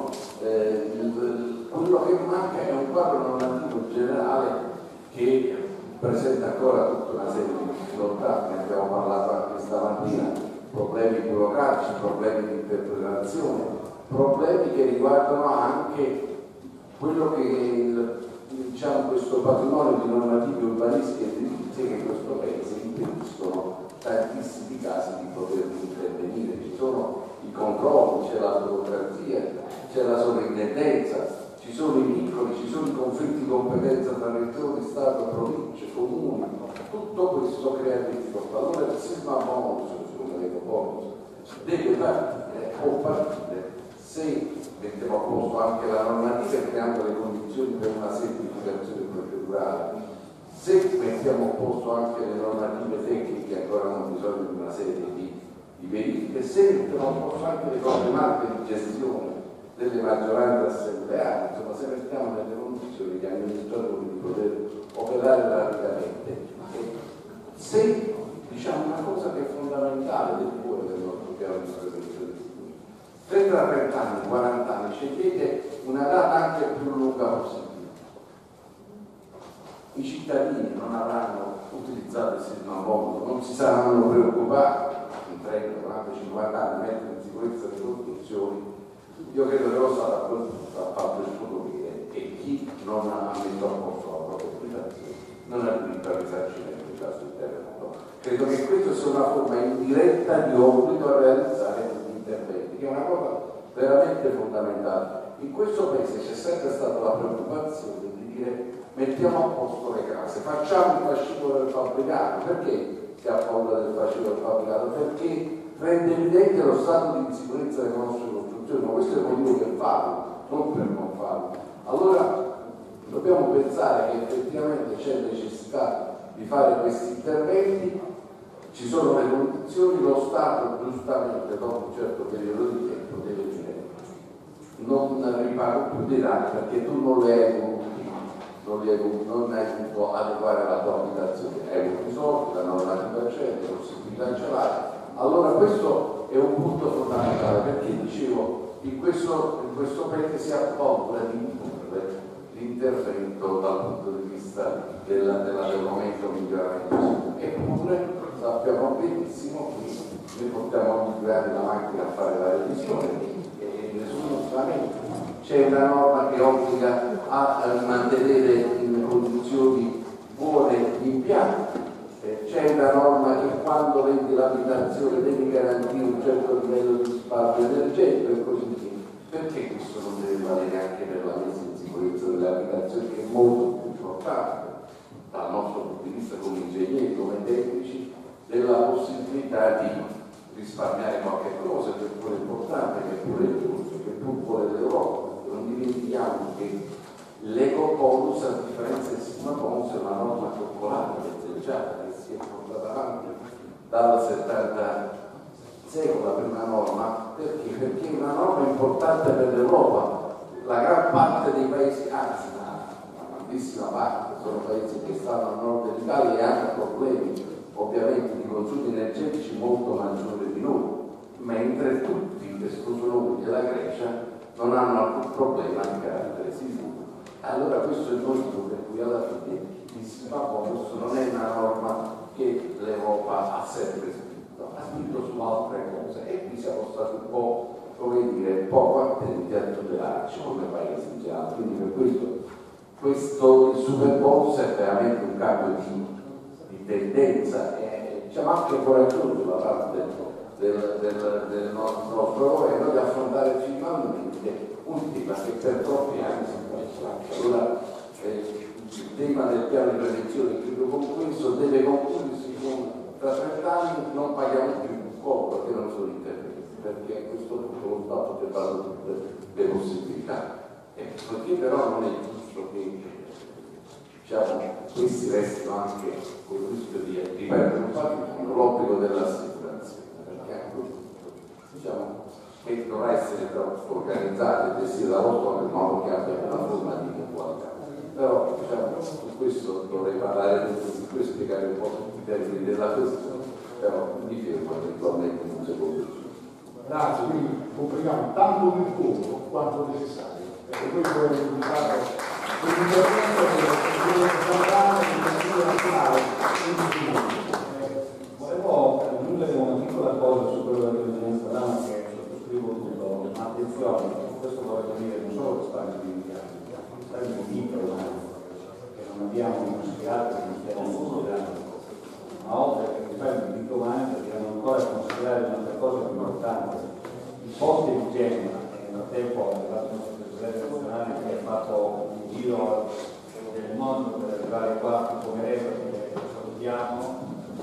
quello che manca è un quadro normativo generale che presenta ancora tutta una serie di difficoltà, ne abbiamo parlato anche stamattina, problemi burocratici, problemi di interpretazione, problemi che riguardano anche quello che diciamo questo patrimonio di normative urbanistiche e edilizie che in questo paese impediscono tantissimi casi di poter intervenire. Ci sono i controlli, c'è la burocrazia, c'è la sovrintendenza, ci sono i piccoli, ci sono i conflitti di competenza tra regioni, Stato, province, comuni, tutto questo crea difficoltà. Allora il sistema bonus, deve partire o partire se mettiamo a posto anche la normativa creando le condizioni per una semplificazione procedurale, se mettiamo a posto anche le normative tecniche che ancora hanno bisogno di una serie di verifiche, se mettiamo a posto anche le problematiche di gestione delle maggioranze assembleari, insomma se mettiamo nelle condizioni gli amministratori di poter operare rapidamente, se diciamo una cosa che è fondamentale del cuore del nostro piano di prevenzione di futuro, se tra 30 anni, 40 anni scegliete una data anche più lunga possibile, i cittadini non avranno utilizzato il sistema bonus, non si saranno preoccupati in 30, 40, 50 anni di mettere in sicurezza le costruzioni. Io credo che lo Stato a quel punto ha fatto il suo dovere e chi non ha messo a posto la propria abitazione non ha diritto al risarcimento in caso di terremoto. Credo che questa sia una forma indiretta di obbligo a realizzare questi interventi, che è una cosa veramente fondamentale. In questo paese c'è sempre stata la preoccupazione di dire mettiamo a posto le case, facciamo il fascicolo del fabbricato. Perché si ha paura del fascicolo del fabbricato? Perché rende evidente lo stato di insicurezza delle nostre costruzioni, ma questo è il motivo per farlo, non per non farlo. Allora dobbiamo pensare che effettivamente c'è necessità di fare questi interventi, ci sono le condizioni, lo Stato giustamente dopo un certo periodo di tempo deve dire non ripago più dei danni perché tu non li hai voluti, non hai potuto adeguare la tua abitazione, hai avuto i soldi, la normativa c'è, le possibilità ce l'hai. Allora questo è un punto fondamentale perché dicevo in questo paese si ha paura di imporre l'intervento dal punto di vista dell'adeguamento miglioramento, eppure sappiamo benissimo che noi portiamo migliorare la macchina a fare la revisione e nessuno spaventa. C'è una norma che obbliga a mantenere in condizioni buone gli impianti. C'è una norma che quando vendi l'abitazione devi garantire un certo livello di risparmio energetico e così via. Perché questo non deve valere anche per la messa in sicurezza delle abitazioni, che è molto più importante dal nostro punto di vista come ingegneri, come tecnici, della possibilità di risparmiare qualche cosa che è pure importante, che è pure giusto, che è pure vuole l'Europa. Non dimentichiamo che l'ecobonus, a differenza del sistema bonus, è una norma coccolata, vezzeggiata, che si è portata avanti dal 76 la prima norma. Perché? Perché è una norma importante per l'Europa. La gran parte dei paesi, anzi una grandissima parte, sono paesi che stanno a nord dell'Italia e hanno problemi ovviamente di consumi energetici molto maggiori di noi, mentre tutti, escluso noi e la Grecia, non hanno alcun problema di carattere sismico. Allora questo è il motivo per cui alla fine il sistema bonus non è una norma che l'Europa ha sempre scritto, ha scritto su altre cose e qui siamo stati un po', come dire, poco attenti a tutelarci come paesi in generale. Quindi per questo il super bonus è veramente un cambio di tendenza e diciamo anche coraggioso da parte del nostro governo di affrontare finalmente un tema che per troppi anni si trascina. Allora il tema del piano di prevenzione, credo con questo, deve concludersi con tra 30 anni non paghiamo più un po' perché non sono interventi, perché a questo punto lo Stato ci ha dato tutte le possibilità. Perché però non è giusto che diciamo, questi restino anche con il rischio di perdere un patrimonio, l'obbligo dell'assicurazione, perché anche diciamo che dovrà essere organizzato e gestito dallo Stato in modo che abbia una forma di mutualità. Però diciamo, su questo dovrei parlare di questo, spiegare un po' tutti i termini della questione, però mi fermo eventualmente in un secondo. Grazie. compriamo tanto virtuoso quanto necessario. Ecco, questo è il risultato dell'intervento del Sant'Anna, del Consiglio nazionale e di Volevo aggiungere una piccola cosa su quello che il ministro Dama, che sottoscrivo tutto, ma attenzione, questo vorrei dire non solo risparmio di impianti, risparmio di micro, che non abbiamo considerato, che non stiamo considerando, ma oltre che risparmio di micro, dobbiamo ancora considerare un'altra cosa più importante, il posto di Genova. Nel tempo è arrivato il nostro Presidente nazionale che ha fatto un giro del mondo per arrivare qua a pomeriggio, che salutiamo.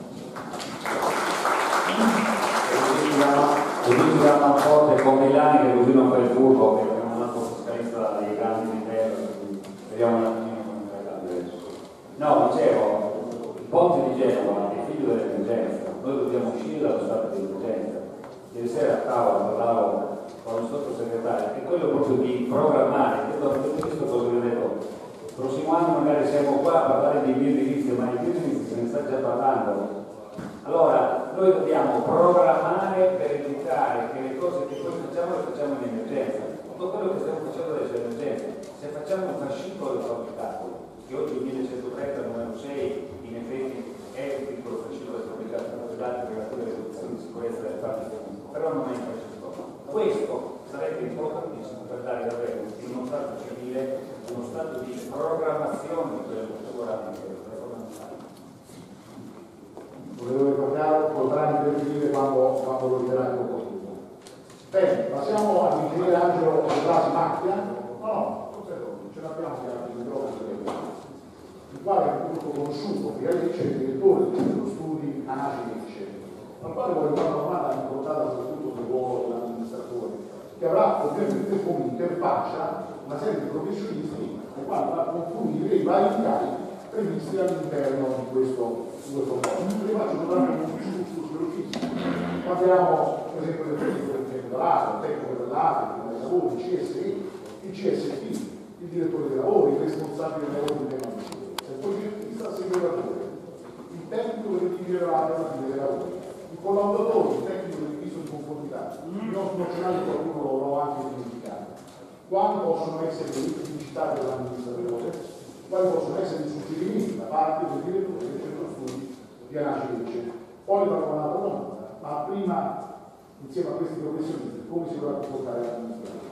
E quindi danno un forte con Milani che così non fa il furbo, che abbiamo un altro fiscalista dei grandi di terra, vediamo un attimo come sarà adesso. No, dicevo, il ponte di Genova è figlio dell'emergenza, noi dobbiamo uscire dallo stato di emergenza. Ieri sera a tavola parlavo con il sottosegretario, che è quello proprio di programmare, questo cosa vi ho detto. Il prossimo anno magari siamo qua a parlare di bioedilizia, ma di bioedilizia se ne sta già parlando. Allora, noi dobbiamo programmare per evitare che le cose che poi facciamo le facciamo in emergenza. Tutto quello che stiamo facendo adesso è emergenza. Se facciamo un fascicolo del fabbricato, che oggi 1130 numero 6 in effetti è un piccolo fascicolo del fabbricato dati relativi alle condizioni di sicurezza delle fabbriche, però non è un fascicolo. Questo sarebbe importantissimo per dare davvero in uno stato civile uno stato di programmazione di quello che vorrà dire. volevo ricordare, potrà intervenire quando lo riterrà opportuno. Bene, passiamo all'ingegnere Angelo Brasi Macchia. No, ce l'abbiamo chiamato il microfono, il quale è un gruppo conosciuto, che è il direttore del centro studi Anaci Lecce, al quale voglio fare una domanda importante soprattutto sul ruolo dell'amministratore, che avrà ovviamente come interfaccia una serie di professionisti che vanno a confluire i vari incarichi previsti all'interno di questo posto. Vi faccio soltanto un discorso velocissimo. Parliamo per esempio del tecnico del tecnico, il tecnico dell'API, dei lavori, il CSI, il CSP, il direttore dei lavori, il responsabile dei lavori del tema, il progettista, assicuratore, il tecnico che dirige la fine dei lavori, il collaudatore, il tecnico del viso di conformità, i nostri nazionali qualcuno l'ho anche dimenticato. Quali possono essere le criticità dell'amministratore? Quali possono essere i suggerimenti da parte del direttore del centro studi di Anaci Lecce? Poi farò una domanda, ma prima, insieme a questi professionisti, come si dovrà comportare l'amministratore?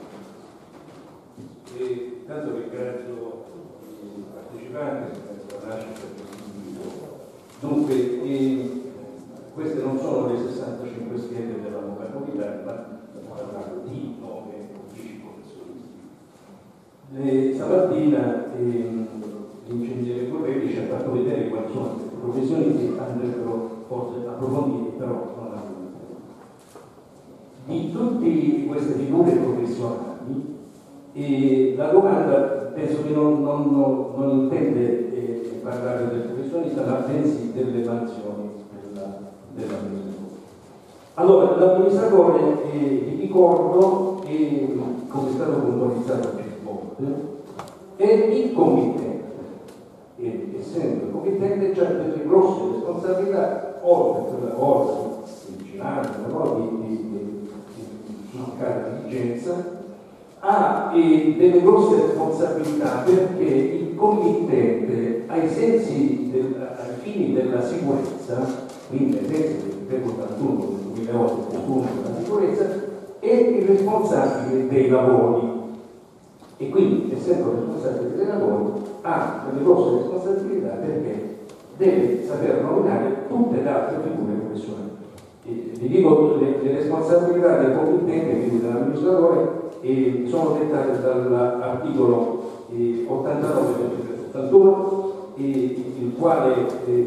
Tanto ringrazio i partecipanti, ringrazio Anaci per questo invito. Dunque, queste non sono le 65 schede dell'avvocatura, ma parlando di 9 o 10 professionisti. Stamattina l'ingegnere Corredi ci ha fatto vedere quali sono queste professioni che andrebbero forse approfondite, però non approfondite. Di tutte queste figure professionali, la domanda penso che non intende parlare del professionista, ma bensì delle mansioni dell'amministratore. Allora, l'amministratore, vi ricordo, come è stato puntualizzato più volte, è il committente. E essendo il committente c'ha delle grosse responsabilità, oltre alla cosa originale, di dirigenza, ha delle grosse responsabilità perché il committente, ai fini della sicurezza, quindi ai sensi del decreto 81 del 2008 della sicurezza, è il responsabile dei lavori. E quindi, essendo responsabile dei lavori, ha delle grosse responsabilità perché deve saper nominare tutte le altre figure professionali. Vi dico le responsabilità del committente, quindi dell'amministratore, sono dettate dall'articolo 89 del decreto 81, il quale,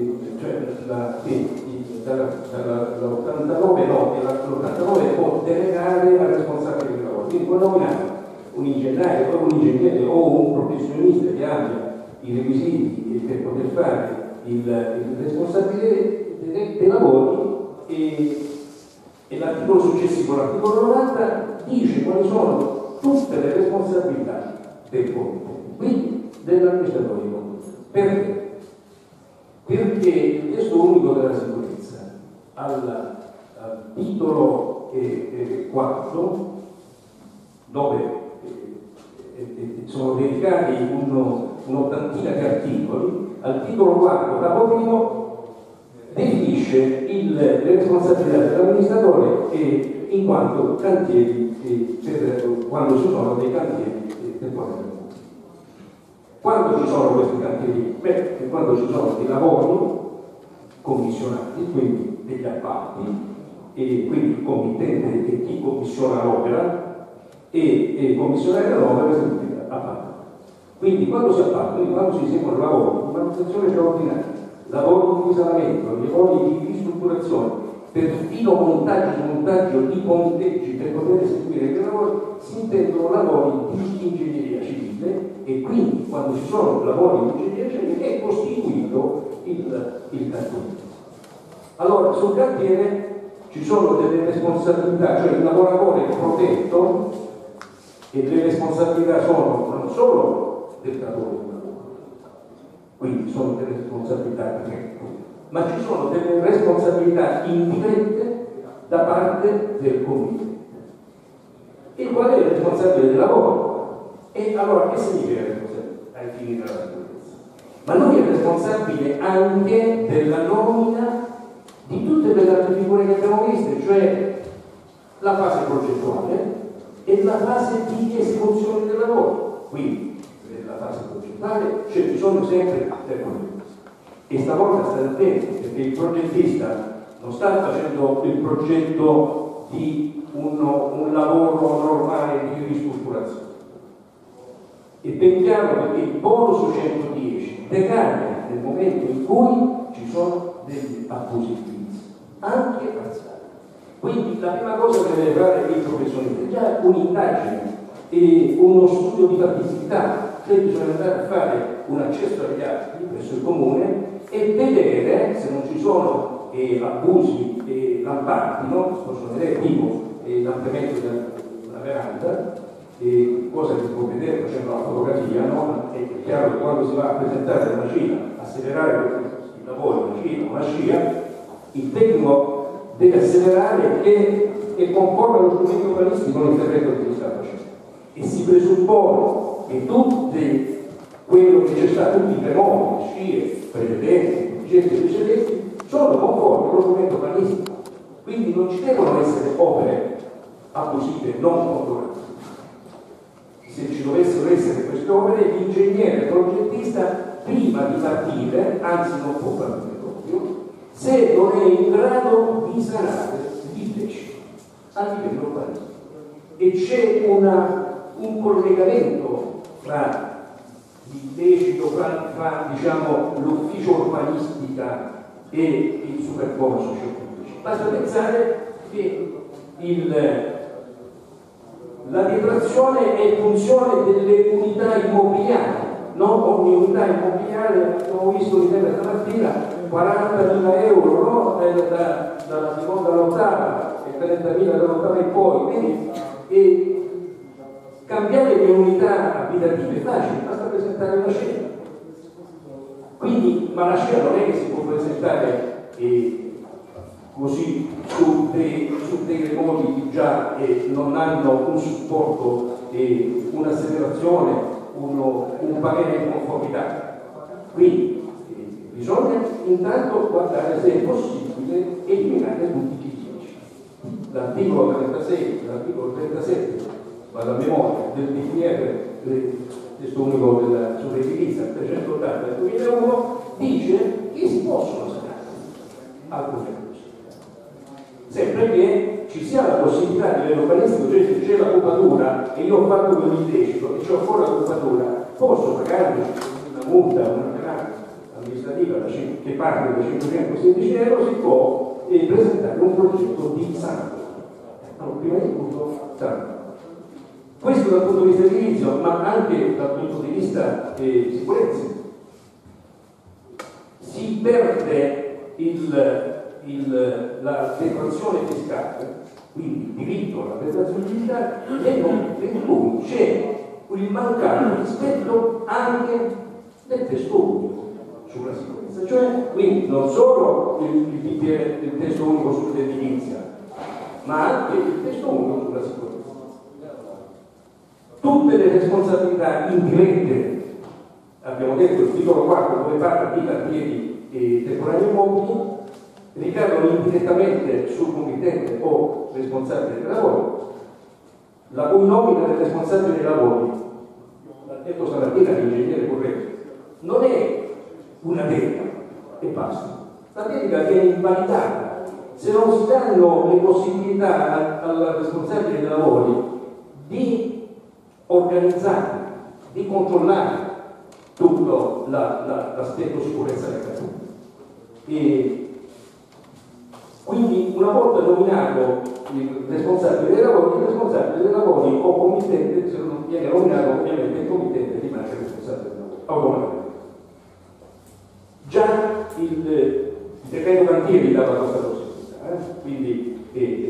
l'89 può delegare al responsabile dei lavori, quindi può nominare un ingegnere o un professionista che abbia i requisiti per poter fare il responsabile dei lavori, e l'articolo successivo, l'articolo 90, dice quali sono tutte le responsabilità del committente, quindi dell'amministratore di committente. Perché? Perché il testo unico della sicurezza al titolo 4 dove sono dedicati un'ottantina di articoli. Al titolo 4, capo primo, definisce le responsabilità dell'amministratore in quanto cantieri, quando ci sono dei cantieri temporanei. Quando ci sono questi cantieri? Beh, quando ci sono dei lavori commissionati, quindi degli appalti, e quindi il committente è chi commissiona l'opera, e commissionare l'opera significa appalto. Quindi quando si appalta, quando si eseguono lavori di manutenzione straordinaria, lavori di risanamento, lavori di ristrutturazione, perfino montaggio di ponteggi per poter eseguire quei lavori, si intendono lavori di ingegneria civile, e quindi quando ci sono lavori di ingegneria civile è costituito il cantiere. Allora sul cantiere ci sono delle responsabilità, cioè il lavoratore è protetto, e le responsabilità sono non solo del datore di lavoro, quindi sono delle responsabilità dirette, ma ci sono delle responsabilità indirette da parte del committente. E qual è la responsabilità del lavoro? E allora che significa responsabilità ai fini della sicurezza? Ma lui è responsabile anche della nomina di tutte le altre figure che abbiamo visto, cioè la fase progettuale e la fase di esecuzione del lavoro. Quindi nella fase progettuale c'è bisogno sempre del progettista, e stavolta state attenti, perché il progettista non sta facendo il progetto di un lavoro normale di ristrutturazione. E ben chiaro, perché il bonus 110 decade nel momento in cui ci sono degli abusi edilizi, anche parziali. Quindi la prima cosa che deve fare il professionista è già un'indagine e uno studio di fattibilità, cioè bisogna andare a fare un accesso agli atti presso il comune e vedere se non ci sono abusi lampanti, no? Si possono vedere tipo l'ampliamento della veranda, cosa che si può vedere facendo la fotografia, no? È chiaro che quando si va a presentare una scia, accelerare i lavori, una scia, il tecnico deve accelerare e conforme allo strumento urbanistico l'intervento che si sta facendo, e si presuppone che tutte quello che c'è stato, tutti i fenomeni, scie precedenti, progetti precedenti, sono conformi allo strumento urbanistico. Quindi non ci devono essere opere abusive non controllate. Se ci dovessero essere queste opere, l'ingegnere progettista prima di partire, anzi non può partire proprio, se non è in grado di sanare l'illecito a livello urbanistico. E c'è un collegamento fra l'illecito, fra diciamo, l'ufficio urbanistica e il superbonus socioeconomico. Basta pensare che la detrazione è in funzione delle unità immobiliari, non ogni unità immobiliare, abbiamo visto l'idea stamattina, 40.000 euro, no? Dalla seconda all'ottava e 30.000 dall'ottava in poi, quindi cambiare le unità abitative è facile, basta presentare una scena. Quindi, ma la scena non è che si può presentare così su dei remoti che già non hanno un supporto, un'asseverazione, un parere di conformità. Quindi bisogna intanto guardare se è possibile eliminare tutti i critici. L'articolo 36, l'articolo 37, vado a memoria, del DPR, testo unico sull'edilizia 380 del 2001, dice che si possono sanare alcune cose. Sempre che ci sia la possibilità di livello urbanistico, cioè se c'è la cubatura e io ho fatto quell'illecito e c'ho ancora la cubatura, posso pagare una multa, una penale amministrativa che parte da 516 euro, si può presentare un progetto di sanatoria. Allora, prima di tutto sanatoria. Questo dal punto di vista edilizio, ma anche dal punto di vista sicurezza. Si perde la detrazione fiscale, quindi il diritto alla detrazione fiscale, nel momento in cui c'è il mancato rispetto anche del testo unico sulla sicurezza, cioè quindi non solo il testo unico sull'edilizia, ma anche il testo unico sulla sicurezza. tutte le responsabilità indirette, abbiamo detto il titolo 4 dove parla di cantieri e temporanei mobili, ricadono indirettamente sul committente o responsabile dei lavori, la cui nomina del responsabile dei lavori, l'ha detto stamattina l'ingegnere Corretti, non è una delega e basta. La delega viene invalidata se non si danno le possibilità al responsabile dei lavori di organizzare, di controllare tutto l'aspetto sicurezza del lavoro. E quindi una volta nominato il responsabile dei lavori, il responsabile dei lavori o committente, se non viene nominato ovviamente il committente rimane responsabile dei lavori automaticamente. Già il decreto cantieri dava questa possibilità, quindi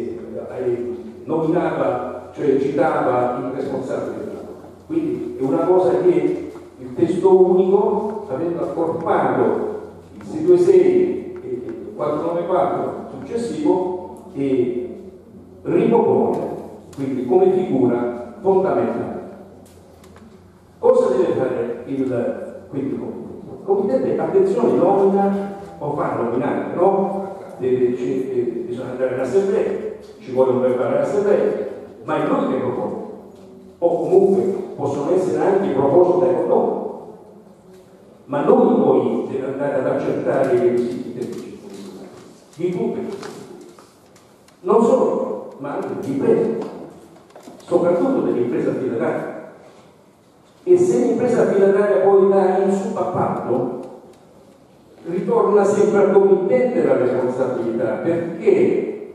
nominava, cioè citava il responsabile del lavoro. Quindi è una cosa che il testo unico, avendo accorpato il 626 e il 494 successivo, ripropone quindi come figura fondamentale. Cosa deve fare quindi il committente? Il committente, attenzione, nomina o fa nominare, no? Bisogna andare in assemblea, ci vogliono preparare l'assemblea, ma è lui che propone, o comunque possono essere anche proposte dai condomini, ma lui poi deve andare ad accettare i requisiti tecnici di tutte, non solo, ma anche di imprese, soprattutto dell'impresa affidataria. E se l'impresa affidataria poi dà in subappalto, ritorna sempre al committente la responsabilità, perché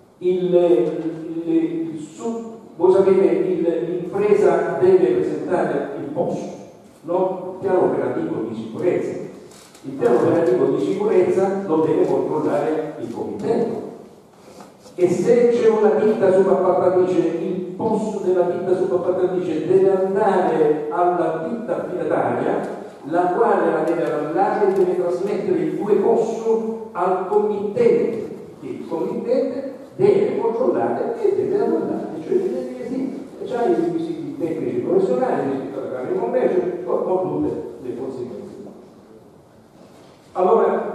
voi sapete, l'impresa deve presentare il POS, no? Il piano operativo di sicurezza. Il piano operativo di sicurezza lo deve controllare il committente. E se c'è una ditta subappaltatrice, il POS della ditta subappaltatrice deve andare alla ditta affidataria, la quale la deve avallare e deve trasmettere il 2 POS al committente, e il committente deve controllare e deve avallare, cioè deve dire sì, c'ha i requisiti tecnici professionali, il requisito legale di commercio, con tutte le conseguenze. Allora,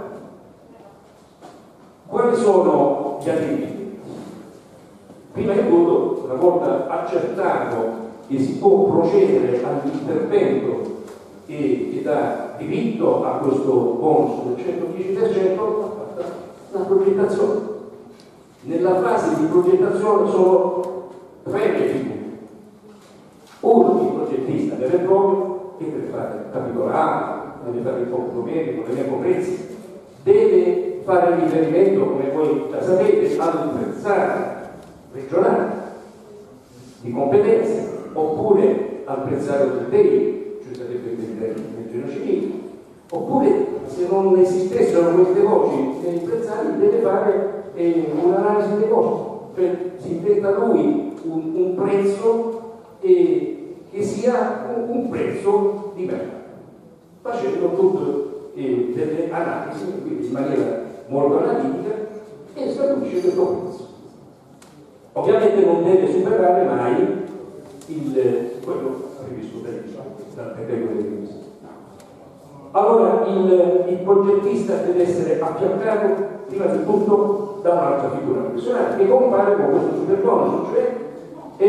quali sono gli adibiti? Prima di tutto, una volta accertato che si può procedere all'intervento che dà diritto a questo bonus del 110%, la progettazione. Nella fase di progettazione sono 3 le figure. Uno, il progettista vero e proprio, che deve fare il capitolato, deve fare il conto medico, l'elenco prezzi, deve fare riferimento, come voi già sapete, all'imprezzario regionale di competenza, oppure al prezzario del TEI, cioè sarebbe del genio civile, oppure se non esistessero queste voci l'imprezzario deve fare un'analisi dei costi, cioè si inventa lui un prezzo che sia un prezzo di mercato, facendo tutte delle analisi, quindi in maniera molto analitica, e stabilisce questo prezzo. Ovviamente non deve superare mai quello previsto dal decreto dei ministri. Allora il progettista deve essere affiancato prima di tutto da un'altra figura professionale che compare con questo superbonus, cioè è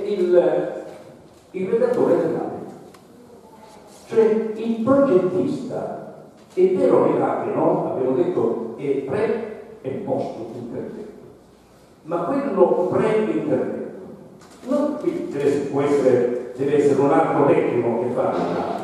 il redattore dell'APE. Cioè il progettista è vero che l'APE, no? Abbiamo detto è pre e post intervento, ma quello pre-intervento non deve essere un altro tecnico che fa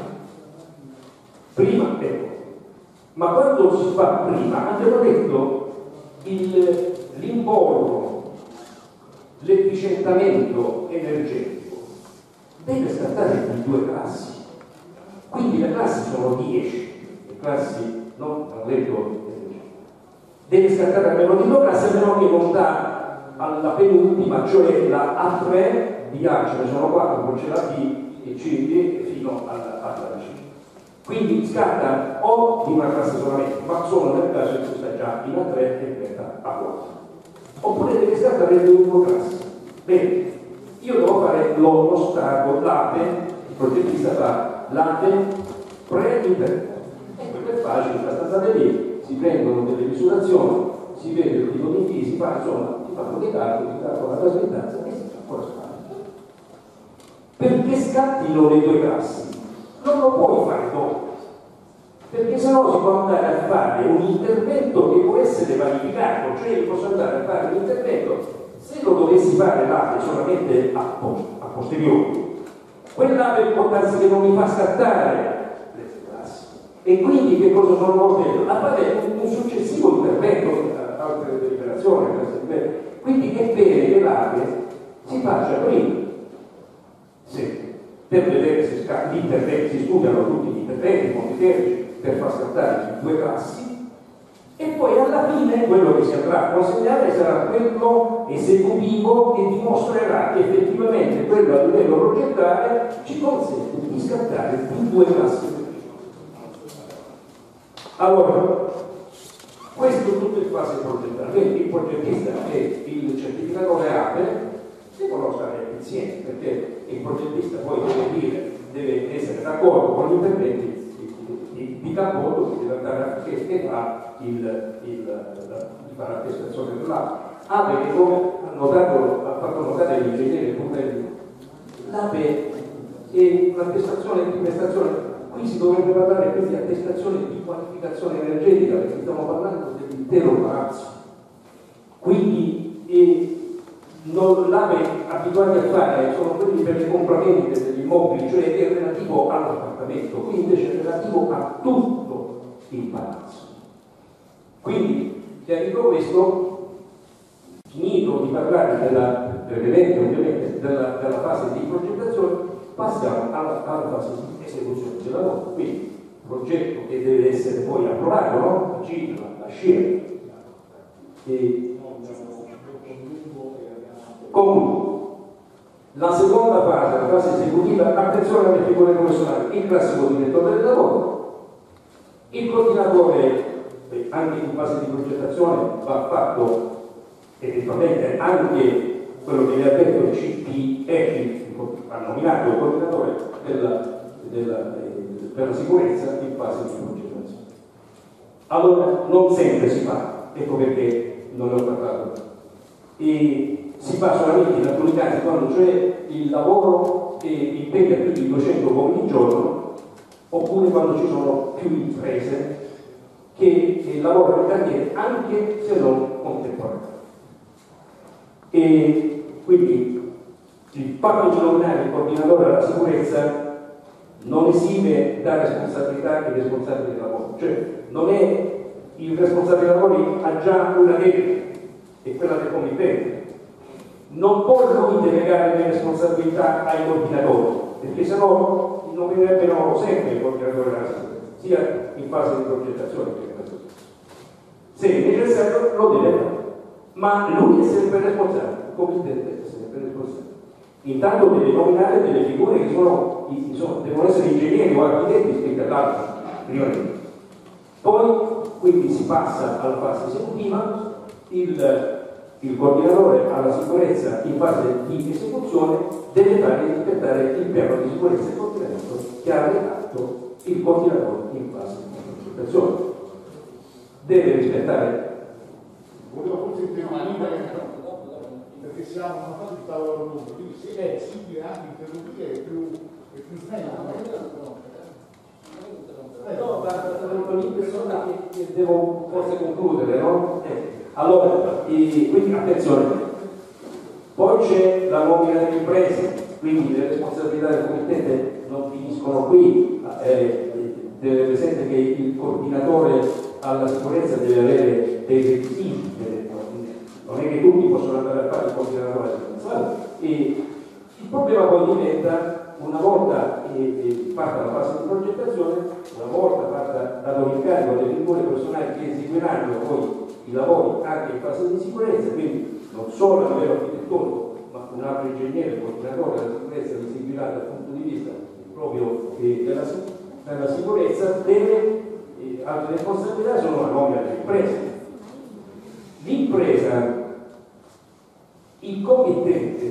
prima e poi. Ma quando si fa prima, abbiamo detto l'involucro, l'efficientamento energetico deve scattare in 2 classi. Quindi le classi sono 10, le classi, no? Ho detto, deve scattare almeno di 2 classi, a meno che non dà alla penultima, cioè la A3 di A, ce ne sono 4, poi c'è la B e C e D fino alla C. Quindi scatta o di una classe solamente, ma solo nel caso in cui sta già in A3 e diventa A4. Oppure deve scattare le 2 classi. Bene, io devo fare lo stato, l'APE, il progettista fa l'APE pre-intervento. E quello è facile, basta stare lì, si prendono delle misurazioni, si vede il tipo di invii, si fa, insomma, si fanno dei calcoli, si calcola la trasmittanza e si fa corrispondere. Perché scattino le due classi? Non lo puoi fare dopo, perché sennò si può andare a fare un intervento che può essere vanificato, cioè io posso andare a fare un intervento, se lo dovessi fare l'APE solamente a posteriori, quell'APE può darsi che non mi fa scattare le classi. E quindi che cosa sono ottenuto? A fare un successivo intervento, altre deliberazioni, quindi è bene che l'APE si faccia prima. Per vedere se gli interventi, si studiano tutti gli interventi, i conti termici, per far scattare due classi, e poi alla fine quello che si andrà a consegnare sarà quello esecutivo che dimostrerà che effettivamente quello a livello progettale ci consente di scattare più due classi. Allora, questo è tutto in fase progettale, quindi il progettista e il certificatore APE devono stare insieme, perché il progettista poi deve essere d'accordo con gli interventi di capo che fa la prestazione dell'APE. APE, come ha fatto notare l'ingegnere Putelli, l'APE è un'attestazione di prestazione, qui si dovrebbe parlare quindi di attestazione di qualificazione energetica, perché stiamo parlando dell'intero palazzo. Quindi l'APE abituati a fare sono quelli per le compravendite degli immobili, cioè è relativo all'appartamento, qui invece è relativo a tutto il palazzo. Quindi, chiarito questo, finito di parlare brevemente ovviamente della fase di progettazione, passiamo alla fase di esecuzione del lavoro. Quindi, progetto che deve essere poi approvato, no? La CIP, la SCIR. Concludo. La seconda fase, la fase esecutiva, attenzione alle figure professionali, il classico direttore del lavoro, il coordinatore, anche in fase di progettazione va fatto eventualmente anche quello che vi ha detto il CPF, ha nominato il coordinatore per la sicurezza in fase di progettazione. Allora non sempre si fa, ecco perché non ne ho parlato. E si fa solamente in alcuni casi quando c'è il lavoro che impegna più di 200 uomini al giorno, oppure quando ci sono più imprese che lavorano in cantiere anche se non contemporaneamente. E quindi il fatto di nominare il coordinatore della sicurezza non esime da responsabilità il responsabile del lavoro, cioè non è il responsabile dei lavori ha già una delega, è quella del committente. Non può lui delegare le responsabilità ai coordinatori, perché sennò nominerebbero sempre il coordinatore della sicurezza, sia in fase di progettazione che in fase di se è necessario lo deve fare, ma lui è sempre responsabile, il committente è sempre responsabile. Intanto deve nominare delle figure che sono, devono essere ingegneri o architetti iscritti all'altro, prima di tutto. Poi quindi si passa alla fase esecutiva, il coordinatore alla sicurezza in fase di esecuzione deve fare rispettare il piano di sicurezza e coordinamento che ha redatto il coordinatore in fase di progettazione. Deve rispettare. Volevo forse intervenire perché siamo in una fase di tavolo lungo, quindi se è possibile anche interrompere è più snello. No, l'impressione che devo forse concludere, no? Allora, quindi attenzione, poi c'è la nomina delle imprese, quindi le responsabilità del committente non finiscono qui, deve presente che il coordinatore alla sicurezza deve avere dei requisiti, non è che tutti possono andare a fare il coordinatore alla sicurezza. E il problema poi diventa, una volta fatta la fase di progettazione, una volta fatta dato l'incarico delle figure personali che eseguiranno poi i lavori anche in fase di sicurezza, quindi non solo a livello architettonico, ma un altro ingegnere, il coordinatore della sicurezza che seguirà dal punto di vista proprio della sicurezza, altre responsabilità sono la nomina dell'impresa. L'impresa, il committente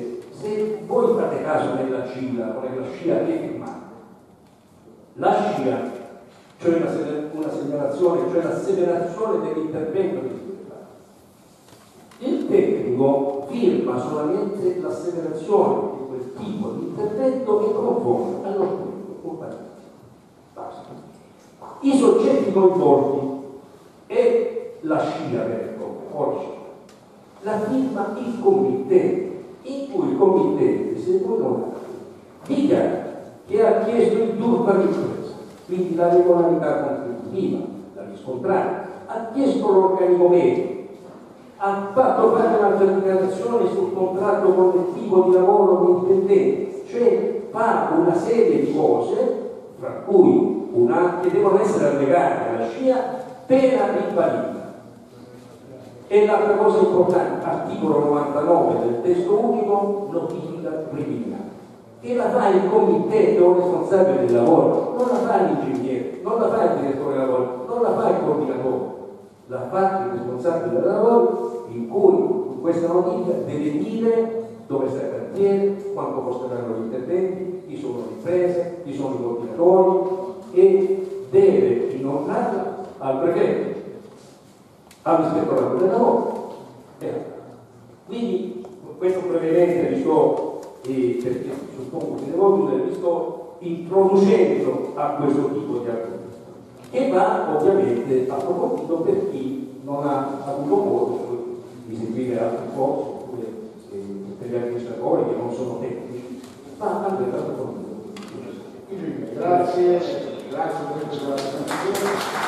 se voi fate caso nella CILA o nella SCIA che firmate, la SCIA, cioè una segnalazione, cioè l'asseverazione dell'intervento che si deve fare, il tecnico firma solamente l'asseverazione di quel tipo di intervento che conforme allo studio compagnia. Basta. I soggetti coinvolti e la SCIA per la firma il committente, in cui il committente si dica che ha chiesto il turno all'impresa, quindi la regolarità contributiva, la riscontrata, ha chiesto l'organico medico, ha fatto fare un'altra dichiarazione sul contratto collettivo di lavoro dell'intendente, cioè fa una serie di cose, fra cui che devono essere allegate alla SCIA per la ribadita. E l'altra cosa importante, articolo 99 del testo unico, notifica preliminare. E la fa il committente o responsabile del lavoro, non la fa l'ingegnere, non la fa il direttore del lavoro, non la fa il coordinatore, la fa il responsabile del lavoro, in cui questa notifica deve dire dove sta il cantiere, quanto costeranno gli interventi, chi sono le imprese, chi sono i coordinatori, e deve inoltrarla al prefetto, all'ispettorato del lavoro. Quindi questo brevemente vi sto, perché suppongo che devo chiudere, vi sto introducendo a questo tipo di argomento, che va ovviamente approfondito per chi non ha avuto modo di seguire altri corsi, oppure per gli amministratori che non sono tecnici, ma andrebbe approfondito. Grazie per la presentazione.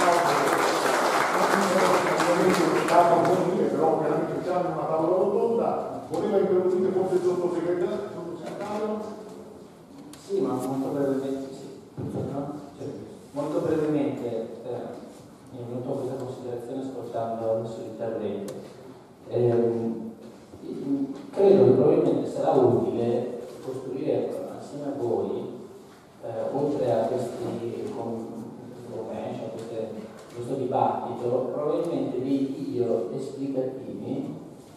Però ovviamente siamo in una tavola rotonda. Voleva intervenire forse il sottosegretario? Sì, ma molto brevemente, molto brevemente mi è venuta questa considerazione ascoltando il suo intervento. Credo che probabilmente sarà utile costruire assieme a voi, oltre a questi commenti, a questo dibattito, probabilmente dei video esplicativi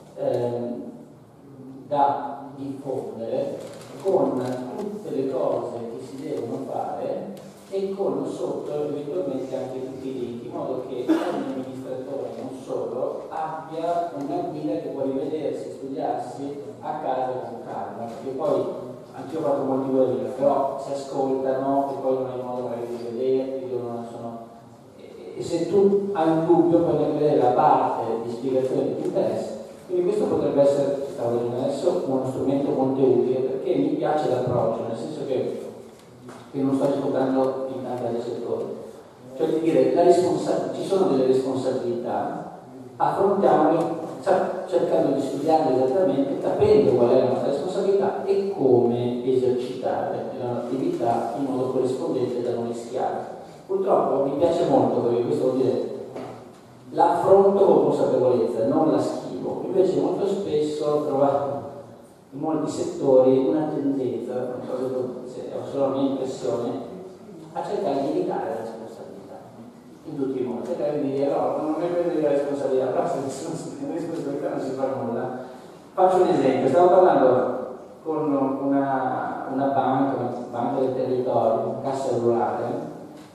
da diffondere con tutte le cose che si devono fare e con sotto eventualmente anche tutti i link, in modo che ogni amministratore, non solo, abbia una guida che può rivedersi, studiarsi a casa con calma, perché poi anch'io ho fatto molti webinar, però si ascoltano e poi non hai modo magari di vederli, non sono. E se tu hai un dubbio puoi anche vedere la parte di spiegazione che ti interessa. Quindi questo potrebbe essere, stavo dicendo adesso, uno strumento molto utile, perché mi piace l'approccio, nel senso che non sto riscontrando in tanti altri settori. Cioè di dire, ci sono delle responsabilità, affrontiamole cercando di studiarle esattamente, capendo qual è la nostra responsabilità e come esercitare l'attività in modo corrispondente da noi schiavi. Purtroppo mi piace molto, perché questo vuol dire l'affronto con consapevolezza, non la schivo. Invece molto spesso ho trovato in molti settori una tendenza, non so se è solo la mia impressione, a cercare di evitare la responsabilità in tutti i modi, cercare di dire no, non mi prendere la responsabilità, però se non si prende la responsabilità non si fa nulla. Faccio un esempio, stavo parlando con una banca del territorio, cassa rurale,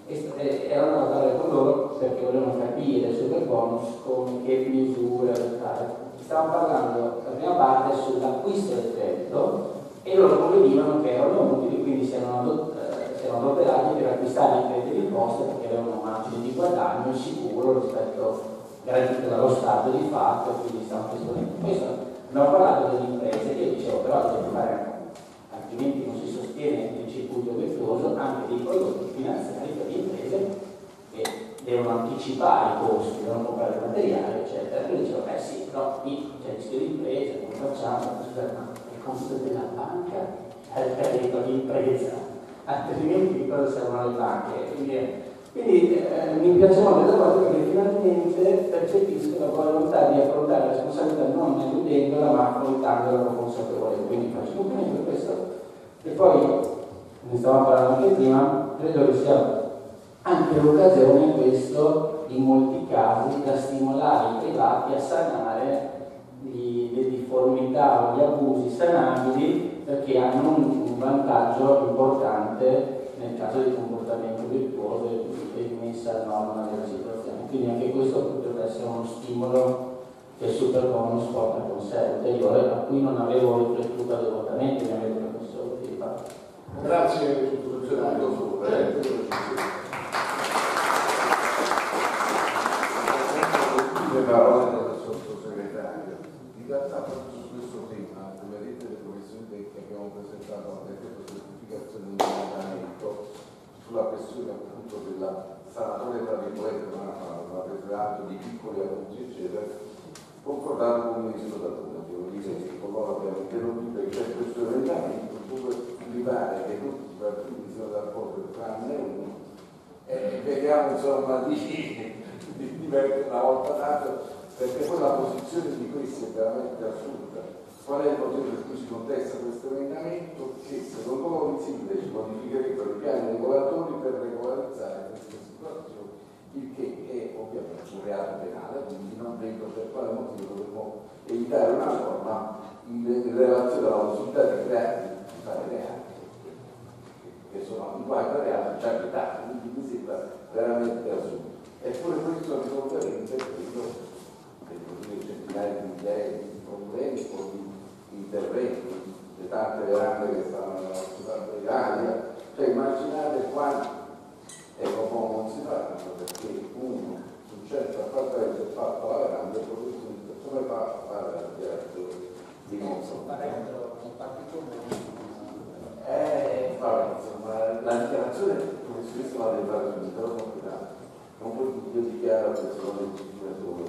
e erano a parlare con loro perché volevano capire il superbonus con che misure adottare. Stavamo parlando la prima parte sull'acquisto del credito e loro convenivano che erano utili, quindi si erano adoperati per acquistare i crediti d'imposta perché avevano un margine di guadagno sicuro rispetto garantito dallo Stato di fatto, quindi stavano esponendo. Poi abbiamo parlato delle imprese che io dicevo però deve fare, altrimenti non si sostiene il circuito virtuoso, anche dei prodotti finanziari per le imprese che devono anticipare i costi, devono comprare il materiale, eccetera. Quindi dicevo, sì, però qui c'è il rischio di impresa, come facciamo? Ma il compito della banca è il credito di impresa, altrimenti di cosa servono le banche? Quindi mi piace molto questa cosa perché finalmente percepisco la volontà di affrontare la responsabilità non eludendola ma affrontandola con consapevolezza. Quindi faccio complimenti per questo. E poi, ne stavamo parlando anche prima, credo che sia anche l'occasione questo, in molti casi, da stimolare i privati a sanare le difficoltà difformità o di abusi sanabili, perché hanno un vantaggio importante nel caso di comportamento virtuoso e di messa a norma della situazione. Quindi anche questo potrebbe essere uno stimolo che il superbonus porta con sé, ulteriore, a cui non avevo riflettuto adeguatamente, mi avete permesso di fare. Grazie sottosegretario. Le parole del sottosegretario. In realtà proprio su questo tema, come vedete le professioni che abbiamo presentato nel decreto semplificazione del emendamento, sulla questione appunto della sanatoria tra virgolette, ma presa atto di piccoli abusi eccetera, concordato con il ministro D'Alema. Devo dire che con loro abbiamo interrotto perché c'è questo emendamento dove mi pare che tutti i partiti siano d'accordo tranne uno, e vediamo insomma di mettere una volta tanto, perché poi la posizione di questi è veramente assurda. Qual è il motivo per cui si contesta questo emendamento? Che secondo loro i sindaci modificherebbero i piani regolatori per regolarizzare queste situazioni, il che è ovviamente un reato penale, quindi non vedo per quale motivo dovremmo evitare una norma in relazione alla possibilità di fare reati che sono in quanto reati già vietati, quindi mi sembra veramente assurdo. Eppure questo risolverebbe centinaia di migliaia di problemi o di interventi, le tante verande che stanno nella nostra Italia. Cioè immaginate quanto, ecco, non si fanno perché uno su un certo appartamento è fatto la veranda e poi come fa a fare la dichiarazione di consumo? Insomma, la dichiarazione come si dice la deve fare sull'intero compitato. Non puoi io dichiaro che sono legittime solo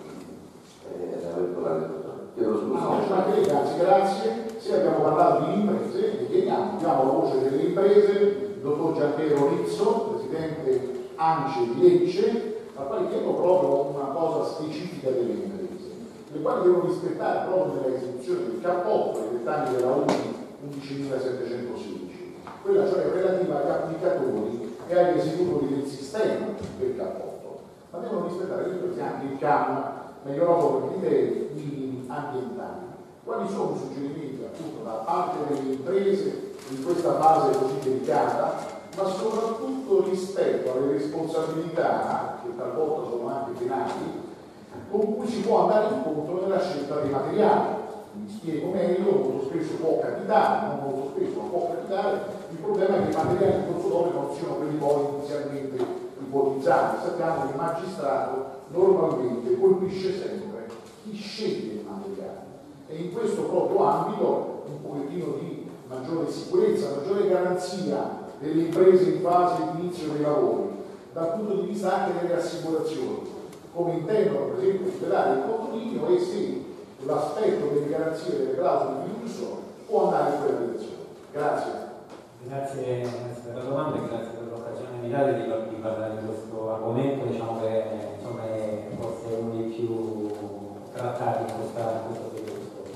grazie. Sì, abbiamo parlato di imprese e chiediamo la voce delle imprese, il dottor Gianpiero Rizzo, presidente ANCE di Lecce, al quale chiedo proprio una cosa specifica delle imprese, le quali devono rispettare proprio nella esecuzione del cappotto ai dettagli della UNI 11.716, quella cioè relativa agli applicatori e agli esecutori del sistema del cappotto, ma devono rispettare anche il CAM, meglio noto per criteri minimi ambientali. Quali sono i suggerimenti appunto da parte delle imprese in questa fase così delicata, ma soprattutto rispetto alle responsabilità, che talvolta sono anche penali, con cui si può andare incontro nella scelta dei materiali? Mi spiego meglio, molto spesso può capitare, non molto spesso, ma può capitare, il problema è che i materiali di consumatore non siano quelli poi inizialmente ipotizzati. Sappiamo che il magistrato normalmente colpisce sempre chi sceglie il materiale e in questo proprio ambito un pochettino di maggiore sicurezza, maggiore garanzia delle imprese in fase di inizio dei lavori, dal punto di vista anche delle assicurazioni, come intendono per esempio tutelare il condominio e se l'aspetto delle garanzie delle clausole di uso può andare in quella direzione. Grazie. Grazie per la domanda e grazie per l'occasione che mi date di parlare di questo argomento, diciamo che insomma, è forse uno dei più trattati in questo periodo.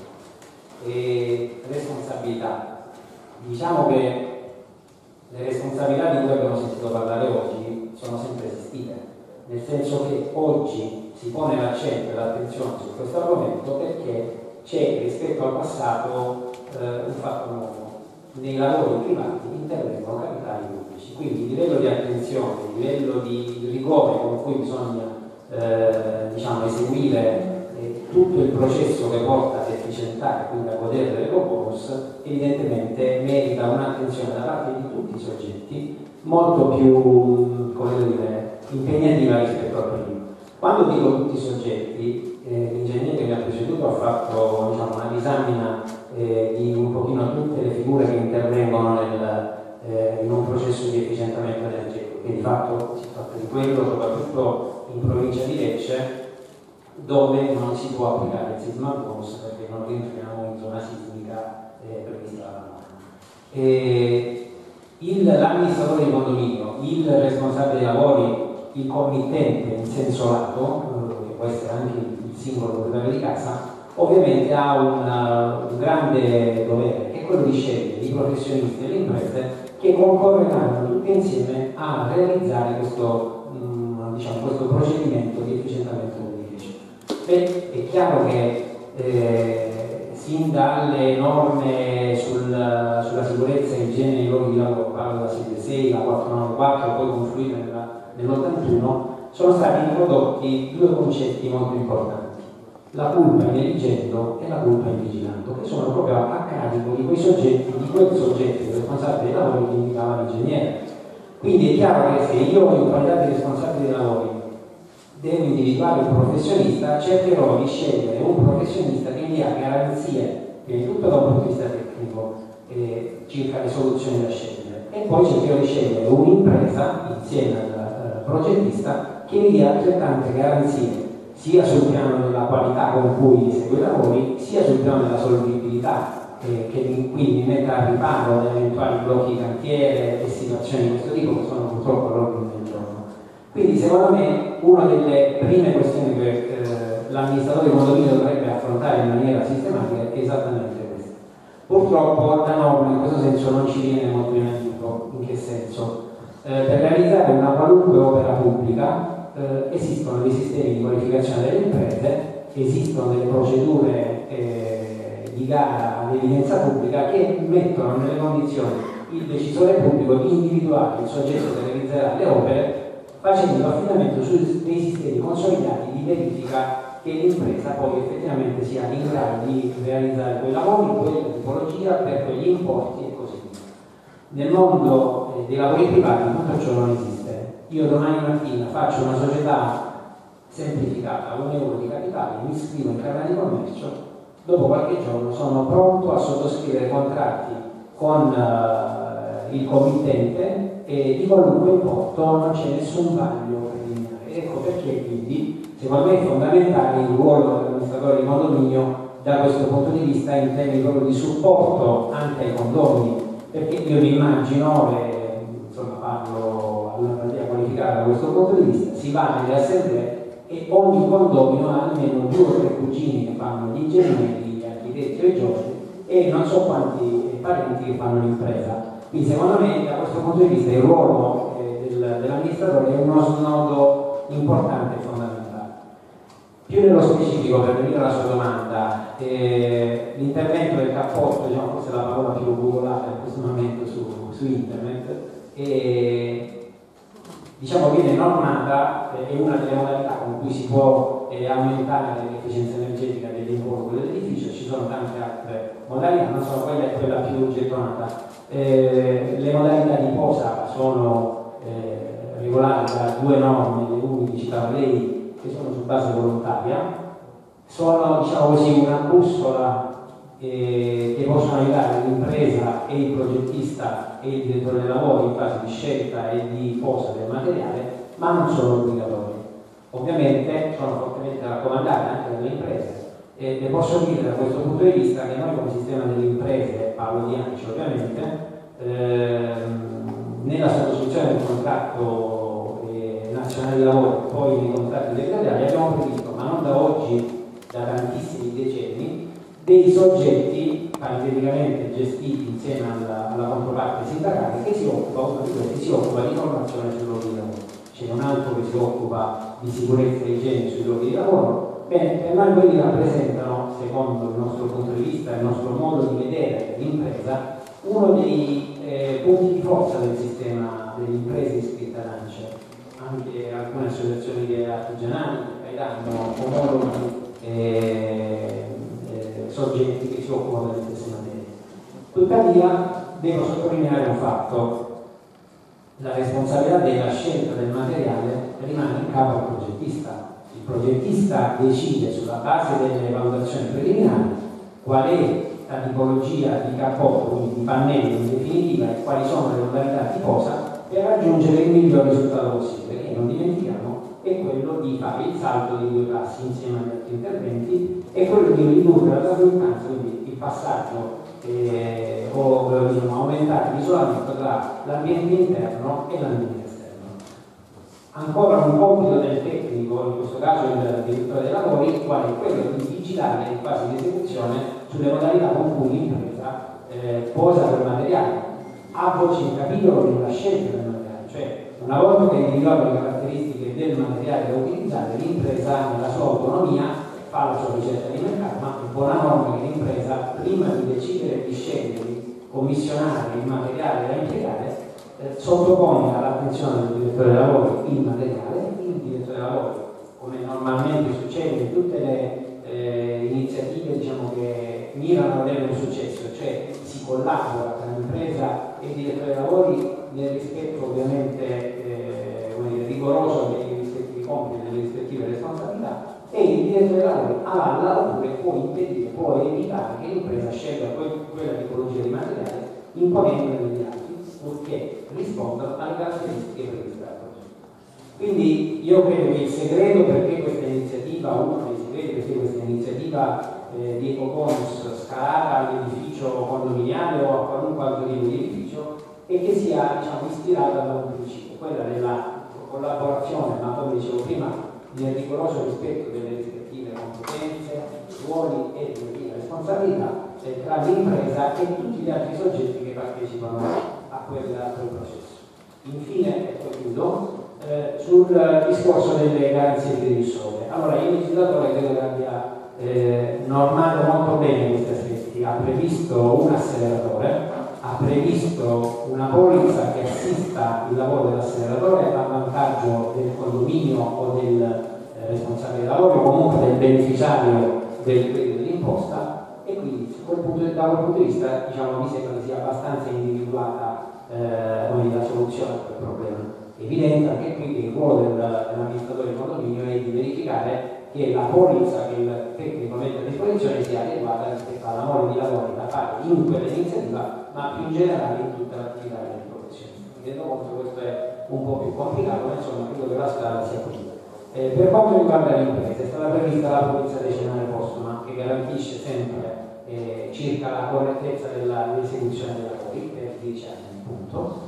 E responsabilità. Diciamo che le responsabilità di cui abbiamo sentito parlare oggi sono sempre esistite, nel senso che oggi si pone l'accento e l'attenzione su questo argomento perché c'è rispetto al passato un fatto nuovo. Nei lavori privati intervengono capitali pubblici, quindi il livello di attenzione, il livello di rigore con cui bisogna diciamo, eseguire tutto il processo che porta ad efficientare, quindi a godere dell'ecobonus, evidentemente merita un'attenzione da parte di tutti i soggetti molto più, come dire, impegnativa rispetto al primo. Quando dico tutti i soggetti, l'ingegnere che mi ha preceduto ha fatto diciamo, una disamina di un pochino tutte le figure che intervengono in un processo di efficientamento energetico, che di fatto si tratta di quello soprattutto in provincia di Lecce, dove non si può applicare il sisma bonus perché non rientriamo in zona sismica prevista dalla norma. L'amministratore di condominio, il responsabile dei lavori, il committente in senso lato, che può essere anche il singolo proprietario di casa, ovviamente ha un grande dovere, che è quello di scegliere i professionisti e le imprese che concorreranno tutti insieme a realizzare questo, diciamo, questo procedimento di efficientamento dell'edificio. È chiaro che sin dalle norme sulla sicurezza e igiene nei luoghi di lavoro, parlo della 7.6, la 494, poi confluita nell'81, sono stati introdotti due concetti molto importanti: la culpa in eligendo e la culpa in vigilando, che sono proprio a carico di quei soggetti, di quel soggetto responsabile dei lavori che indicava l'ingegnere. Quindi è chiaro che se io, in qualità di responsabile dei lavori, devo individuare un professionista, cercherò di scegliere un professionista che mi dia garanzie, prima di tutto da un punto di vista tecnico, circa le soluzioni da scegliere, e poi cercherò di scegliere un'impresa insieme al progettista che mi dia altrettante garanzie sia sul piano della qualità con cui esegue i lavori, sia sul piano della solvibilità, che quindi metta a riparo da eventuali blocchi di cantiere e situazioni di questo tipo che sono purtroppo all'ordine del giorno. Quindi secondo me una delle prime questioni che l'amministratore di condominio dovrebbe affrontare in maniera sistematica è esattamente questa. Purtroppo la norma in questo senso non ci viene molto in aiuto. In che senso? Per realizzare una qualunque opera pubblica esistono dei sistemi di qualificazione delle imprese, esistono delle procedure di gara ad evidenza pubblica che mettono nelle condizioni il decisore pubblico di individuare il soggetto che realizzerà le opere facendo affidamento su dei sistemi consolidati di verifica che l'impresa poi effettivamente sia in grado di realizzare quei lavori, quella tipologia, per quegli importi e così via. Nel mondo dei lavori privati tutto ciò non esiste. Io domani mattina faccio una società semplificata, €1 di capitale, mi iscrivo in Camera di Commercio, dopo qualche giorno sono pronto a sottoscrivere contratti con il committente e di qualunque importo, non c'è nessun vaglio preliminare. Ecco perché quindi secondo me è fondamentale il ruolo dell'amministratore di condominio da questo punto di vista in termini proprio di supporto anche ai condomini, perché io mi immagino, insomma parlo ad una platea qualificata da questo punto di vista, si va nelle assemblee e ogni condomino ha almeno 2 o 3 cugini che fanno gli ingegneri, gli architetti e giorni e non so quanti parenti che fanno l'impresa. Quindi secondo me da questo punto di vista il ruolo dell'amministratore è uno snodo importante e fondamentale. Più nello specifico, per venire alla sua domanda, l'intervento del cappotto, diciamo, forse è la parola più popolare in questo momento su internet, diciamo viene normata, è una delle modalità con cui si può aumentare l'efficienza energetica dell'importo dell'edificio. Ci sono tante altre modalità, non sono quella più gettonata. Le modalità di posa sono regolate da 2 norme, le 11 citava lei, che sono su base volontaria, sono, diciamo così, una bussola che possono aiutare l'impresa e il progettista e il direttore dei lavori in fase di scelta e di posa del materiale, ma non sono obbligatori. Ovviamente sono fortemente raccomandate anche dalle imprese. E posso dire da questo punto di vista che noi come sistema delle imprese, parlo di ANCI ovviamente, nella sottoscrizione del contratto nazionale di lavoro e poi nei contratti territoriali abbiamo previsto, ma non da oggi, da tantissimi decenni, dei soggetti pariteticamente gestiti insieme alla controparte sindacale che si occupa, uno di questi si occupa di formazione sui luoghi di lavoro, c'è un altro che si occupa di sicurezza e igiene sui luoghi di lavoro. Bene, per noi quelli rappresentano, secondo il nostro punto di vista, il nostro modo di vedere l'impresa, uno dei punti di forza del sistema delle imprese iscritte ad ANCE. Anche alcune associazioni artigianali che danno omologhi soggetti che si occupano delle stesse materie. Tuttavia devo sottolineare un fatto: la responsabilità della scelta del materiale rimane in capo al progettista. Il progettista decide sulla base delle valutazioni preliminari qual è la tipologia di cappotto, quindi di pannello in definitiva, e quali sono le modalità di posa per raggiungere il miglior risultato possibile, che non dimentichiamo è quello di fare il salto di 2 passi insieme agli altri interventi e quello di ridurre la distanza, quindi il passaggio o diciamo, aumentare l'isolamento tra l'ambiente interno e l'ambiente esterno. Ancora un compito del tecnico, in questo caso il direttore dei lavori, quale è quello di vigilare in fase di esecuzione sulle modalità con cui l'impresa posa quel materiale, ha voce in capitolo nella scelta del materiale, cioè una volta che ha individuato le caratteristiche del materiale da utilizzare, l'impresa nella sua autonomia fa la sua ricerca di mercato, ma è buona norma che l'impresa, prima di decidere di scegliere di commissionare il materiale da impiegare, sottopone all'attenzione del direttore dei lavori il materiale. Il direttore dei lavori, come normalmente succede in tutte le iniziative, diciamo, che mirano ad avere un successo, cioè si collabora tra l'impresa e il direttore dei lavori nel rispetto ovviamente rigoroso dei rispettivi compiti e delle rispettive responsabilità, e il direttore dei lavori avalla oppure può impedire, può evitare che l'impresa scelga quella tipologia di materiale imponendole degli altri, purché rispondano alle caratteristiche previste dal progetto. Quindi io credo che il segreto perché questa iniziativa, uno dei segreti perché questa iniziativa di ecobonus scalata all'edificio condominiale o a qualunque altro tipo di edificio è che sia, diciamo, ispirata da un principio, quella della collaborazione, ma come dicevo prima, nel rigoroso rispetto delle rispettive competenze, ruoli e responsabilità tra l'impresa e tutti gli altri soggetti che partecipano a quel processo. Infine, e poi chiudo, sul discorso delle garanzie previsorie. Allora, il legislatore credo che abbia normato molto bene questi aspetti, ha previsto un acceleratore, ha previsto una polizza che assista il lavoro dell'acceleratore a vantaggio del condominio o del responsabile del lavoro o comunque del beneficiario del credito d'imposta, e quindi da quel punto di vista, diciamo, mi sembra che sia abbastanza individuata la soluzione a quel problema. È evidente anche qui che il ruolo dell'amministratore del condominio è di verificare che la polizza che il tecnico mette a disposizione sia adeguata rispetto alla mole di lavori da fare in quell'iniziativa, ma più in generale in tutta l'attività delle professioni. Mi rendo conto che questo è un po' più complicato, ma insomma credo che la strada sia quella. Per quanto riguarda le imprese, è stata prevista la polizza decennale postuma che garantisce sempre circa la correttezza dell'esecuzione dei lavori per 10 anni, appunto.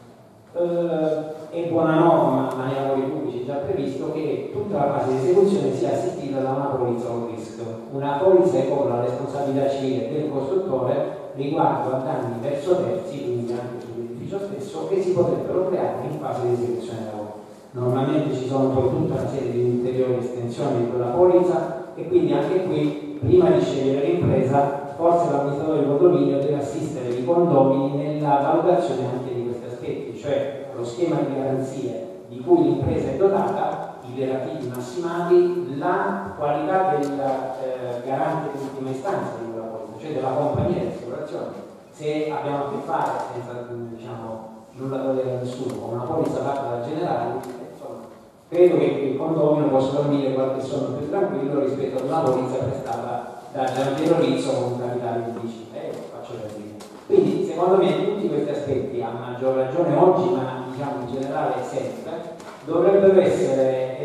È buona norma, ma nei lavori pubblici è già previsto che tutta la fase di esecuzione sia assistita da una polizza o risk. Una polizza che copre la responsabilità civile del costruttore riguardo a danni verso terzi, quindi anche sull'edificio stesso, che si potrebbero creare in fase di esecuzione dei lavori. Normalmente ci sono poi tutta una serie di ulteriori estensioni di quella polizza, e quindi anche qui, prima di scegliere l'impresa, forse l'amministratore del condominio deve assistere i condomini nella valutazione anche di questi aspetti, cioè lo schema di garanzie di cui l'impresa è dotata, i relativi massimali, la qualità del garante di ultima istanza di quella polizza, cioè della compagnia di assicurazione. Se abbiamo a che fare, senza, diciamo, nulla togliere a nessuno, con una polizza fatta da generali, insomma, credo che il condominio possa dormire qualche sonno più tranquillo rispetto ad una polizza prestata da Gianpiero Rizzo con un capitale di 10, faccio per dire. Quindi secondo me tutti questi aspetti, a maggior ragione oggi, ma diciamo in generale sempre, dovrebbero essere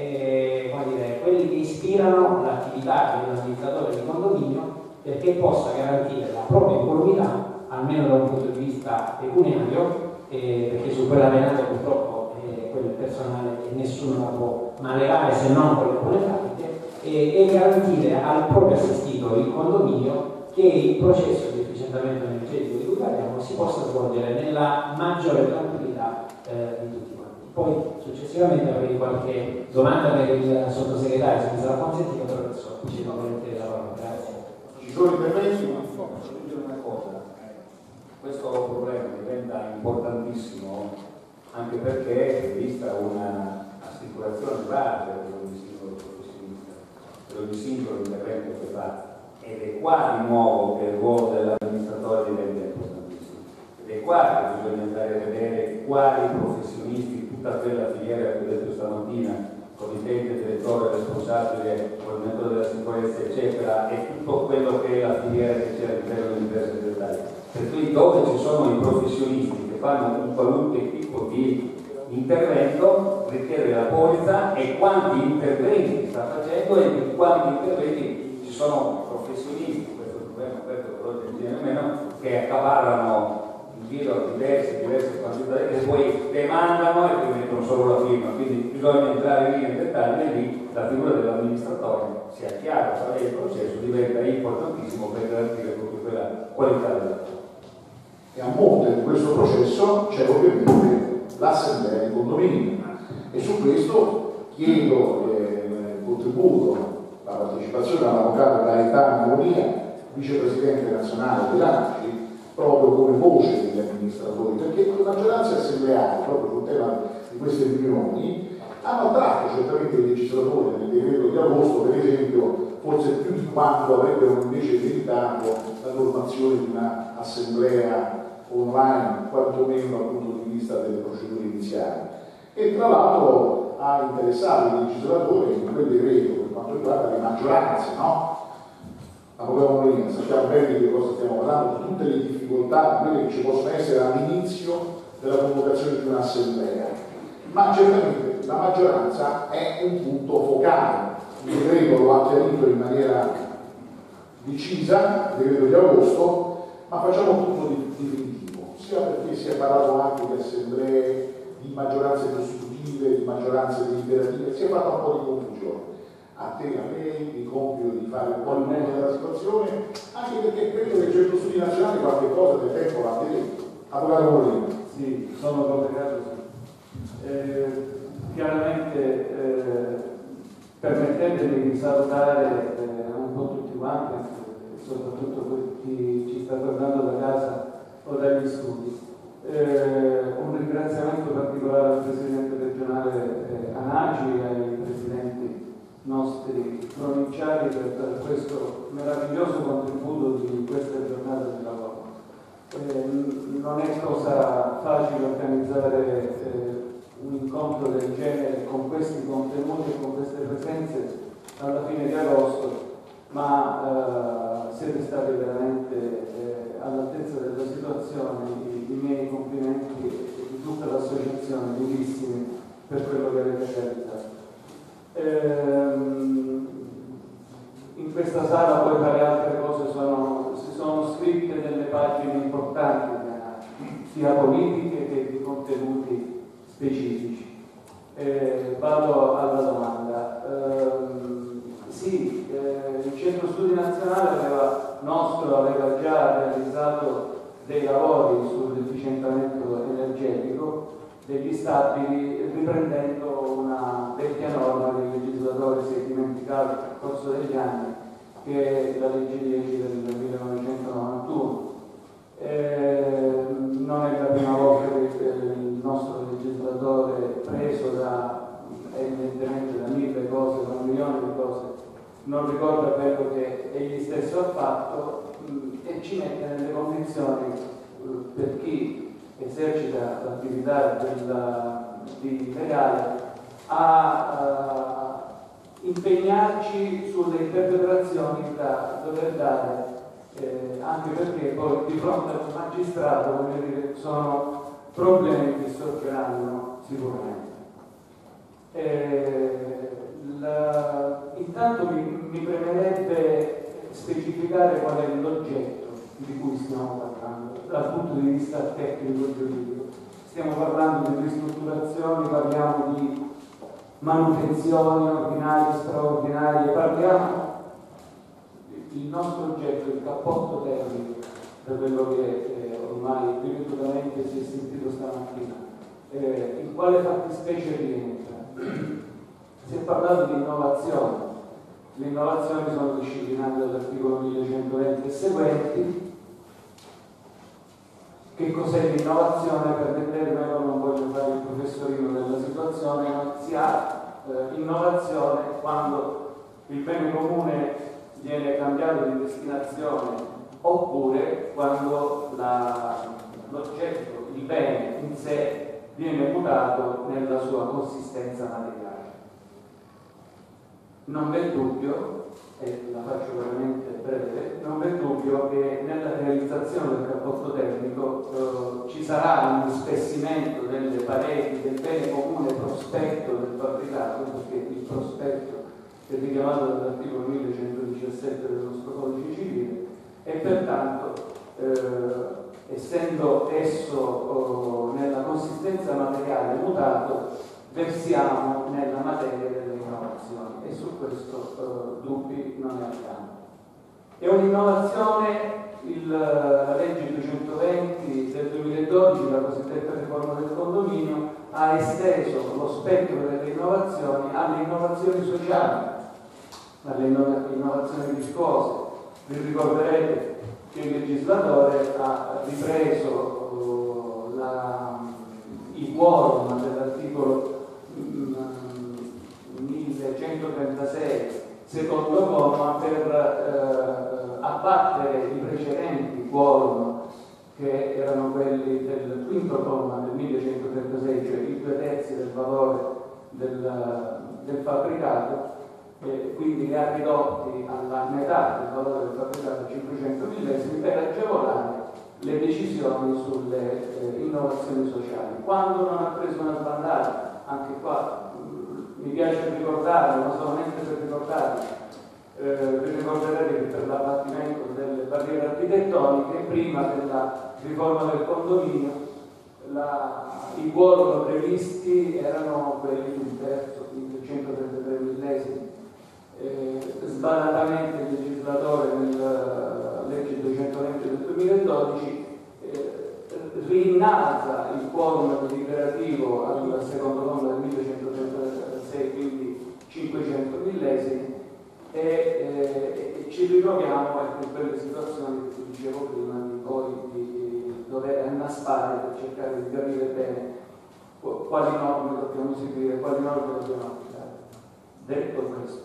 quelli che ispirano l'attività dell'amministratore di condominio, perché possa garantire la propria incolumità, almeno da un punto di vista pecuniario, perché su quella penale purtroppo quello è personale e nessuno la può malevare se non con le buone pratiche, e garantire al proprio assistito, il condominio, che il processo di efficientamento energetico di cui parliamo si possa svolgere nella maggiore tranquillità di tutti quanti. Poi successivamente avrei qualche domanda per il sottosegretario, se mi sarà consentito, però adesso ci sono volentieri la parola. Grazie. Ci sono interventi? Posso dire una cosa? Questo problema diventa importantissimo anche perché è vista un'assicurazione base per ogni singolo professionista, per ogni singolo intervento che fa, ed è qua di nuovo che il ruolo dell'amministratore diventa importantissimo, ed è qua che bisogna andare a vedere quali professionisti, tutta quella filiera che ho detto stamattina, committente, direttore, responsabile, coordinatore della sicurezza, eccetera, e tutto quello che è la filiera che c'è all'interno dell'impresa aziendale. Per cui dove ci sono i professionisti che fanno un qualunque tipo di intervento richiede la polizza, e quanti interventi sta facendo e di quanti interventi ci sono professionisti, questo è un problema aperto per oggi nemmeno, che accaparrano in giro diverse quantità e poi demandano e poi mettono solo la firma, quindi bisogna entrare lì nel dettaglio, e lì la figura dell'amministratore, sia chiaro qual è il processo, diventa importantissimo per garantire proprio quella qualità del lavoro. E a monte di questo processo c'è ovviamente l'assemblea di condominio, e su questo chiedo il contributo la partecipazione all'avvocato Gaetano Monia, vicepresidente nazionale dell'ANCI, proprio come voce degli amministratori, perché le maggioranze assembleari, proprio sul tema di queste riunioni, hanno attratto certamente il legislatore nel decreto di agosto, per esempio, forse più di quanto avrebbero invece meritato la normazione di un'assemblea online, quantomeno dal punto di vista delle procedure iniziali. E tra l'altro ha interessato il legislatore in quel decreto per quanto riguarda le maggioranze, no? Avvocato Molina, sappiamo bene di che cosa stiamo parlando, di tutte le difficoltà, quelle che ci possono essere all'inizio della convocazione di un'assemblea, ma certamente la maggioranza è un punto focale. Il decreto lo ha chiarito in maniera decisa, il decreto di agosto, ma facciamo un punto definitivo, sia perché si è parlato anche di assemblee, di maggioranze costitutive, di maggioranze deliberative, si è fatta un po' di confusione. A te, a me, mi compito di fare un po' il punto della situazione, anche perché credo che il Centro Studi Nazionale qualche cosa del tempo l'ha detto. Avvocato Molina. Sì, sono collegato. Chiaramente permettetemi di salutare un po' tutti quanti, soprattutto chi ci sta guardando da casa o dagli studi. Un ringraziamento particolare al Presidente regionale Anaci e ai Presidenti nostri provinciali per questo meraviglioso contributo di questa giornata di lavoro. Non è cosa facile organizzare un incontro del genere con questi contenuti e con queste presenze alla fine di agosto, ma siete stati veramente all'altezza della situazione. I miei complimenti di tutta l'associazione, vivissimi, per quello che avete realizzato. In questa sala poi tra le altre cose si sono scritte delle pagine importanti, sia politiche che di contenuti specifici. Vado alla domanda. Sì, il Centro Studi Nazionale aveva già realizzato dei lavori sull'efficientamento energetico degli stabili, riprendendo una vecchia norma che il legislatore si è dimenticato nel corso degli anni, che è la legge 10 del 1991. Non è la prima volta che il nostro legislatore, preso evidentemente da mille cose, da un milione di cose, non ricorda quello che egli stesso ha fatto e ci mette nelle condizioni per chi esercita l'attività di legale a impegnarci sulle interpretazioni da dover dare, anche perché poi di fronte al magistrato, voglio dire, sono problemi che sorgeranno sicuramente. Intanto mi premerebbe specificare qual è l'oggetto di cui stiamo parlando dal punto di vista tecnico-giuridico. Stiamo parlando di ristrutturazioni, parliamo di manutenzioni ordinarie, straordinarie, il nostro oggetto, il cappotto termico, da quello che ormai ripetutamente si è sentito stamattina. In quale fattispecie rientra? Si è parlato di innovazione. Le innovazioni sono disciplinate dall'articolo 1120 e seguenti. Che cos'è l'innovazione? Permettetemi, non voglio fare il professorino della situazione, ma si ha innovazione quando il bene comune viene cambiato di destinazione oppure quando l'oggetto, il bene in sé, viene mutato nella sua consistenza materiale. Non v'è dubbio, e la faccio veramente breve, non v'è dubbio che nella realizzazione del cappotto termico ci sarà un spessimento delle pareti del bene comune prospetto del fabbricato, perché il prospetto è richiamato dall'articolo 1117 del nostro codice civile e pertanto essendo esso nella consistenza materiale mutato, versiamo nella materia delle innovazioni e su questo dubbi non ne abbiamo. È un'innovazione la legge 220 del 2012, la cosiddetta riforma del condominio, ha esteso lo spettro delle innovazioni alle innovazioni sociali. alle innovazioni virtuose. Vi ricorderete che il legislatore ha ripreso i quorum dell'articolo 1136 secondo comma per abbattere i precedenti quorum che erano quelli del quinto comma del 1136, cioè i 2/3 del valore del fabbricato, quindi li ha ridotti alla metà del valore del fabbricato a 500 millesimi per agevolare le decisioni sulle innovazioni sociali. Quando non ha preso una sbandata, anche qua mi piace ricordarlo, ma solamente per ricordarlo, vi ricorderete che per l'abbattimento delle barriere architettoniche, prima della riforma del condominio, i quorum previsti erano quelli di un terzo, quindi 133 millesimi. Sbadatamente il legislatore nella legge 220 del 2012 rinnalza il quorum deliberativo al secondo comma del 1136, quindi 500 millesimi, e ci ritroviamo in quelle situazioni che vi dicevo prima di dover annaspare per cercare di capire bene quali norme dobbiamo seguire, quali norme dobbiamo applicare. Detto questo,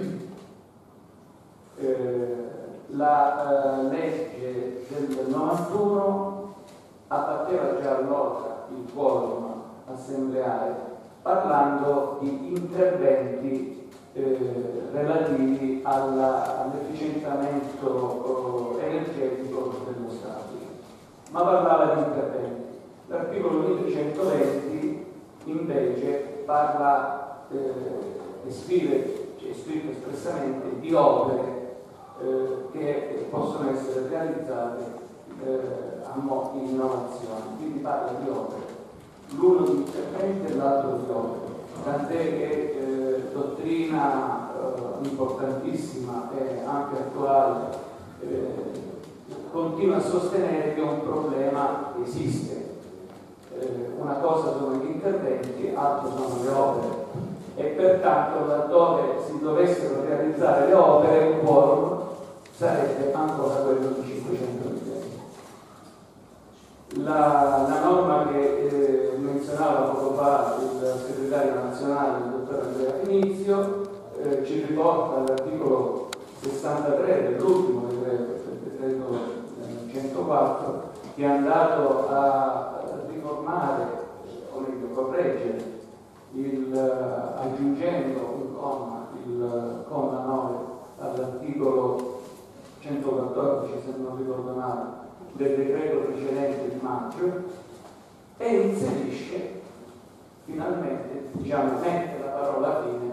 la legge del 91 abbatteva già allora il quorum assembleare parlando di interventi relativi all'efficientamento energetico dello Stato, ma parlava di interventi. L'articolo 1120 invece parla scrive espressamente di opere che possono essere realizzate in innovazione, quindi parla di opere, l'uno di interventi e l'altro di opere, tant'è che dottrina importantissima e anche attuale continua a sostenere che un problema esiste. Una cosa sono gli interventi, altro sono le opere, e pertanto laddove si dovessero realizzare le opere il quorum sarebbe ancora quello di 500 milioni. La norma che menzionava poco fa il segretario nazionale, il dottor Andrea Finizio, ci riporta all'articolo 63 dell'ultimo decreto, il decreto 104, che è andato a riformare, o meglio correggere, aggiungendo un comma, il comma 9 all'articolo 114, se non ricordo male, del decreto precedente di maggio, e inserisce finalmente, mette la parola fine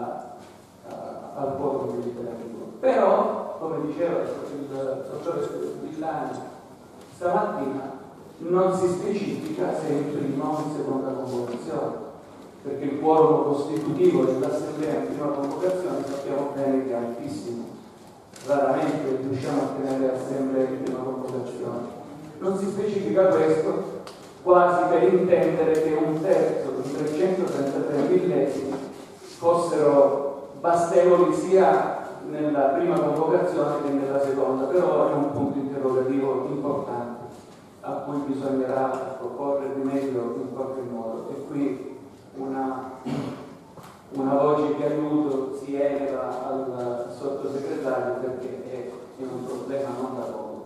al quorum deliberativo. Però, come diceva il dottore Villani stamattina, non si specifica se in prima o in seconda convocazione, perché il quorum costitutivo dell'assemblea in prima convocazione sappiamo bene che è altissimo, raramente riusciamo a tenere assemblee in prima convocazione. Non si specifica questo, quasi per intendere che un terzo di 333 millesimi fossero bastevoli sia nella prima convocazione che nella seconda, però è un punto interrogativo importante a cui bisognerà proporre rimedio in qualche modo, e qui una voce di aiuto si eleva al sottosegretario, perché è un problema non da poco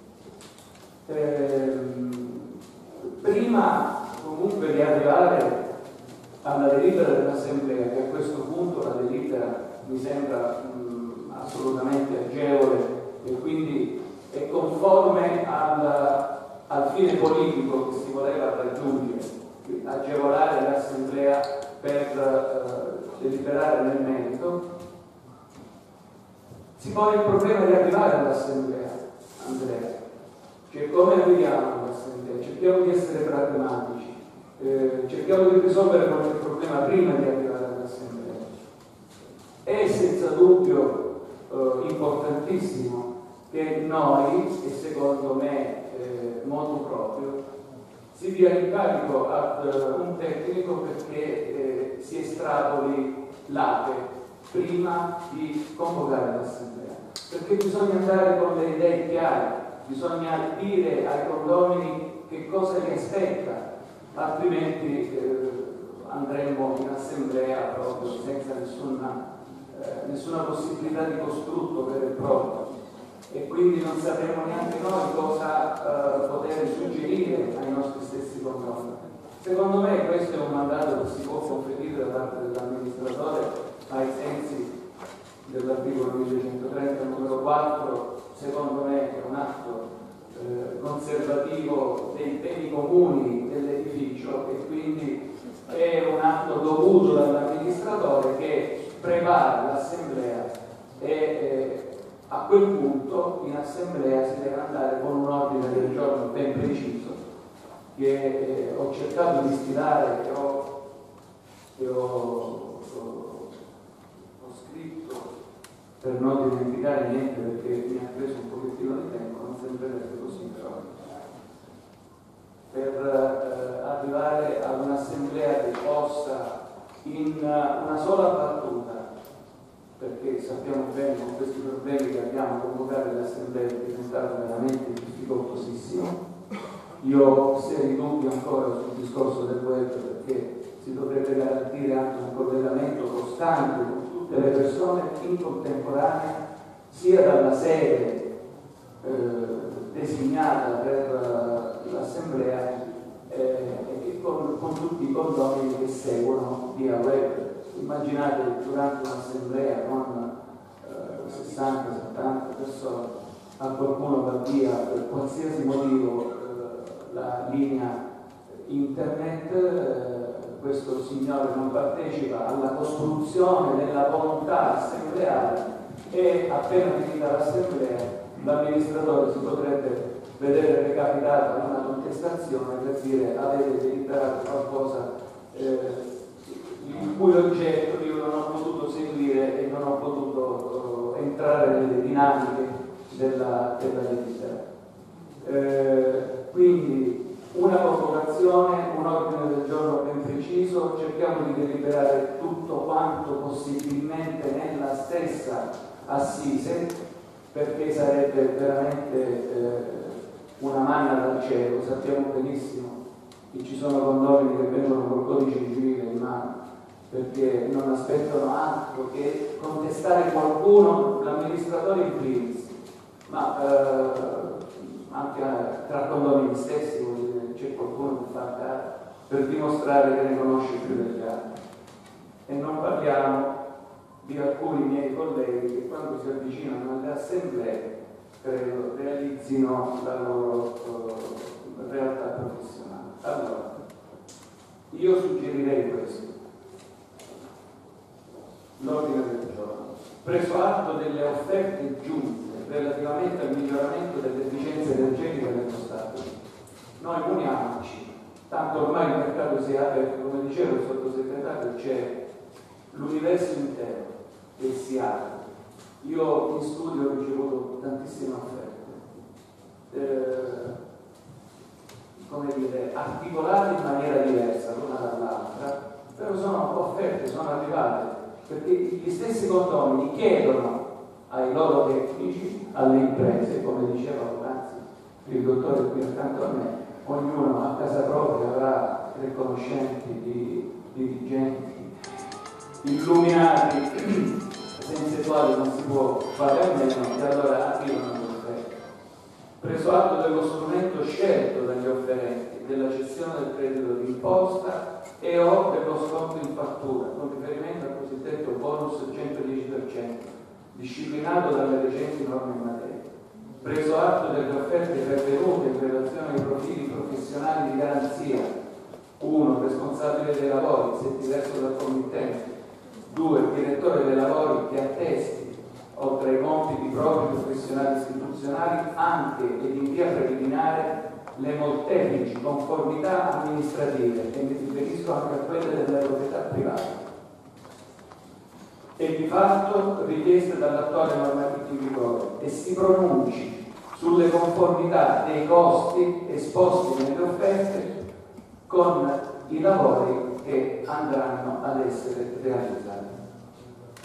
questo. Prima comunque di arrivare alla delibera dell'assemblea, che a questo punto la delibera mi sembra assolutamente agevole e quindi è conforme al fine politico che si voleva raggiungere, agevolare l'assemblea per deliberare nel merito, si pone il problema di arrivare all'assemblea, Andrea. Cioè, come arriviamo all'assemblea? Cerchiamo di essere pragmatici, cerchiamo di risolvere qualche problema prima di arrivare all'assemblea. È senza dubbio importantissimo che noi, e secondo me modo proprio, si dia incarico ad un tecnico perché si estrapoli l'APE prima di convocare l'assemblea, perché bisogna andare con le idee chiare, bisogna dire ai condomini che cosa li aspetta, altrimenti andremo in assemblea proprio senza nessuna possibilità di costrutto vero e proprio, e quindi non sapremo neanche noi cosa poter suggerire ai nostri stessi condomini. Secondo me questo è un mandato che si può conferire da parte dell'amministratore ai sensi dell'articolo 1130 numero 4. Secondo me è un atto conservativo dei beni comuni dell'edificio e quindi è un atto dovuto dall'amministratore che prepara l'assemblea e a quel punto in assemblea si deve andare con un ordine del giorno ben preciso che ho cercato di stilare, che ho scritto per non dimenticare niente perché mi ha preso un pochettino di tempo, non sembrerebbe così però, per arrivare ad un'assemblea che possa in una sola battuta, perché sappiamo bene con questi problemi che abbiamo convocare l'assemblea è diventato veramente difficoltosissimo. Io ho seri dubbi ancora sul discorso del web perché si dovrebbe garantire anche un collegamento costante con tutte le persone in contemporanea, sia dalla sede designata per l'assemblea e con tutti i condomini che seguono via web. Immaginate durante un'assemblea con 60-70 persone, a qualcuno va via per qualsiasi motivo la linea internet, questo signore non partecipa alla costruzione della volontà assembleare e appena finita l'assemblea l'amministratore si potrebbe vedere recapitata una contestazione per dire avete deliberato qualcosa il cui oggetto io non ho potuto seguire e non ho potuto entrare nelle dinamiche della delibera. Quindi una convocazione, un ordine del giorno ben preciso, cerchiamo di deliberare tutto quanto possibilmente nella stessa assise, perché sarebbe veramente una manna dal cielo. Sappiamo benissimo che ci sono condomini che vengono col codice civile in mano perché non aspettano altro che contestare qualcuno, l'amministratore in primis, ma anche tra condomini stessi c'è qualcuno che fa gara per dimostrare che ne conosce più degli altri. E non parliamo di alcuni miei colleghi che quando si avvicinano alle assemblee credo realizzino la loro realtà professionale. Allora, io suggerirei questo. L'ordine del giorno, preso atto delle offerte giunte relativamente al miglioramento dell'efficienza energetica dello Stato, noi uniamoci, tanto ormai il mercato si è aperto, come diceva il sottosegretario, c'è l'universo intero che si apre. Io in studio ho ricevuto tantissime offerte, come dire, articolate in maniera diversa l'una dall'altra, però sono offerte, sono arrivate, perché gli stessi condomini chiedono ai loro tecnici, alle imprese, come diceva poc'anzi il dottore qui accanto a me, ognuno a casa propria avrà dei conoscenti di dirigenti illuminati senza i quali non si può fare a meno, e allora arrivano le offerte. Preso atto dello strumento scelto dagli offerenti della cessione del credito d'imposta e o dello sconto in fattura con riferimento al cosiddetto bonus 110% disciplinato dalle recenti norme in materia. Preso atto delle offerte pervenute in relazione ai profili professionali di garanzia: 1. Responsabile dei lavori, se diverso dal committente; 2. Direttore dei lavori che attesti, oltre ai compiti propri professionali istituzionali, anche ed in via preliminare le molteplici conformità amministrative, e mi riferisco anche a quelle della proprietà privata, e di fatto richieste dall'attuale normativa in vigore, e si pronunci sulle conformità dei costi esposti nelle offerte con i lavori che andranno ad essere realizzati.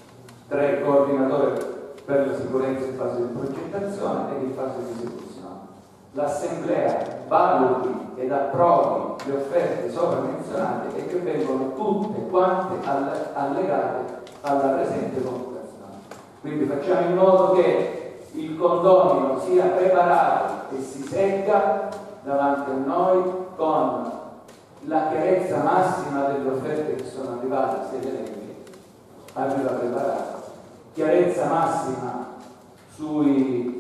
tra il coordinatore per la sicurezza in fase di progettazione e in fase di esecuzione. L'assemblea valuti ed approvi le offerte sopra menzionate e che vengono tutte quante allegate alla presente convocazione. Quindi facciamo in modo che il condomino sia preparato e si segga davanti a noi con la chiarezza massima delle offerte che sono arrivate, se le leggi, arriva preparato, chiarezza massima sui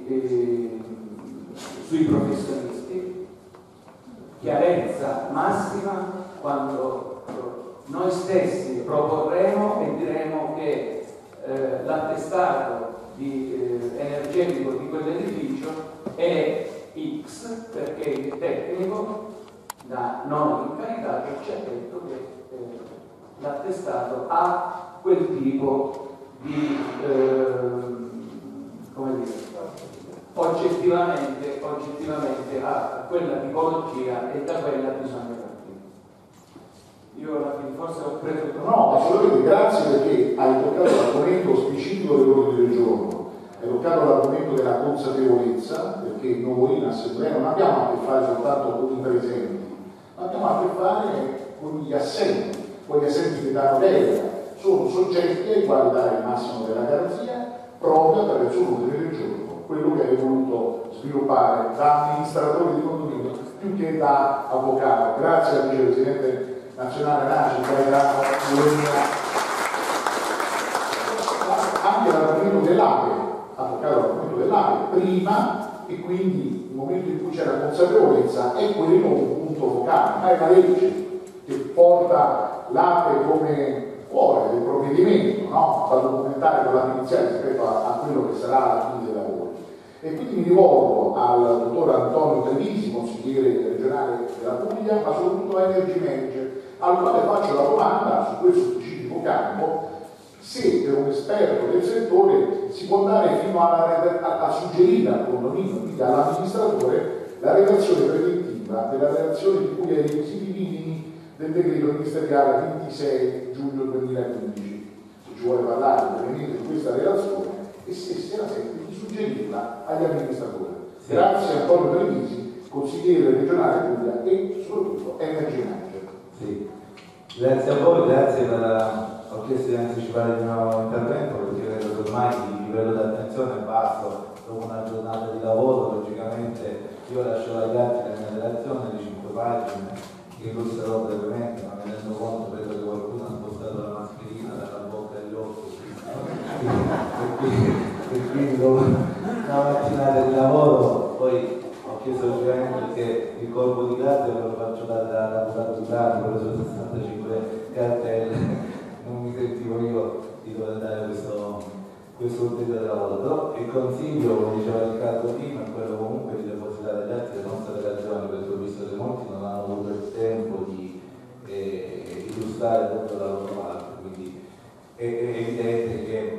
professionisti, chiarezza massima quando noi stessi proporremo e diremo che l'attestato energetico di quell'edificio è X, perché il tecnico da noi incaricato ci ha detto che l'attestato ha quel tipo di come dire, oggettivamente ha quella tipologia e da quella bisogna partire. Io alla fine forse ho preso troppo. No, assolutamente, grazie, perché hai toccato l'argomento specifico dell'ordine del giorno, hai toccato l'argomento della consapevolezza, perché noi in assemblea non abbiamo a che fare soltanto con i presenti, ma abbiamo a che fare con gli assenti che danno delega, sono soggetti ai quali dare il massimo della garanzia proprio attraverso l'ordine del giorno, quello che hai voluto sviluppare da amministratore di condominio più che da avvocato. Grazie al vicepresidente nazionale Naci che hai dato anche l'argomento dell'APE, ha toccato l'argomento dell'APE prima, e quindi il momento in cui c'è la consapevolezza è quello un punto focale, ma è la legge che porta l'APE come cuore del provvedimento, no? Da documentare con la iniziale rispetto a quello che sarà la fine dei lavori. E quindi mi rivolgo al dottor Antonio Trevisi, consigliere regionale della Puglia, ma soprattutto a Energy Manager, al quale faccio la domanda su questo specifico campo, se per un esperto del settore si può andare fino a suggerire al condominio, quindi all'amministratore, la redazione preventiva della relazione di cui ai requisiti minimi del decreto ministeriale 26 giugno 2015. Se ci vuole parlare brevemente di questa relazione e se la sente di suggerirla agli amministratori. Sì. Grazie a Antonio Trevisi, consigliere regionale Puglia e soprattutto Energy Manager. Sì. Grazie a voi, grazie ho chiesto di anticipare il mio intervento perché vedo che ormai il livello di attenzione è basso dopo una giornata di lavoro. Logicamente io lascio agli altri la mia relazione di 5 pagine che illustrerò brevemente, ma mi rendo conto, vedo che qualcuno ha spostato la mascherina dalla bocca agli occhi e quindi dopo una mattinata di lavoro poi ho chiesto logicamente che il corpo di carte me lo faccio dare dall'avvocato di Prato, per le sue 65 cartelle, non mi sentivo io di dover dare questo ulteriore lavoro, però il consiglio, come diceva Riccardo prima, è quello comunque di depositare agli atti le nostre relazioni, perché ho visto che molti non hanno avuto il tempo di illustrare tutto la loro parte, quindi è evidente che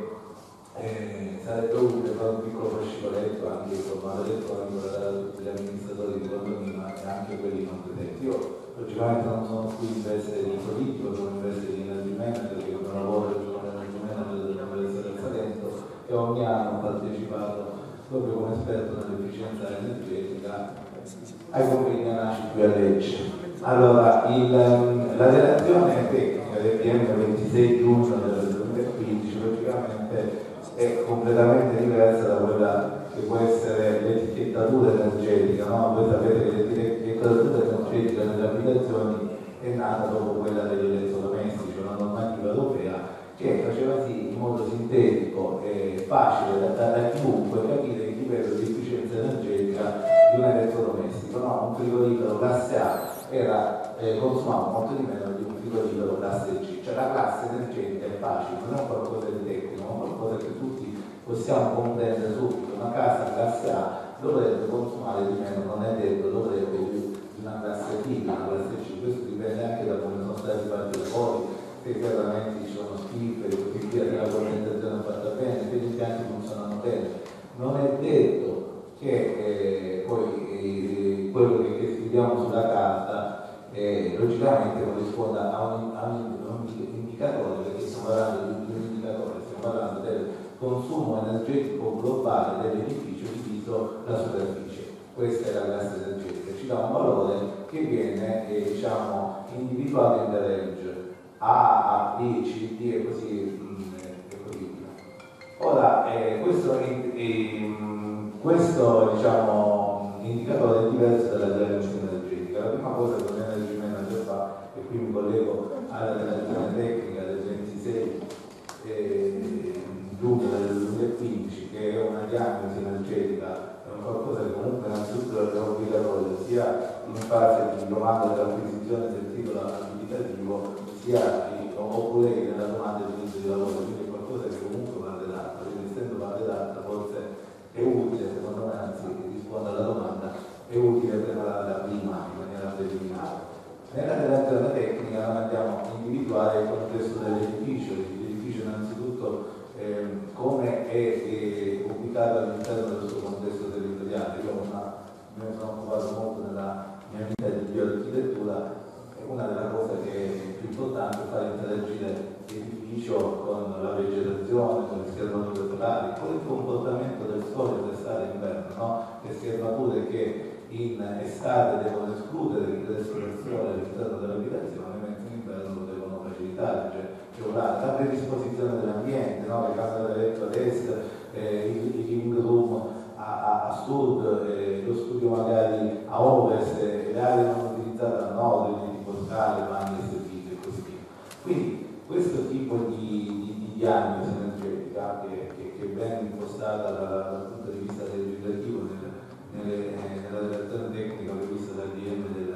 sarebbe utile fare un piccolo fascicoletto anche insomma elettronico da dare a tutti gli amministratori di condominio e anche quelli non credenti. Io logicamente non sono qui in veste di politico, sono in veste di energy manager, che come lavoro sono energy manager dell'Università del Salento e ogni anno ho partecipato proprio come esperto nell'efficienza energetica ai convegni ANACI qui a Lecce. Allora, la relazione tecnica del PM 26 giugno del 2015 logicamente è completamente diversa da quella che può essere l'etichettatura energetica, no? Voi sapete che l'etichettatura energetica nelle abitazioni è nata dopo quella degli elettrodomestici, una normativa europea che faceva sì in modo sintetico e facile da chiunque capire il livello di efficienza energetica di un elettrodomestico, no? Un frigorifero classe A consumava molto di meno di un frigorifero classe C, cioè la classe energetica è facile, non è qualcosa di tecnico, ma qualcosa che tutti possiamo comprendere subito. Una casa classe A dovrebbe consumare di meno, non è detto dovrebbe di una classe B, una classe C, questo dipende anche da come sono stati fatti i lavori, se i ferramenti ci sono schiffe e così via, se la correntazione è fatta bene, se gli impianti funzionano bene. Non è detto che poi quello che scriviamo sulla carta logicamente corrisponda a un indicatore, perché stiamo parlando di un indicatore, stiamo parlando delle energetico globale dell'edificio diviso la superficie. Questa è la classe energetica, ci dà un valore che viene diciamo, individuato in the range A, A10, D e così via. Ora, questo diciamo, indicatore è diverso dalla diagnostica energetica. La prima cosa che l'Energy Manager fa, e qui mi collego alla relazione tecnica del 26 giugno del 2015, che è una diagnosi energetica, è un qualcosa che comunque innanzitutto è obbligatorio sia in fase di domanda dell'acquisizione del titolo abilitativo sia oppure nella domanda di inizio di lavoro, quindi è qualcosa che comunque va redatto, quindi essendo va redatto forse è utile, secondo me, anzi risponde alla domanda, è utile prepararla prima in maniera preliminare. Nella relazione tecnica noi andiamo a individuare il contesto dell'edificio. L'edificio innanzitutto come è ubicato all'interno del suo contesto territoriale. Io mi sono occupato molto nella mia vita di bioarchitettura e una delle cose che è più importante è fare interagire l'edificio con la vegetazione, con le schermature solari, con il comportamento del sole in estate e inverno, no? Le schermature che in estate devono escludere l'ingresso del sole all'interno dell'abitazione, mentre in inverno lo devono facilitare, cioè la predisposizione dell'ambiente, no? Le camere da letto ad est, il living room a sud, lo studio magari a ovest, le aree non utilizzate a nord, quindi tipo scale, bagni e servizi e così via. Quindi questo tipo di diagnosi energetica che viene impostata dal punto di vista legislativo nella relazione tecnica prevista dal DM del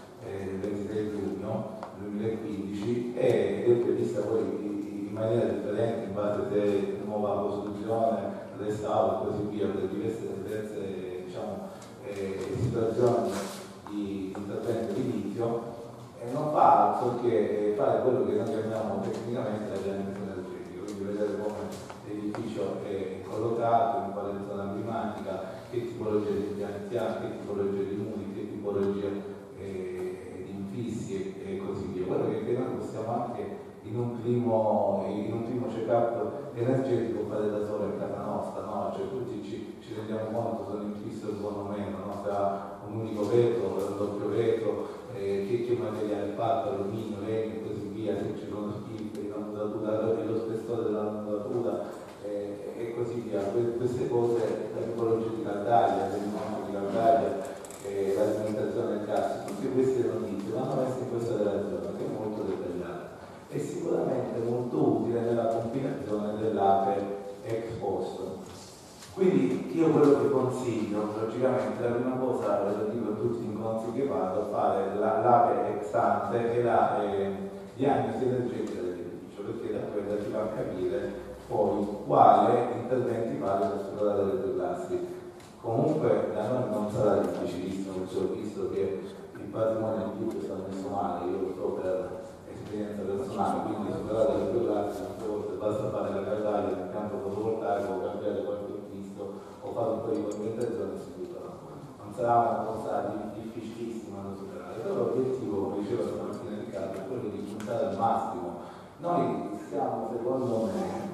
23 giugno 2015 ed è prevista poi in maniera differente in base se nuova costruzione, restauro e così via per diverse diciamo, situazioni di intervento edilizio e non fa altro che fare quello che noi chiamiamo tecnicamente la diagnosi energetica, quindi vedere come l'edificio è collocato, in quale zona climatica, che tipologia di impianti ha, che tipologia di muri, che tipologia di infissi e così via. Quello che noi possiamo anche in un primo check-up energetico fare da solo in casa nostra, no? Cioè tutti ci rendiamo conto se l'infisso è buono o meno, no? Se ha un unico vetro, un doppio vetro, che materiale è fatto, alluminio, legno e così via, se ci sono schiffi, la muratura e lo spessore della muratura e così via. Queste cose, la tipologia di caldaia, l'eliminazione di caldaia, l'alimentazione del gas, tutte queste notizie vanno messe in questa relazione che è molto dettagliata e sicuramente molto utile nella compilazione dell'APE ex post. Quindi io quello che consiglio, logicamente, la prima cosa, lo dico a tutti gli incontri che vado, a fare l'APE ex ante e la diagnosi energetica dell'edificio, perché da quella ci fa capire poi quale interventi fare per superare le due classi. Comunque da noi non sarà difficilissimo, visto che il patrimonio di più è stato messo male, io lo so per esperienza personale, quindi superare le due classi molte volte basta fare la caldaia nel campo fotovoltaico, cambiare qualche acquisto o fare un po' di pavimentazione e si buttano. Non sarà una cosa difficilissima da superare, però l'obiettivo, come diceva stamattina Riccardo, è quello di puntare al massimo. Noi stiamo, secondo me,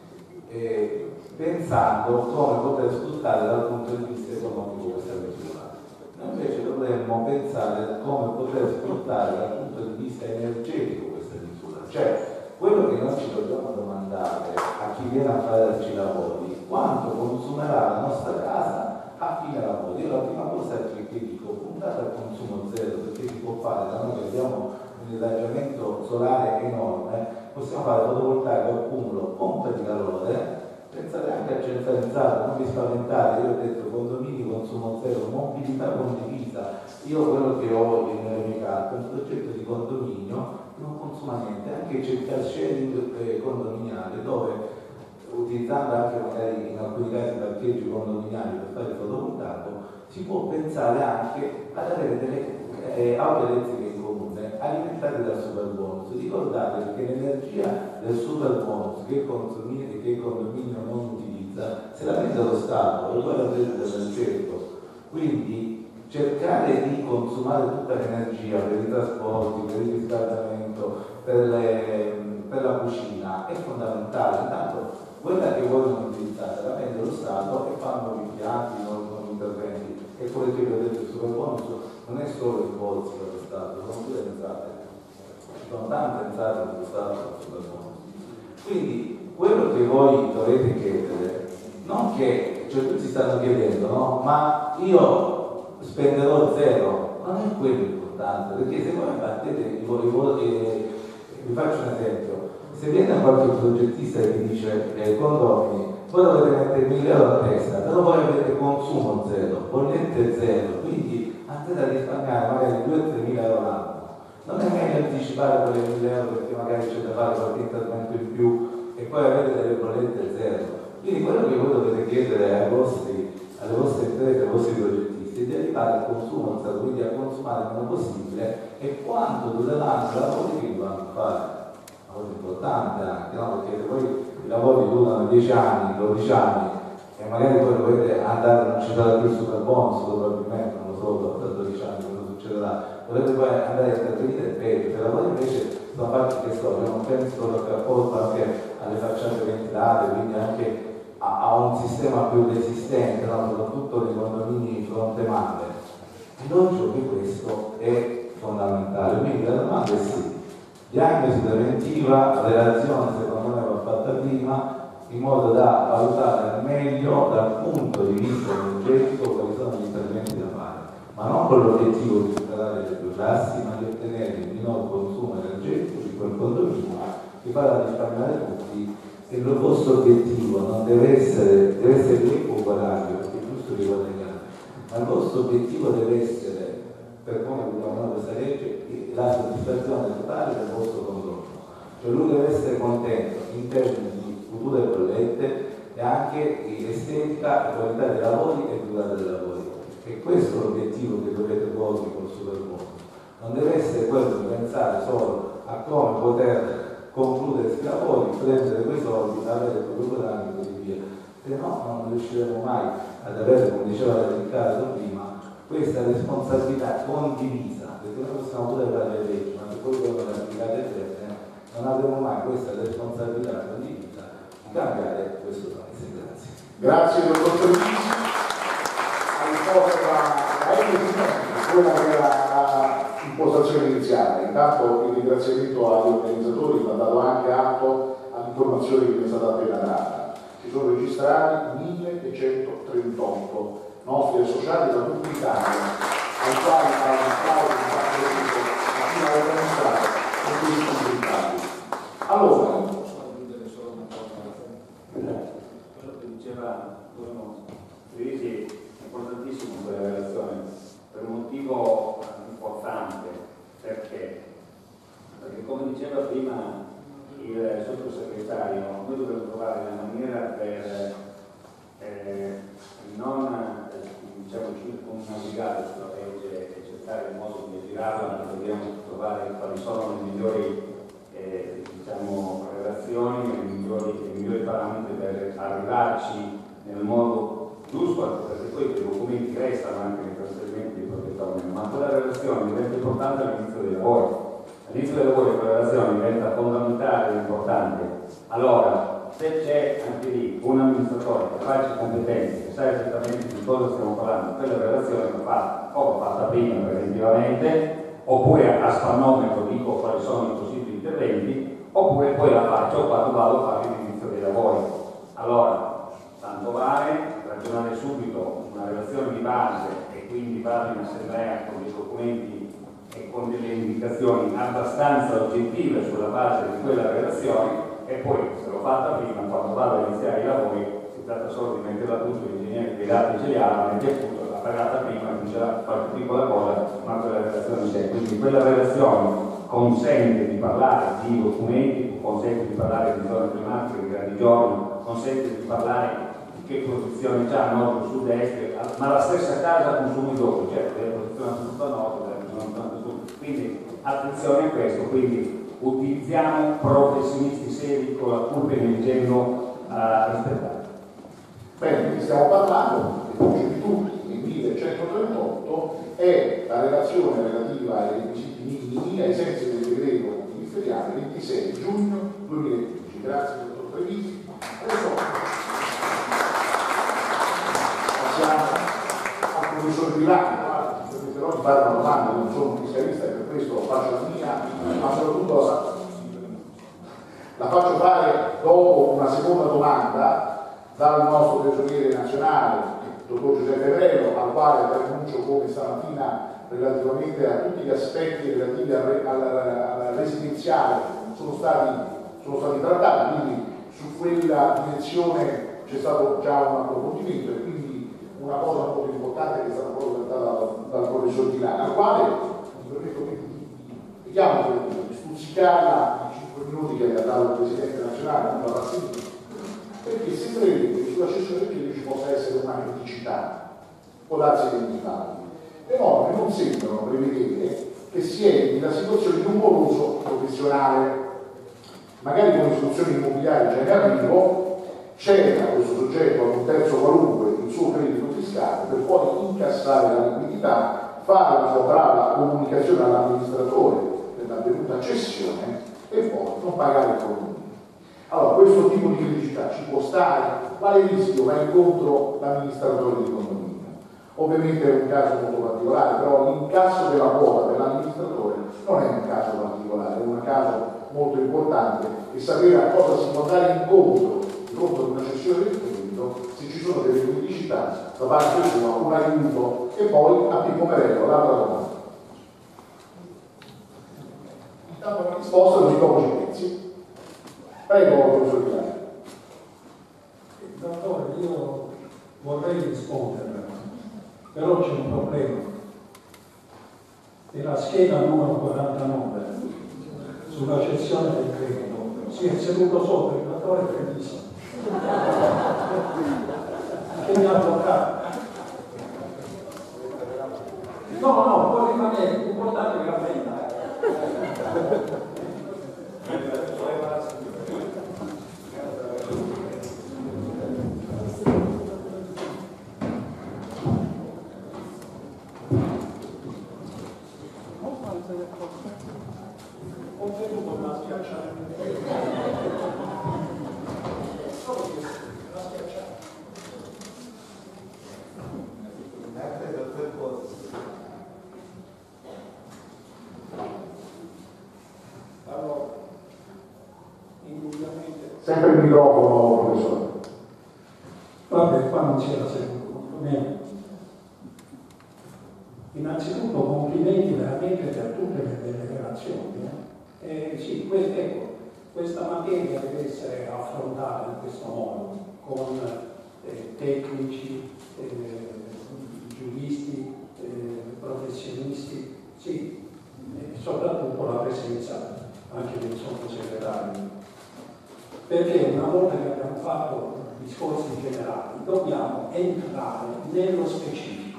pensando come poter sfruttare dal punto di vista economico questa misura. Noi invece dovremmo pensare come poter sfruttare dal punto di vista energetico questa misura, cioè quello che noi ci dobbiamo domandare a chi viene a farci i lavori, quanto consumerà la nostra casa a fine lavoro. Io la prima cosa che dico, puntate al consumo zero, perché si può fare, da noi che abbiamo un irraggiamento solare enorme, possiamo fare fotovoltaico a cumulo, pompa di calore, pensate anche a centralizzare, non vi spaventate, io ho detto condomini, consumo zero, mobilità condivisa. Io quello che ho nelle mie carte è un progetto di condominio che non consuma niente, anche c'è il car sharing condominiale dove utilizzando anche magari in alcuni casi parcheggi condominiali per fare il fotovoltaico si può pensare anche ad avere delle auto elettriche in comune alimentate dal super bonus. Ricordate che l'energia del super bonus che il condominio non utilizza se la prende lo Stato e poi la prende dall'energetico, quindi cercare di consumare tutta l'energia per i trasporti, per il riscaldamento, per la cucina è fondamentale. Intanto quella che voi non utilizzate la non è solo il bolso dello Stato, sono due entrate, ci sono tante entrate dello Stato sul bonus. Quindi quello che voi dovete chiedere, non che, cioè tutti stanno chiedendo, no? Ma io spenderò zero, non è quello importante, perché se voi battete vi faccio un esempio, se viene qualche progettista e vi dice condomini, voi dovete mettere 1.000 euro a testa, però voi avete consumo zero, bollette zero, quindi andate a risparmiare magari 2-3.000 euro l'anno. Non è meglio anticipare quelle 1.000 euro perché magari c'è da fare qualche intervento in più e poi avete delle bollette zero. Quindi quello che voi dovete chiedere alle vostre imprese, ai vostri progettisti è di arrivare al consumo zero, quindi a consumare il meno possibile e quanto dureranno i lavori che dovranno fare. Lavoro importante anche, no? Perché se poi i lavori durano 10 anni, 12 anni e magari poi dovete andare, non ci sarà più il super bonus probabilmente, non lo so, tra 12 anni cosa succederà, dovete poi andare a intervenire peggio, se i lavori invece sono fatti che io non penso che rapporto anche alle facciate ventilate, quindi anche a un sistema più resistente, no? Soprattutto nei condomini fronte mare. È logico che questo è fondamentale, quindi la domanda è sì. Diagnosi preventiva, la relazione secondo me va fatta prima in modo da valutare al meglio dal punto di vista energetico quali sono gli interventi da fare, ma non con l'obiettivo di superare le due classi, ma di ottenere il minor consumo energetico di quel condominio che farà risparmiare tutti. E il vostro obiettivo non deve essere l'equo guadagno, perché è giusto di guadagnare, ma il vostro obiettivo deve essere, per come vogliamo questa legge, la soddisfazione totale del vostro controllo. Cioè lui deve essere contento in termini di future bollette e anche estetica, qualità dei lavori e durata dei lavori. E questo è l'obiettivo che dovete porvi col superbonus. Non deve essere quello di pensare solo a come poter concludere questi lavori, prendere quei soldi, avere quei guadagni e così via. Se no non riusciremo mai ad avere, come diceva Riccardo prima, questa responsabilità condivisa, perché noi possiamo pure fare le leggi, ma se poi vengono applicate bene, non avremo mai questa responsabilità condivisa di cambiare questo paese. Grazie. Grazie dottor Trevisi. Ha risposto quella che era l'impostazione iniziale. Intanto il ringraziamento agli organizzatori che hanno dato anche atto all'informazione che mi è stata appena data. Si sono registrati 1138 nostri associati da tutta Italia, ai quali a chi ha organizzato questi risultati. Allora, posso aggiungere solo una cosa? Quello che diceva Trevisi è importantissimo quella relazione, per un motivo importante, perché come diceva prima il sottosegretario, noi dobbiamo trovare una maniera per non circumnavigare sulla legge e cercare il modo di girarla, ma dobbiamo trovare quali sono le migliori relazioni, i migliori parametri per arrivarci nel modo giusto, perché poi i documenti restano anche nei trasferimenti di proprietà, ma quella relazione diventa importante all'inizio dei lavori. All'inizio dei lavori quella relazione diventa fondamentale e importante. Allora, se c'è anche lì un amministratore che fa le competenze, che sa esattamente di cosa stiamo parlando, quella relazione va fatta, o va fatta prima preventivamente, oppure a spannometro dico quali sono i possibili interventi, oppure poi la faccio quando vado a fare l'inizio dei lavori. Allora, tanto vale ragionare subito una relazione di base e quindi vado in assemblea con dei documenti e con delle indicazioni abbastanza oggettive sulla base di quella relazione, e poi se l'ho fatta prima, quando vado a iniziare i lavori si tratta solo di metterla tutto, l'ingegnere che i dati ce li ha, metti appunto l'ha pagata prima, comincerà qualche piccola cosa, ma quella relazione c'è. Quindi quella relazione consente di parlare di documenti, consente di parlare di zone climatiche, di grandi giorni, consente di parlare di che posizione c'ha nord, sud, est, ma la stessa casa consuma dopo, certo, deve posizionare tutto a nord, deve posizionare tutto a sud. Quindi attenzione a questo, quindi utilizziamo professionisti seri con la curva in genio rispettata. Bene, quindi stiamo parlando, di tutti, il 1138 è la relazione relativa ai requisiti minimi ai sensi del decreto ministeriale 26 giugno 2015. Grazie dottor Trevisi. Adesso passiamo al professor Villani, però mi parlano sindacalista e per questo faccio la mia, ma soprattutto la faccio fare dopo una seconda domanda dal nostro tesoriere nazionale, il dottor Giuseppe Brero, al quale annuncio come stamattina relativamente a tutti gli aspetti relativi al residenziale sono stati trattati, quindi su quella direzione c'è stato già un approfondimento e quindi una cosa molto importante che è stata proprio trattata dal professor Di Lana, al quale mi permetto di stuzzicarla in 5 minuti che ha dato il Presidente nazionale, non la rassegna, perché si prevede che sulla cessione del credito ci possa essere una criticità, può darsi identificabile. Le norme non sembrano prevedere che si è nella situazione di un moroso professionale, magari con istruzioni immobiliari già in arrivo, c'era questo soggetto ad un terzo qualunque il suo credito fiscale per poi incassare la liquidità, fare una sua brava comunicazione all'amministratore per l'avvenuta cessione e poi non pagare il condominio. Allora, questo tipo di criticità ci può stare? Quale rischio va incontro l'amministratore di condominio? Ovviamente è un caso molto particolare, però l'incasso della quota per l'amministratore non è un caso particolare, è un caso molto importante e sapere a cosa si può andare incontro di fronte ad una cessione del credito, se ci sono delle criticità da parte sua, un aiuto. E poi a Pippo Merello, l'altra domanda. Intanto una risposta così dopo ci pensi. Prego, professor Milano. Dottore, io vorrei rispondere, però c'è un problema. Nella scheda numero 49 sulla cessione del credito si è seduto sopra il dottore Treviso che mi ha bloccato. No, può rimanere, l'importante è che la prenda. Sempre il microfono, professore. Vabbè, qua non c'era seduto molto bene. Innanzitutto complimenti veramente per tutte le relazioni. Sì, questa materia deve essere affrontata in questo modo, con tecnici, giuristi, professionisti, sì, e soprattutto la presenza anche del sottosegretario. Perché una volta che abbiamo fatto discorsi generali dobbiamo entrare nello specifico.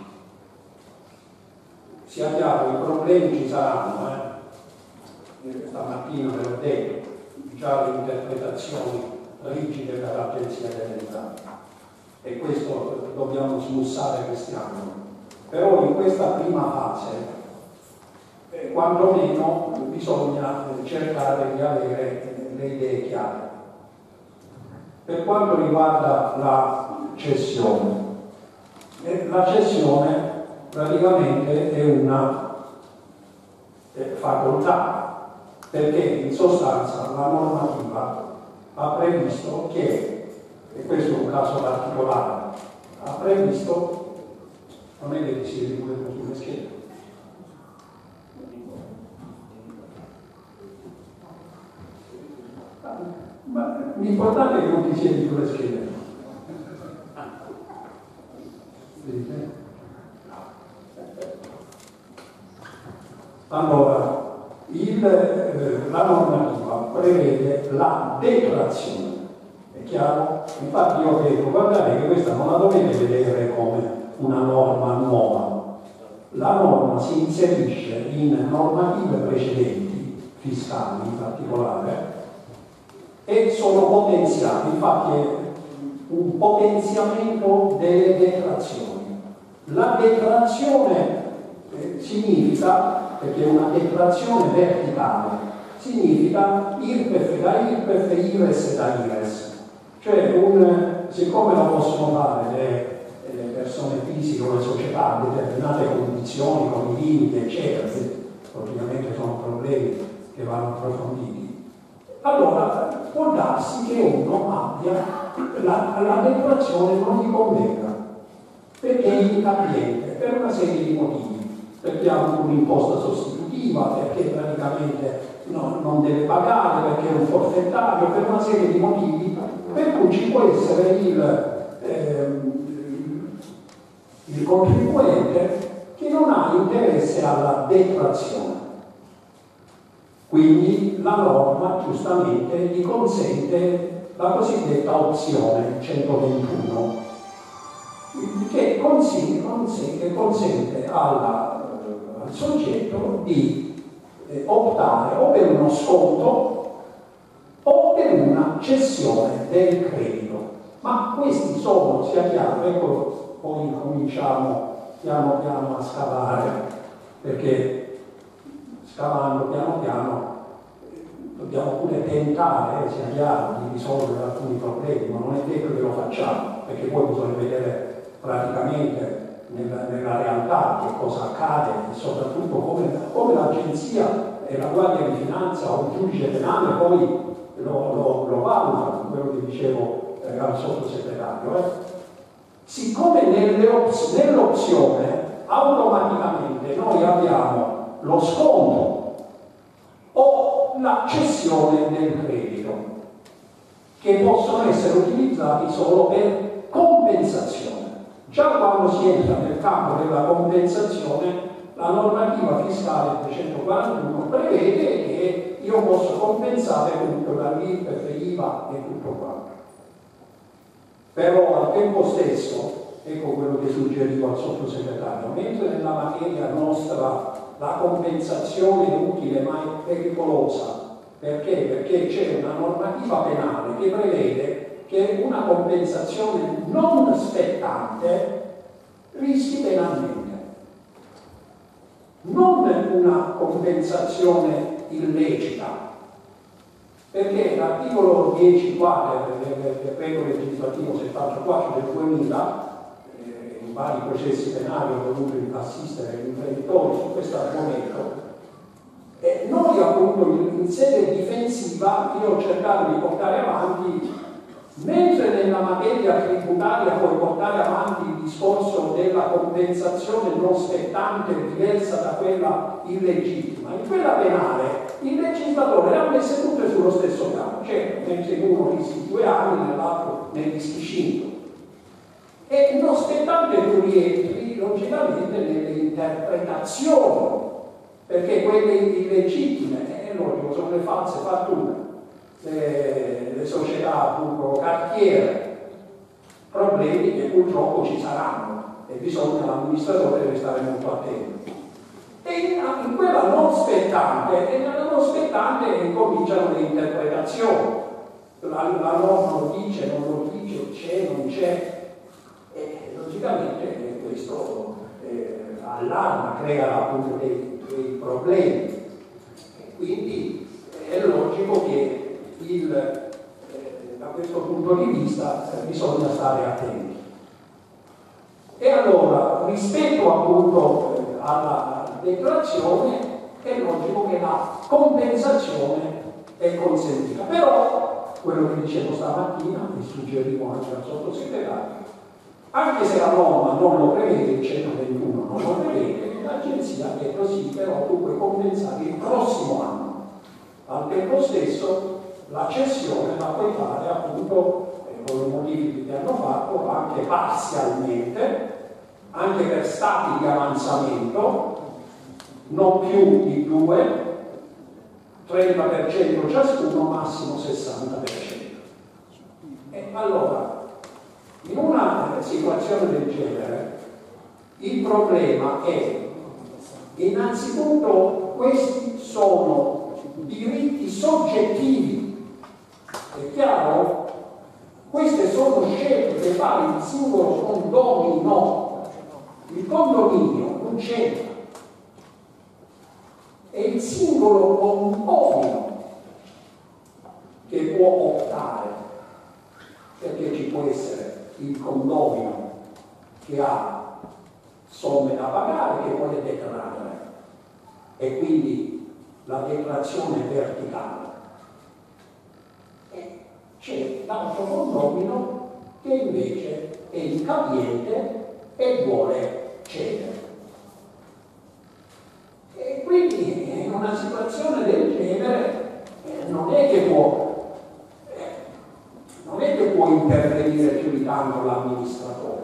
Sia chiaro, i problemi ci saranno, stamattina ve l'ho detto, già le interpretazioni rigide dall'Agenzia delle Entrate e questo dobbiamo smussare quest'anno. Però in questa prima fase quantomeno bisogna cercare di avere le idee chiare. Per quanto riguarda la cessione praticamente è una facoltà, perché in sostanza la normativa ha previsto che, e questo è un caso particolare, ha previsto, non è che si riguarda sulle schede, ma l'importante è che non ti siedi sulle schede. Allora, la normativa prevede la detrazione, è chiaro? Infatti io ho detto, guardate che questa non la dovete vedere come una norma nuova, la norma si inserisce in normative precedenti, fiscali in particolare, e sono potenziati, infatti è un potenziamento delle detrazioni. La detrazione significa, perché una detrazione verticale significa IRPEF da IRPEF e IRES da IRES, cioè siccome lo possono fare le persone fisiche o le società a determinate condizioni, con i limiti eccetera, ovviamente sono problemi che vanno approfonditi, allora può darsi che uno abbia la detrazione non gli convenga, perché è incapiente, per una serie di motivi, perché ha avuto un'imposta sostitutiva, perché praticamente non deve pagare, perché è un forfettario, per una serie di motivi, per cui ci può essere il contribuente che non ha interesse alla detrazione. Quindi la norma giustamente gli consente la cosiddetta opzione 121, che consente al soggetto di optare o per uno sconto o per una cessione del credito. Ma questi sono, sia chiaro, ecco, poi cominciamo piano piano a scavare, perché scavando piano piano dobbiamo pure tentare, sia chiaro, di risolvere alcuni problemi, ma non è detto che lo facciamo, perché poi bisogna vedere praticamente nella realtà che cosa accade e soprattutto come l'agenzia e la Guardia di Finanza o il giudice penale poi lo valutano, quello che dicevo al sottosegretario. Siccome nell'opzione automaticamente noi abbiamo lo sconto o la cessione del credito, che possono essere utilizzati solo per compensazione. Già quando si entra nel campo della compensazione, la normativa fiscale 341 prevede che io posso compensare tutto l'IRPEF, l'IVA e tutto quanto. Però al tempo stesso, ecco quello che suggerivo al sottosegretario, mentre nella materia nostra la compensazione è utile ma è pericolosa, perché? Perché c'è una normativa penale che prevede che una compensazione non spettante rischi penalmente, non una compensazione illecita, perché l'articolo 10 quater del decreto legislativo 74 del 2000, in vari processi penali ho dovuto assistere gli imprenditori su questo argomento, noi appunto in sede difensiva io ho cercato di portare avanti, mentre nella materia tributaria puoi portare avanti il discorso della compensazione non spettante diversa da quella illegittima, in quella penale il legislatore le ha messe tutte sullo stesso piano, certo, mentre uno rischi 2 anni, nell'altro ne rischi 5. E non spettante tu rientri logicamente nelle interpretazioni, perché quelle illegittime, è logico, sono le false fatture, le società appunto cartiere, problemi che purtroppo ci saranno e bisogna l'amministratore deve stare molto attento. E in quella non spettante, e nella non spettante cominciano le interpretazioni, la norma lo dice, non lo dice, c'è, non c'è, e logicamente questo allarma, crea appunto dei problemi, e quindi è logico che da questo punto di vista bisogna stare attenti. E allora, rispetto appunto alla detrazione, è logico che la compensazione è consentita. Però, quello che dicevo stamattina, e suggerivo anche al sottosegretario, anche se la norma non lo prevede, il 121 non lo prevede, l'agenzia ha detto sì, però tu puoi compensare il prossimo anno. Al tempo stesso la cessione la puoi fare appunto con i modifiche che hanno fatto anche parzialmente, anche per stati di avanzamento, non più di 2, 30% ciascuno, massimo 60%. E allora, in una situazione del genere, il problema è innanzitutto questi sono diritti soggettivi. È chiaro? Queste sono scelte che fa il singolo condomino. Il condominio non c'entra. È il singolo condomino che può optare, perché ci può essere il condomino che ha somme da pagare che vuole detrarre e quindi la detrazione verticale. E c'è l'altro condomino che invece è incapiente e vuole cedere. E quindi in una situazione del genere non è che può intervenire più di tanto l'amministratore.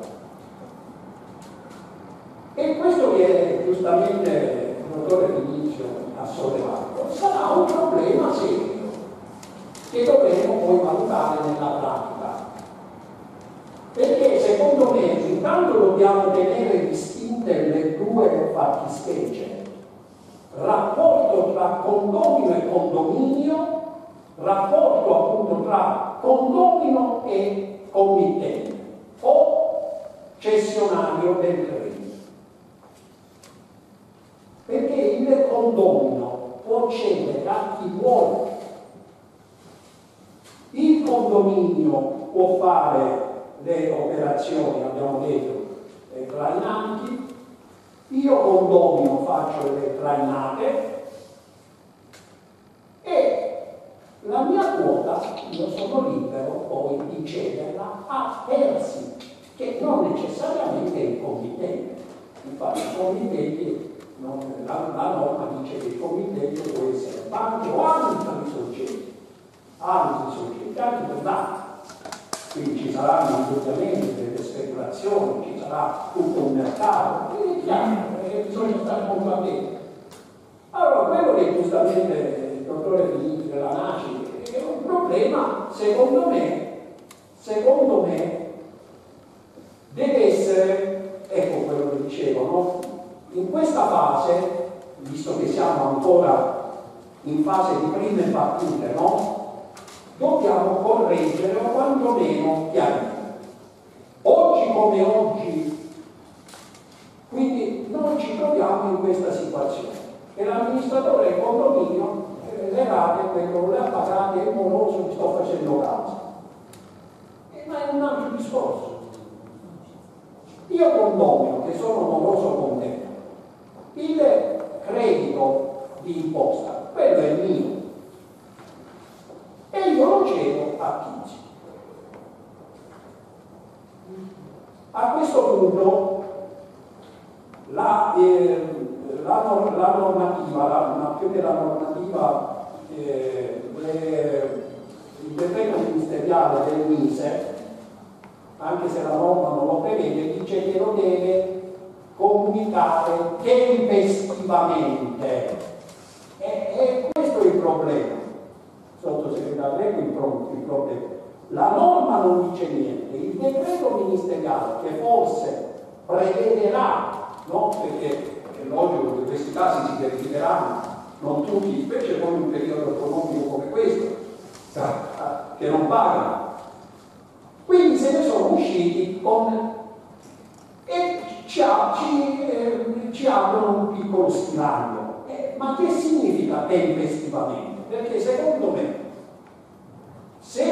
E questo che giustamente il dottore Vinizio ha sollevato sarà un problema serio che dovremo poi valutare nella pratica. Perché secondo me intanto dobbiamo tenere distinte le due fattispecie: rapporto tra condomino e condominio, rapporto appunto tra condomino e committente o cessionario del credito. Perché il condomino può cedere a chi vuole, il condominio può fare le operazioni, abbiamo detto, trainanti, io condomino faccio le trainate e la mia quota io sono libero poi di cederla a terzi, che non necessariamente è il committente. Infatti i committenti, la norma dice che il committente può essere banche o altri soggetti, anche privati. Quindi ci saranno indubbiamente delle speculazioni, ci sarà tutto un mercato, è chiaro, bisogna stare molto attenti. Allora, quello che giustamente il dottore Filippi della NACI è un problema, secondo me, deve essere, ecco quello che dicevo, no? In questa fase, visto che siamo ancora in fase di prime battute, no? Dobbiamo correggere o quantomeno chiarire. Oggi come oggi, quindi noi ci troviamo in questa situazione, che l'amministratore del condominio le rate, quello le ha pagate, è moroso, mi sto facendo caso. Ma è un altro discorso. Io condomino, che sono moroso con te, il credito di imposta, quello è mio, e io lo cedo a Tizio. A questo punto la normativa, più che la normativa, il decreto ministeriale del Mise, anche se la norma non lo prevede, dice che lo deve comunicare tempestivamente. E questo è il problema. Sottosegretario, ecco il problema. La norma non dice niente, il decreto ministeriale che forse prevederà, no? Perché è logico che questi casi si verificheranno, non tutti, specie poi in un periodo economico come questo, che non pagano. Quindi se ne sono usciti e ci aprono un piccolo stilando. Ma che significa tempestivamente? Perché secondo me, se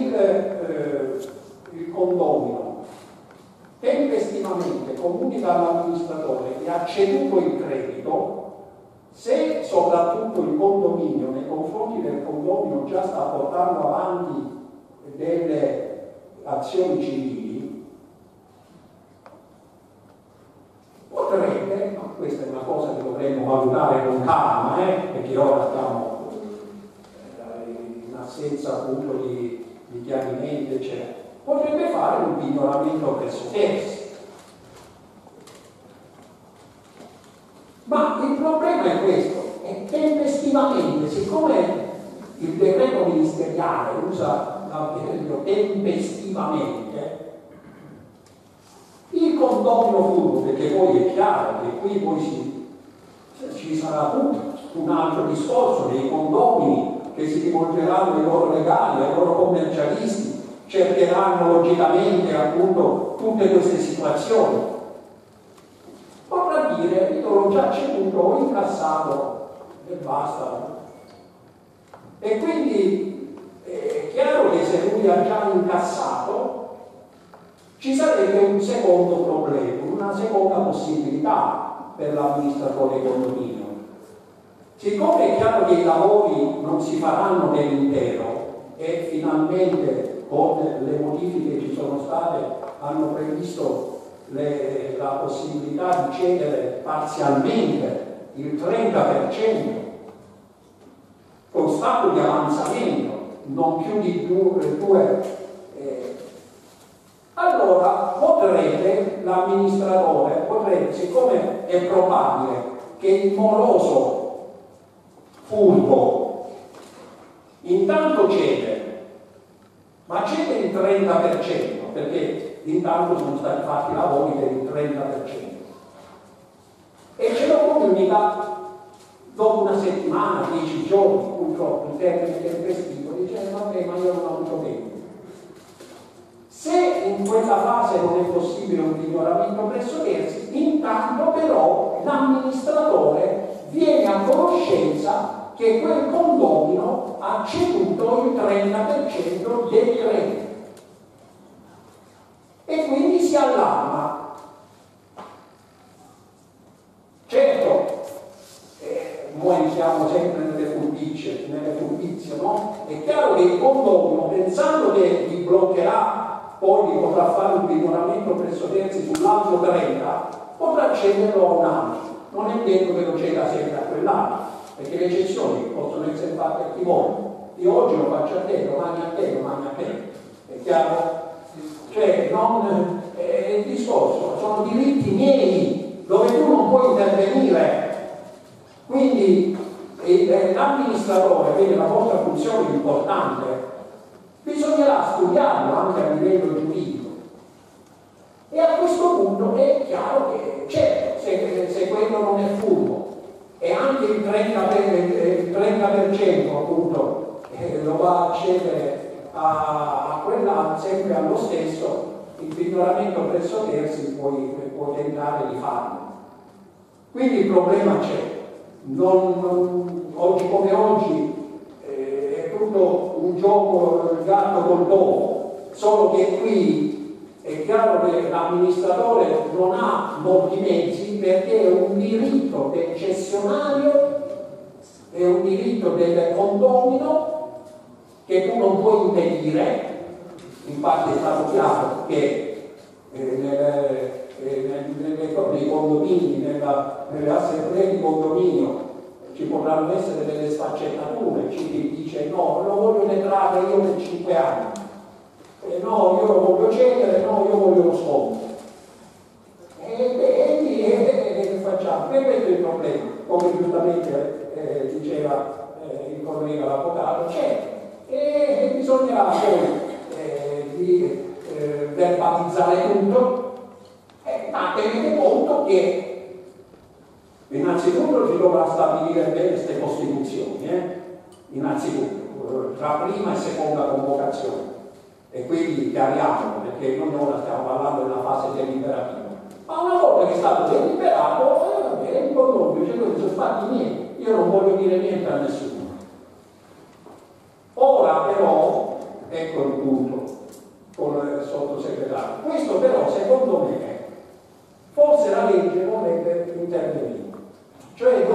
il condomino tempestivamente comunica all'amministratore che ha ceduto il credito, se soprattutto il condominio nei confronti del condomino già sta portando avanti delle azioni civili, potrebbe, ma questa è una cosa che dovremmo valutare con calma, perché ora stiamo in assenza appunto di chiarimenti, eccetera, potrebbe fare un pignoramento verso terzi. Ma il problema è questo, è tempestivamente, siccome il decreto ministeriale usa l'avverbio tempestivamente, il condomino furbo, perché poi è chiaro che qui poi ci sarà tutto un altro discorso dei condomini che si rivolgeranno ai loro legali, ai loro commercialisti, cercheranno logicamente appunto tutte queste situazioni. Potrà dire, io l'ho già ceduto, ho incassato e basta. E quindi è chiaro che se lui ha già incassato ci sarebbe un secondo problema, una seconda possibilità per l'amministratore condominio. Siccome è chiaro che i lavori non si faranno nell'intero e finalmente con le modifiche che ci sono state hanno previsto la possibilità di cedere parzialmente il 30% con stato di avanzamento, non più di due. Allora l'amministratore potrebbe, siccome è probabile che il moroso furbo intanto cede, ma cede il 30%, perché intanto sono stati fatti lavori per il 30%, e ce lo comunica dopo una settimana, 10 giorni, purtroppo il termine tempestivo, dice vabbè, ma io non ho avuto tempo. Se in quella fase non è possibile un miglioramento presso terzi, intanto però l'amministratore viene a conoscenza che quel condomino ha ceduto il 30% del credito e quindi si allarma. Certo, noi siamo sempre nelle furbizie, no? È chiaro che il condomino, pensando che li bloccherà, poi li potrà fare un miglioramento presso terzi sull'altro 30, potrà cederlo a un anno. Non è detto che lo ceda sempre a quell'anno, perché le cessioni possono essere fatte a chi vuole. Io oggi lo faccio a te, domani a te, domani a te. È chiaro? Cioè, non è il discorso, sono diritti miei dove tu non puoi intervenire. Quindi l'amministratore, quindi la vostra funzione importante, bisognerà studiarlo anche a livello giuridico. E a questo punto è chiaro che, certo, se quello non è furbo e anche il 30% appunto lo va a cedere a quella, sempre allo stesso, il miglioramento presso terzi può tentare di farlo. Quindi il problema c'è. Oggi come oggi è tutto un gioco il gatto col topo, solo che qui è chiaro che l'amministratore non ha molti mezzi, perché è un diritto del cessionario, è un diritto del condomino che tu non puoi impedire. Infatti è stato chiaro che nei condomini, nelle assemblee di condominio ci potranno essere delle sfaccettature, ci dice no, lo voglio detrarre io per 5 anni, no, io lo voglio cedere, no, io voglio lo sconto. E quindi che facciamo? E questo è il problema, come giustamente diceva il collega l'avvocato, c'è, e bisognerà poi verbalizzare tutto, ma tenete conto che innanzitutto si dovrà stabilire bene queste costituzioni, innanzitutto, tra prima e seconda convocazione, e quindi chiariamo, perché noi ora stiamo parlando della fase deliberativa, ma una volta che è stato deliberato, il condominio, cioè quelli sono fatti miei, io non voglio dire niente a nessuno. Ora però, ecco il punto con il sottosegretario, questo però secondo me forse la legge dovrebbe intervenire, cioè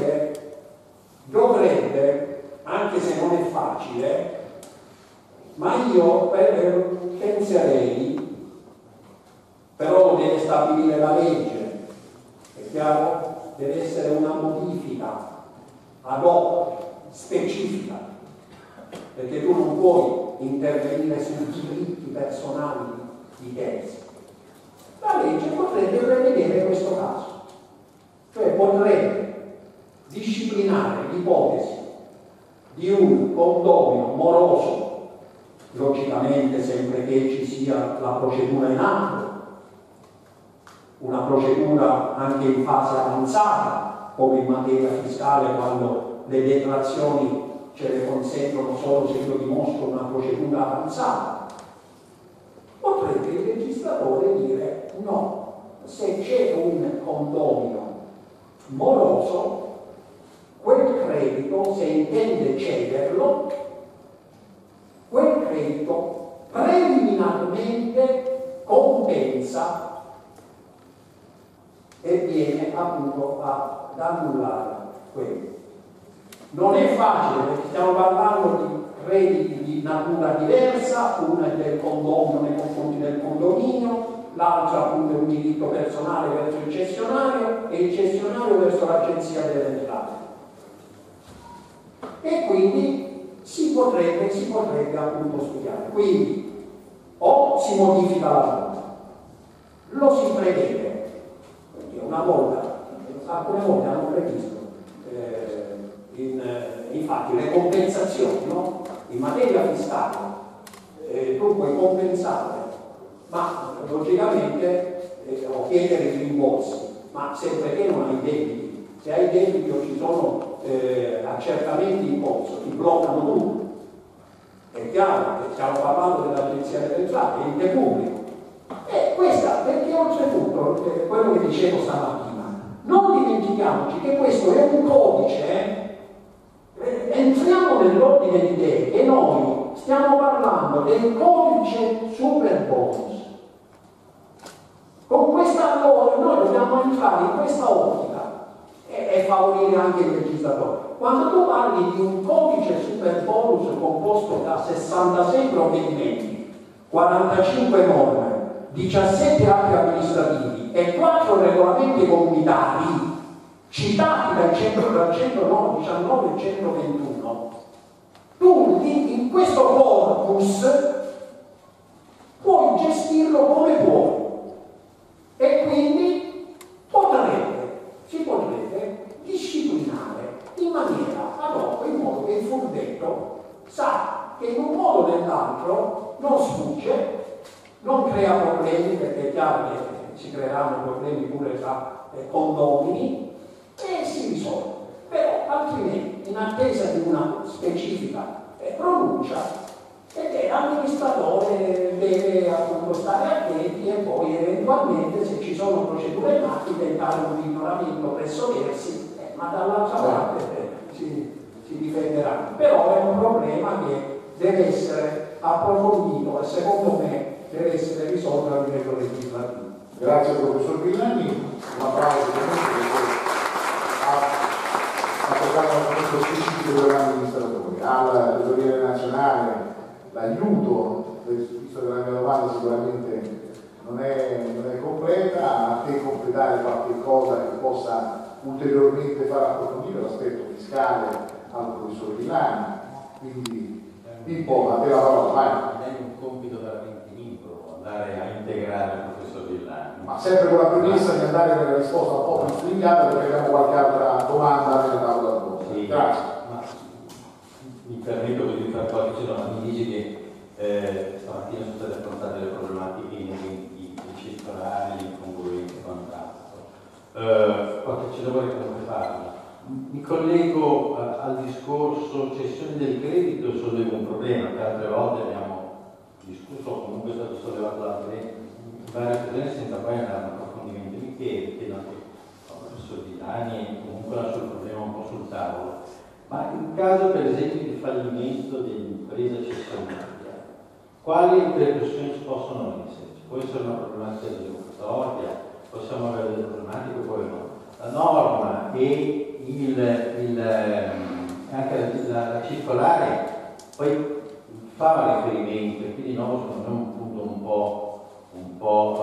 dovrebbe, anche se non è facile, ma io penserei, però deve stabilire la legge, è chiaro? Deve essere una modifica ad hoc, specifica, perché tu non puoi intervenire sui diritti personali di terzi. La legge potrebbe prevedere questo caso, cioè potrebbe disciplinare l'ipotesi di un condomino moroso, logicamente sempre che ci sia la procedura in atto, una procedura anche in fase avanzata, come in materia fiscale, quando le detrazioni ce le consentono solo se io dimostro una procedura avanzata. Potrebbe il legislatore dire no, se c'è un condomino moroso, quel credito, se intende cederlo, quel credito preliminarmente compensa e viene appunto ad annullare quello. Non è facile perché stiamo parlando di crediti di natura diversa, uno è del condominio nei confronti del condominio, l'altro appunto è un diritto personale verso il cessionario e il cessionario verso l'agenzia delle entrate. E quindi si potrebbe appunto studiare. Quindi o si modifica la norma, lo si prevede, perché una volta, alcune volte hanno previsto infatti le compensazioni, no? In materia fiscale tu puoi compensare, ma logicamente o chiedere i rimborsi, ma sempre che non hai debiti. Se hai debiti o ci sono accertamenti in corso, ti bloccano tutto. È chiaro che stiamo parlando dell'agenzia delle entrate, ente pubblico. E questa, perché oltretutto, quello che dicevo stamattina, non dimentichiamoci che questo è un codice, entriamo nell'ordine di idee che noi stiamo parlando del codice Superbonus. Con questa allora noi dobbiamo entrare in questa ottica e favorire anche il legislatore. Quando tu parli di un codice Superbonus composto da 66 provvedimenti, 45 norme, 17 atti amministrativi e 4 regolamenti comunitari citati dal 109, 19 e 121, tu in questo corpus puoi gestirlo come puoi e quindi si potrebbe disciplinare in maniera ad hoc, in modo che il furbetto sa che in un modo o nell'altro non sfugge, non crea problemi, perché è chiaro che si creeranno problemi pure tra condomini, e si risolve. Però altrimenti, in attesa di una specifica pronuncia, perché l'amministratore deve appunto stare attenti e poi eventualmente, se ci sono procedure in atto, tentare un miglioramento presso versi, ma dall'altra parte si difenderà. Però è un problema che deve essere approfondito e secondo me deve essere risolto a livello legislativo. Grazie al professor Villani, un applauso perché ha toccato un punto specifico dei grandi amministratori. Al tesoriere nazionale l'aiuto, visto che la mia domanda sicuramente non è completa, a te completare qualche cosa che possa ulteriormente far approfondire l'aspetto fiscale al professor Villani. Quindi Pippo, a te la parola, vai. È un compito veramente impro andare a integrare il professor Villani. Ma sempre con la premessa di andare nella risposta un po' più stringata, perché abbiamo qualche altra domanda nella tavola da poco. Sì, grazie. ma mi permetto così di fare qualche citazione. Mi dice che stamattina sono state affrontate le problematiche inerenti ai circolari, incongruenti e quant'altro. Qualche ce ne vorrei comunque farlo. Mi collego al discorso cessione del credito e sollevo un problema che altre volte abbiamo discusso, comunque è stato sollevato da altre varie occasioni senza poi andare in approfondimento. Mi chiedo, che il professor Villani comunque lascia il problema un po' sul tavolo, ma in caso per esempio di fallimento dell'impresa cessionaria, quali ripercussioni ci possono essere? Ci può essere una problematica esecutoria, possiamo avere delle problematiche oppure no? La norma e anche la circolare poi fa riferimento, e quindi no, secondo me è un punto un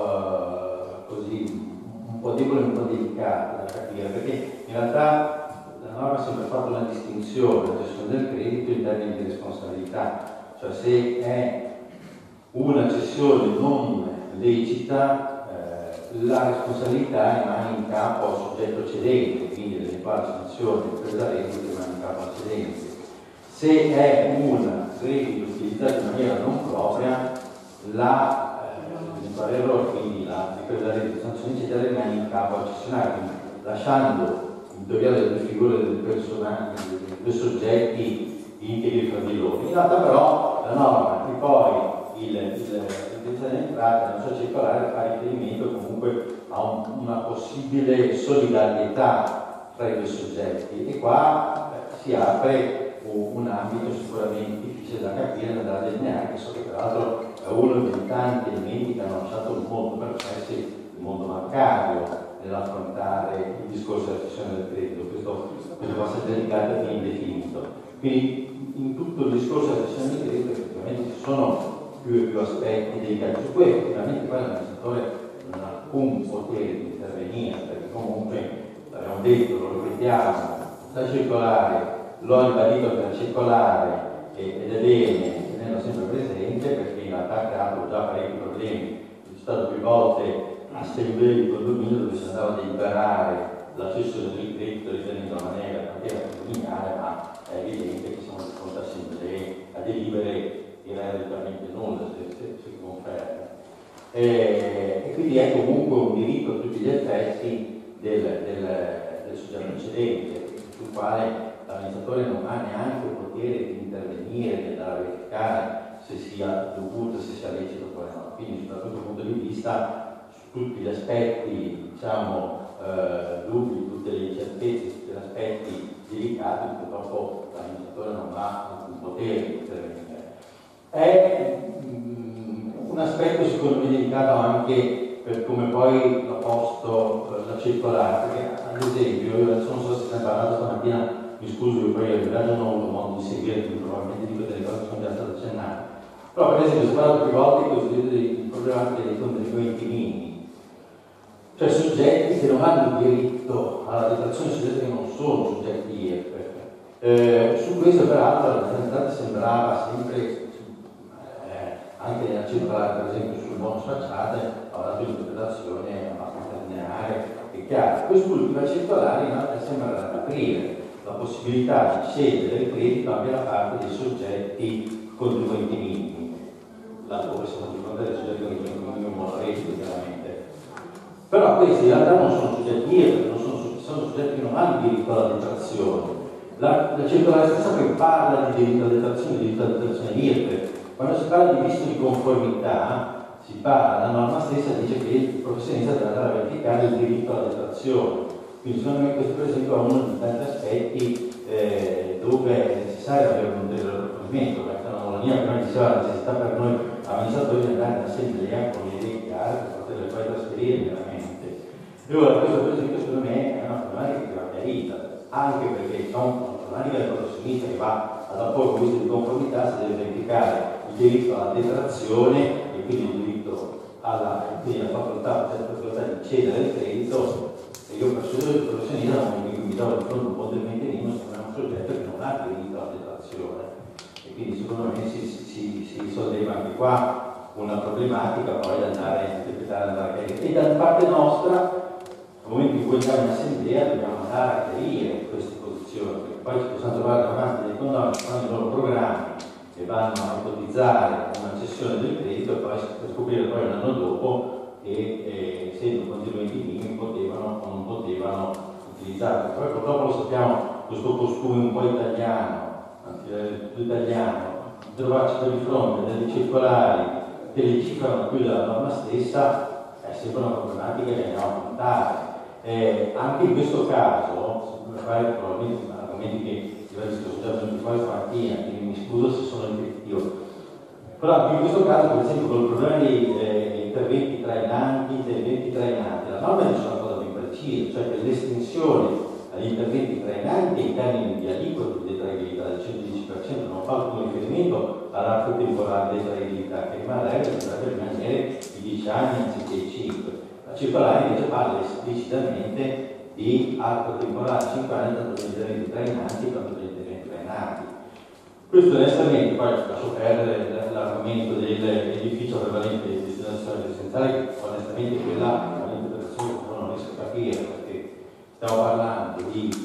po' debole e un po' delicato da capire, perché in realtà la norma ha sempre fatto una distinzione, la gestione del credito in termini di responsabilità, cioè se è una cessione non lecita la responsabilità rimane in capo al soggetto cedente, quindi l'eventuale sanzione presa reddito rimane in capo al cedente. Se è un credito utilizzato in maniera non propria, l'eventuale errore, quindi la ripresa reddito, sanzione eccetera, rimane in capo al cessionario, quindi lasciando in teoria delle figure del personaggio, dei due soggetti integri fra di loro. In realtà però la norma e poi l'agenzia delle entrate nella sua circolare fa riferimento comunque a una possibile solidarietà tra i due soggetti, e qua si apre un ambito sicuramente difficile da capire, da delineare, che so che tra l'altro è uno dei tanti elementi che hanno lasciato molto perplessi il mondo bancario nell'affrontare il discorso della cessione del credito, questo possa essere dedicato a fine indefinito. Quindi in tutto il discorso della cessione del credito effettivamente ci sono più e più aspetti delicati, su cui effettivamente poi l'amministratore non ha alcun potere di intervenire, perché comunque l'abbiamo detto, lo ripetiamo, la circolare, l'ho ribadito per la circolare ed è bene tenerlo sempre presente, perché in realtà ha creato già parecchi problemi. C'è stato più volte assemblee di condominio dove si andava a deliberare la cessione del credito ritenendo la maniera condominiale, ma è evidente che siamo di fronte a assemblee, a delibere irrealmente nulla, si conferma. E quindi è comunque un diritto a tutti gli effetti del soggetto precedente, sul quale l'amministratore non ha neanche il potere di intervenire, di andare a verificare se sia dovuto, se sia lecito oppure no. Quindi da questo punto di vista, su tutti gli aspetti, diciamo, dubbi, tutte le incertezze, tutti gli aspetti delicati, purtroppo l'amministratore non ha alcun potere di intervenire. È un aspetto secondo me delicato anche per come poi l'ha posto la circolare, perché ad esempio, io non so se ne è parlato stamattina, mi scuso che poi in realtà non ho avuto modo di seguire, probabilmente dico delle cose che sono già state accennate, però per esempio si è parlato più volte dei problematiche dei contribuenti minimi, cioè soggetti che non hanno diritto alla detrazione, soggetti che non sono soggetti IRPEF. Su questo peraltro la rappresentante sembrava sempre, anche nella circolare per esempio sul bonus facciate, ha dato un'interpretazione abbastanza lineare e chiara. Quest'ultima circolare in realtà sembra aprire la possibilità di cedere il credito anche da parte dei soggetti contribuenti minimi, laddove siamo di fronte ai soggetti contribuenti minimi monoreddito chiaramente. Però questi in realtà non sono soggetti IRPEF, sono soggetti che non hanno diritto alla detrazione. La circolare stessa che parla di diritto alla detrazione IRPEF. Quando si parla di visto di conformità, si parla, la norma stessa dice che il professionista deve andare a verificare il diritto alla detrazione. Quindi secondo me questo per esempio è uno di tanti aspetti dove è necessario avere un ulteriore approfondimento, perché la mononia prima diceva la necessità per noi amministratori di andare in assemblea con le idee chiare per poterle poi trasferire veramente. E ora questo per esempio secondo me è una problematica che va chiarita, anche perché c'è una problematica del professionista che va ad apporre un visto di conformità, si deve verificare il diritto alla detrazione e quindi il diritto alla facoltà di cedere il credito. E io per il professionista non mi trovo di fronte a un potenzialmente minimo se non è un soggetto che non ha diritto alla detrazione. E quindi secondo me si risolveva anche qua una problematica poi da andare a interpretare, andare a chiarire. E da parte nostra, nel momento in cui andiamo in assemblea, dobbiamo andare a chiarire queste posizioni, perché poi ci possiamo trovare davanti dei condomini che fanno i loro programmi e vanno a ipotizzare una cessione del credito e poi per scoprire poi un anno dopo che essendo contribuenti minimi potevano o non potevano utilizzarlo. Poi purtroppo lo sappiamo, questo costume un po' italiano, anzi tutto italiano, trovarci di fronte delle circolari che legiferano più della norma stessa è sempre una problematica che andiamo a affrontare. Anche in questo caso, per fare probabilmente argomenti che io ho discusso già fuori stamattina, quindi mi scuso se sono ripetitivo, però anche in questo caso, per esempio, con il problema dei interventi trainanti, la norma dice una cosa ben precisa, cioè che l'estensione agli interventi trainanti in termini di aliquote di detraibilità del 110% non fa alcun riferimento all'arco temporale di detraibilità, che dovrebbe rimanere di 10 anni anziché 5. La circolare invece parla esplicitamente di arco temporale 5 anni tanto per gli interventi trainanti quanto per gli interventi trainanti. Questo onestamente, poi lascio perdere l'argomento dell'edificio prevalente di destinazione residenziale, che onestamente quella è un'interpretazione che non riesco a capire, perché stiamo parlando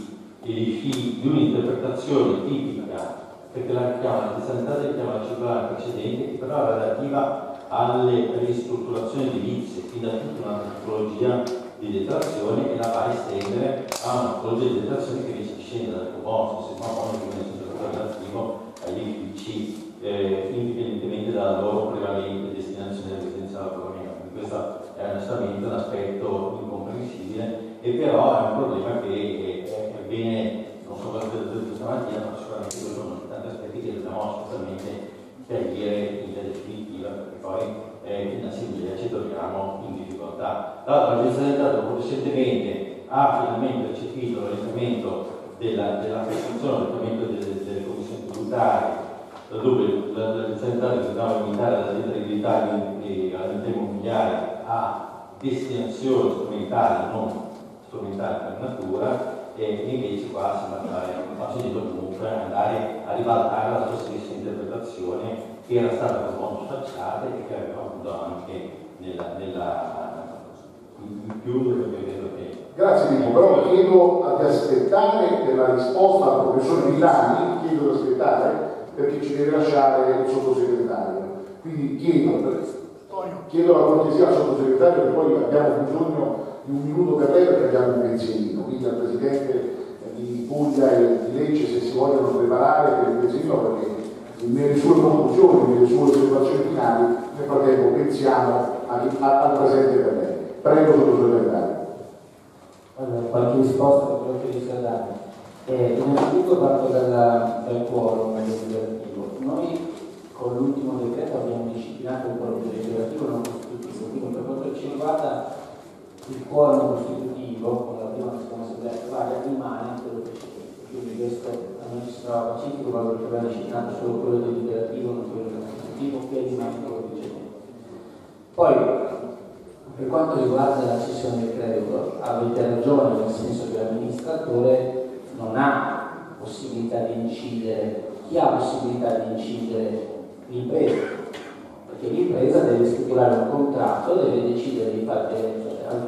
di un'interpretazione tipica, perché la stessa richiama la circolare precedente, che però è relativa alle ristrutturazioni edilizie, quindi a tutta una tipologia di detrazione e la va a estendere a una tipologia di detrazione che invece discende dal composto, se no poi non è sempre relativo agli edifici indipendentemente dalla loro prevalente destinazione residenziale o meno. Questo è onestamente un aspetto incomprensibile e però è un problema che è bene, non so cosa detto stamattina, ma sicuramente sono tanti aspetti che dobbiamo assolutamente chiarire in via definitiva, perché poi in assemblea ci troviamo in difficoltà. difficoltà. L'Agenzia delle Entrate recentemente ha finalmente recepito l'orientamento della Costituzione, l'orientamento delle commissioni tributarie, dove l'Agenzia delle Entrate doveva limitare la detraibilità all'intero immobiliare a destinazione strumentale, non strumentale per natura, e invece qua ha sentito comunque andare a ribaltare la sua stessa interpretazione che era stata per bonus facciata e che aveva avuto anche in più perché vedo che... Grazie Nico, però chiedo di aspettare della risposta al professor Milani, chiedo di aspettare perché ci deve lasciare il sottosegretario, quindi chiedo la cortesia al sottosegretario che poi abbiamo bisogno di un minuto per lei perché abbiamo un pensierino, quindi al presidente di Puglia e di Lecce se si vogliono preparare per il pensierino perché nelle sue conclusioni, nelle sue osservazioni finali nel frattempo pensiamo al presente per lei. Prego sottosegretario. Allora, qualche risposta per quello che dice Dani. Innanzitutto parto dal quorum legislativo. Noi con l'ultimo decreto abbiamo disciplinato il quorum legislativo non costitutivo, quindi per quanto ci riguarda il quorum costitutivo con la prima e seconda assemblea plenaria rimane quello precedente, quindi questo a noi ci sembrava pacifico, ma perché aveva disciplinato solo quello deliberativo, non quello costitutivo, che rimane quello precedente. Poi per quanto riguarda la cessione del credito, avete ragione nel senso che l'amministratore non ha possibilità di incidere. Chi ha possibilità di incidere? L'impresa, perché l'impresa deve stipulare un contratto, deve decidere di fare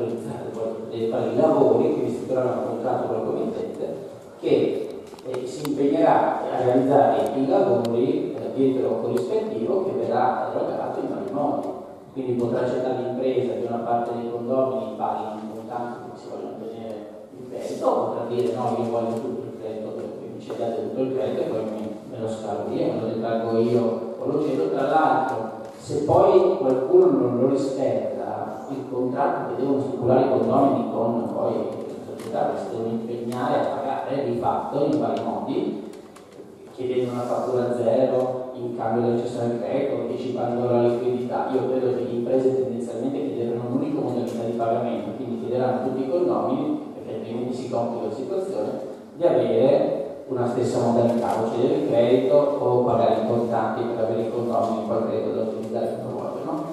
deve fare i lavori, quindi stipulare un contratto con il committente che si impegnerà a realizzare i lavori dietro corrispettivo che verrà erogato in vari modi. Quindi potrà accettare l'impresa di una parte dei condomini pari in contanti che si vogliono ottenere il credito, o potrà dire no, io voglio tutto il credito, perché mi cedete tutto il credito e poi me lo scalo via, me lo detraggo io o lo cedo. Tra l'altro, se poi qualcuno non lo rispetta, il contratto che devono stipulare i condomini con poi le società che si devono impegnare a pagare di fatto in vari modi, chiedendo una fattura zero in cambio della cessione del credito, anticipando la liquidità. Io credo che le imprese tendenzialmente chiederanno un'unica modalità di pagamento, quindi chiederanno a tutti i condomini, perché altrimenti si complica la situazione, di avere una stessa modalità, o cedere il credito o pagare in contanti per avere i condomini quel credito da utilizzare come vogliono.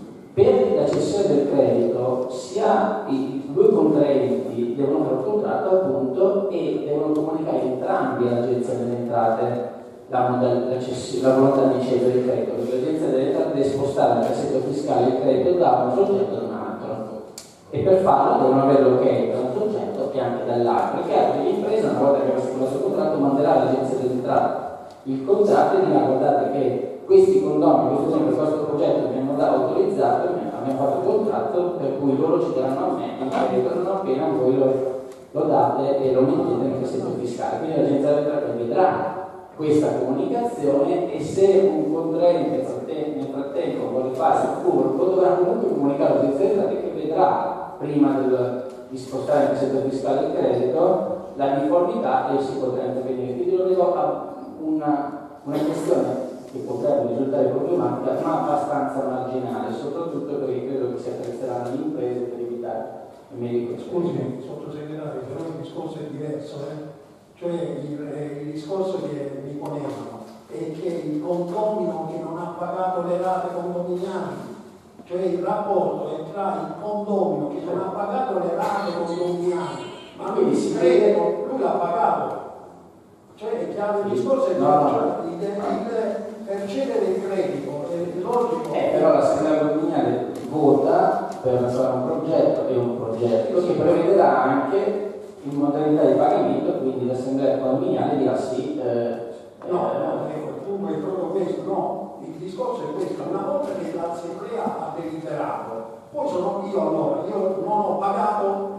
Per la cessione del credito, sia i due contraenti devono fare un contratto appunto e devono comunicare entrambi all'Agenzia delle Entrate la volontà di cedere il credito, perché l'Agenzia delle Entrate deve spostare nel cassetto fiscale il credito da un soggetto ad un altro e per farlo devono avere l'ok da un soggetto e anche dall'altro. È chiaro che l'impresa, una volta che ha stipulato il suo contratto, manderà all'Agenzia delle Entrate il contratto e dirà guardate che questi condomini, questo progetto mi hanno autorizzato, abbiamo fatto il contratto per cui loro ci daranno a me il credito non appena voi lo date e lo mettete nel cassetto fiscale. Quindi l'Agenzia delle Entrate vedrà questa comunicazione e se un contraente nel frattempo vuole fare il furbo dovrà comunque comunicare all'Agenzia delle Entrate che vedrà prima di spostare nel cassetto fiscale il credito la difformità e si potrà intervenire. Quindi lo vedo a una questione che potrebbe risultare problematica ma abbastanza marginale, soprattutto perché credo che si attrezzeranno le imprese per evitare il medico. Scusi, sottosegretario, però il discorso è diverso, cioè il discorso che mi ponevano è che il condomino che non ha pagato le rate condominiali, cioè il rapporto è tra il condomino che non ha pagato le rate condominiali, ma lui si crede lui l'ha pagato. Cioè è chiaro il discorso è per cedere il credito è logico. Però l'assemblea condominiale vota per fare un progetto e un progetto che prevederà anche in modalità di pagamento, quindi l'assemblea condominiale dirà sì. Dunque è proprio questo, no, il discorso è questo, una volta che l'assemblea ha deliberato, poi io non ho pagato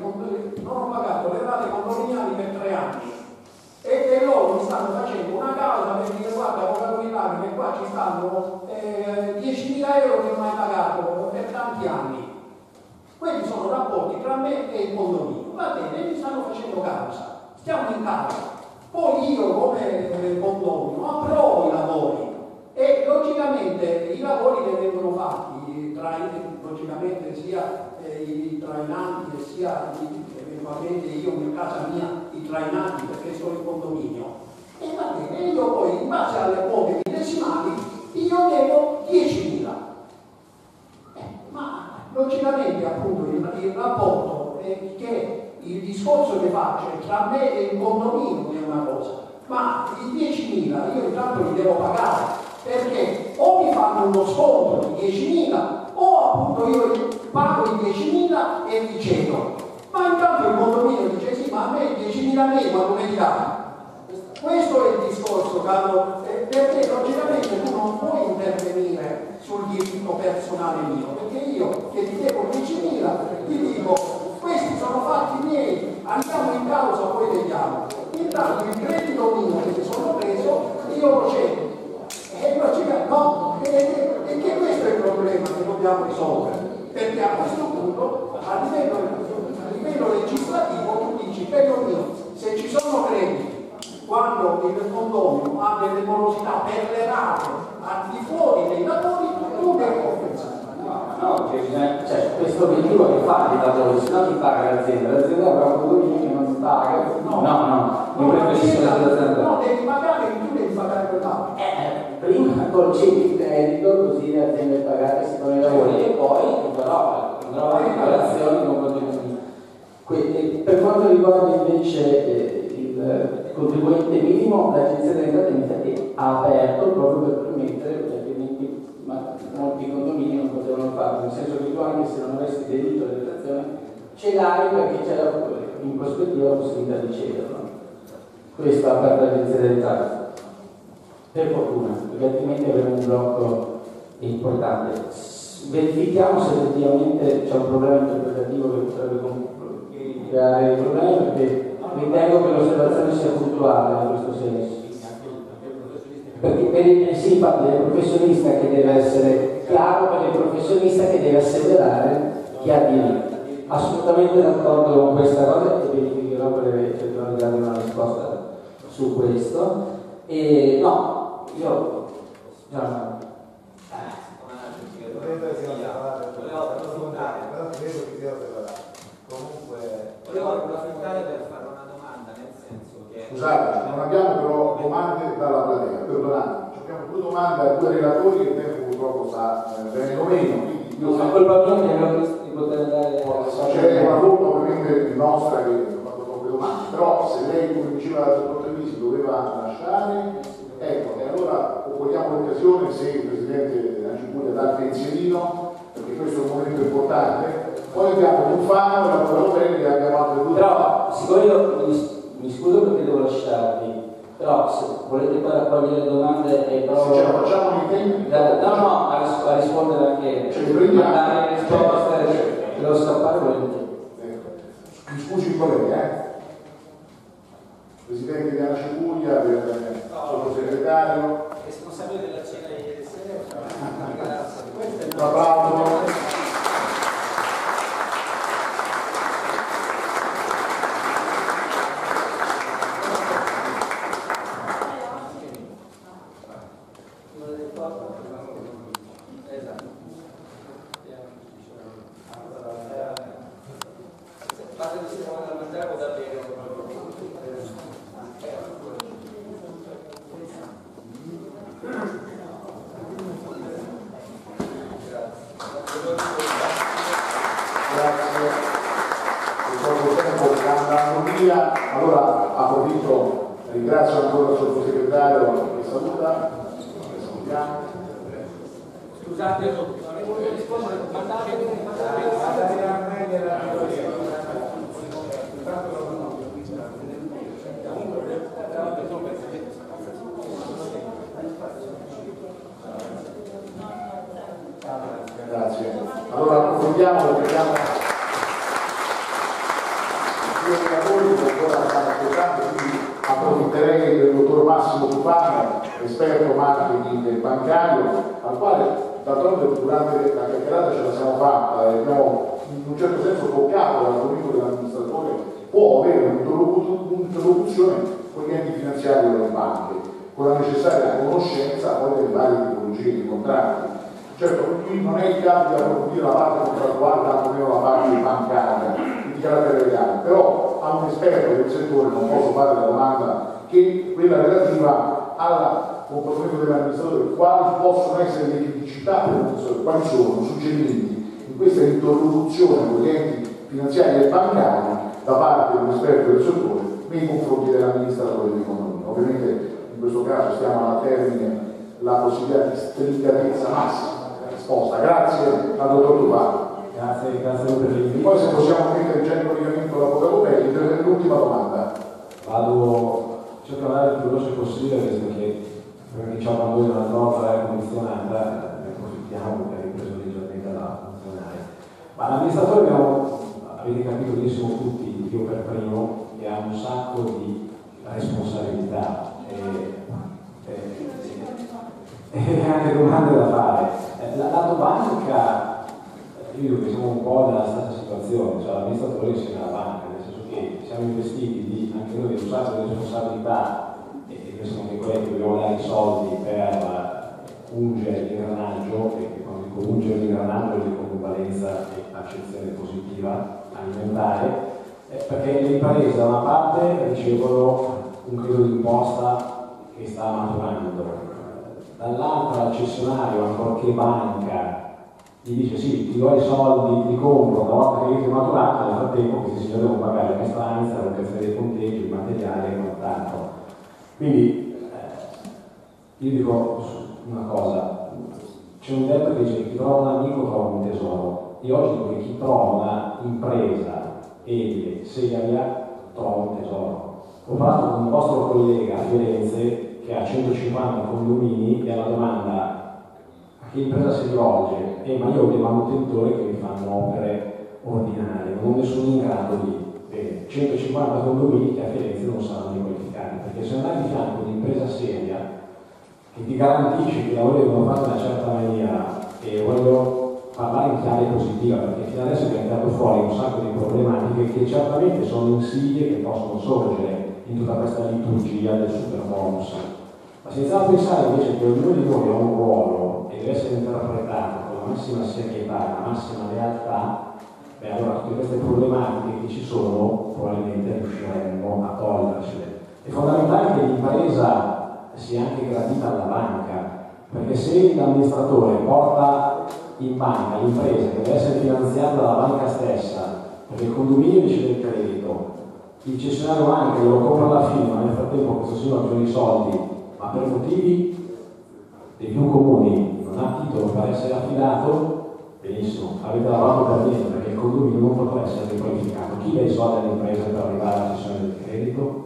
le rate condominiali per 3 anni. E loro mi stanno facendo una causa per dire guarda avvocato Milani che qua ci stanno 10.000 euro che non hai pagato per tanti anni. Quelli sono rapporti tra me e il condominio. Va bene, mi stanno facendo causa, stiamo in causa. Poi io come condominio approvo i lavori e logicamente i lavori che vengono fatti logicamente sia i trainanti e sia eventualmente io in casa mia i trainanti perché sono in condominio, e va bene, io poi in base alle quote millesimali io devo 10.000. Ma logicamente appunto il rapporto che il discorso che faccio tra me e il condominio è una cosa, ma i 10.000 io intanto li devo pagare, perché o mi fanno uno sconto di 10.000 o appunto io pago i 10.000 e li cedo. Ma intanto il condominio dice sì, ma a me 10.000 meno come li dai? Questo è il discorso, Carlo, perché logicamente tu non puoi intervenire sul diritto personale mio, perché io che ti devo 10.000 ti dico questi sono fatti miei, andiamo in causa, poi vediamo. Intanto il credito mio che mi sono preso io lo cedo. No, e che questo è il problema che dobbiamo risolvere, perché a questo punto a livello legislativo tu dici, bello mio, se ci sono crediti quando il condominio ha delle morosità per le rate al di fuori dei lavori, tu devi compensare. No, cioè, questo obiettivo che fa i lavori, se no ti paga l'azienda avrà un condominio che non ti paga. No, preferisco l'azienda. No, devi pagare, tu devi pagare quell'altro. Prima concedi il credito, così le aziende pagate si fanno i lavori, e poi però andrò a dichiarazioni con contributi. Per quanto riguarda invece il contribuente minimo, l'Agenzia delle Entrate mi sa che ha aperto proprio per permettere, perché molti condomini non potevano farlo, nel senso che tu anche se non avessi diritto alle detrazioni ce l'hai perché c'era in prospettiva la possibilità di cederlo. Questo ha aperto l'Agenzia delle Entrate. Per fortuna, perché altrimenti avremo un blocco importante. Verifichiamo se effettivamente c'è un problema interpretativo che potrebbe creare dei problemi, perché ritengo che l'osservazione sia puntuale in questo senso. Perché sì, infatti è il professionista che deve essere chiaro, per il professionista che deve asseverare chi ha diritto. Assolutamente d'accordo con questa cosa e verificherò per cercherò di darvi una risposta su questo. E no, io volevo approfittare per fare una domanda, nel senso che... Scusate, non abbiamo però domande dalla platea, perdonate, abbiamo due domande a due relatori che il tempo purtroppo sta venendo meno, quindi io ma colpa mia che avevo visto di poter dare c'è una volta ovviamente nostra che ha fatto troppe domande, però se lei, come diceva la dottor Trevisi, doveva lasciare, ecco, e allora cogliamo l'occasione se il Presidente della Puglia dà il pensierino, perché questo è un momento importante. Poi abbiamo un fan, lavorano bene e abbiamo altre due. Però, siccome io mi scuso perché devo lasciarvi, però se volete poi raccogliere le domande e proprio... Se ce la facciamo nei tempi... a rispondere anche, a dare risposte, devo scappare volentieri. Mi scusi il collega, Presidente di Anaci Puglia, per sottosegretario. Responsabile della cena ieri sera. Grazie. Un applauso. Allora approfitto, ringrazio ancora il sottosegretario che saluta, che salutiamo. Scusate, non volevo rispondere, Grazie. Allora approfondiamo perché abbiamo due lavori che ancora stanno aspettando, quindi approfitterei del dottor Massimo Tufano, esperto marketing bancario, al quale d'altronde durante la chiacchierata ce la siamo fatta e abbiamo in un certo senso toccato l'argomento dell'amministratore può avere un'interlocuzione con gli enti finanziari delle banche, con la necessaria conoscenza poi delle varie tipologie di contratti. Certo, qui non è il caso di approfondire la parte contrattuale, tanto meno la parte bancaria, di carattere legale, però a un esperto del settore non posso fare la domanda che quella relativa al comportamento dell'amministratore, quali possono essere le criticità dell'amministratore, quali sono i suggerimenti in questa interlocuzione con gli enti finanziari e bancari da parte di un esperto del settore nei confronti dell'amministratore di economia. Ovviamente in questo caso stiamo alla termine la possibilità di stringatezza massima della risposta. Grazie al dottor Tupà. Grazie per l'invito. Poi se possiamo mettere già in collegamento l'avvocato Pelli per l'ultima domanda. Cerco di andare il più veloce possibile, visto che diciamo a voi una nuova aria condizionata, ne approfittiamo perché ha ripreso leggermente a funzionare. Ma l'amministratore avete capito benissimo tutti, io per primo, che ha un sacco di responsabilità e anche domande da fare. Lato banca, io dico che siamo un po' nella stessa situazione, cioè l'amministratore insieme alla banca, nel senso che siamo investiti di anche noi un sacco di responsabilità e che sono anche quelli che dobbiamo dare i soldi per ungere l'ingranaggio, e quando dico ungere l'ingranaggio dico con valenza e accezione positiva alimentare, perché le imprese da una parte ricevono un credito d'imposta che sta maturando, dall'altra il cessionario, ancorché banca, gli dice sì, ti do i soldi, ti compro, una volta che io maturato, nel frattempo questi signori devono pagare la mestranza, la locazione dei ponteggi, il materiale e quant'altro. Quindi io dico una cosa, c'è un detto che dice chi trova un amico trova un tesoro. Io oggi dico che chi trova una impresa edile, seria, trova un tesoro. Ho parlato con un vostro collega a Firenze che ha 150 condomini e alla domanda a che impresa si rivolge? Ma io ho dei manutentori che mi fanno opere ordinarie, non ne sono in grado di. Bene, 150 condomini che a Firenze non saranno riqualificati, perché se non hai di fianco un'impresa seria che ti garantisce che i lavori devono fare in una certa maniera, e voglio parlare in chiave positiva, perché fino adesso abbiamo tirato fuori un sacco di problematiche che certamente sono insidie che possono sorgere in tutta questa liturgia del super bonus. Ma se iniziamo a pensare invece che ognuno di noi ha un ruolo e deve essere interpretato con la massima serietà e la massima realtà, allora tutte queste problematiche che ci sono probabilmente riusciremo a togliercele. È fondamentale che l'impresa sia anche gradita alla banca, perché se l'amministratore porta in banca l'impresa che deve essere finanziata dalla banca stessa, perché il condominio decide il credito, il cessionario banca lo compra alla fine, ma nel frattempo questo signore ha bisogno di soldi, ma per motivi dei più comuni non ha titolo per essere affidato, benissimo, avete lavorato per niente, perché il condominio non potrà essere riqualificato. Chi dà i soldi all'impresa per arrivare alla cessione del credito?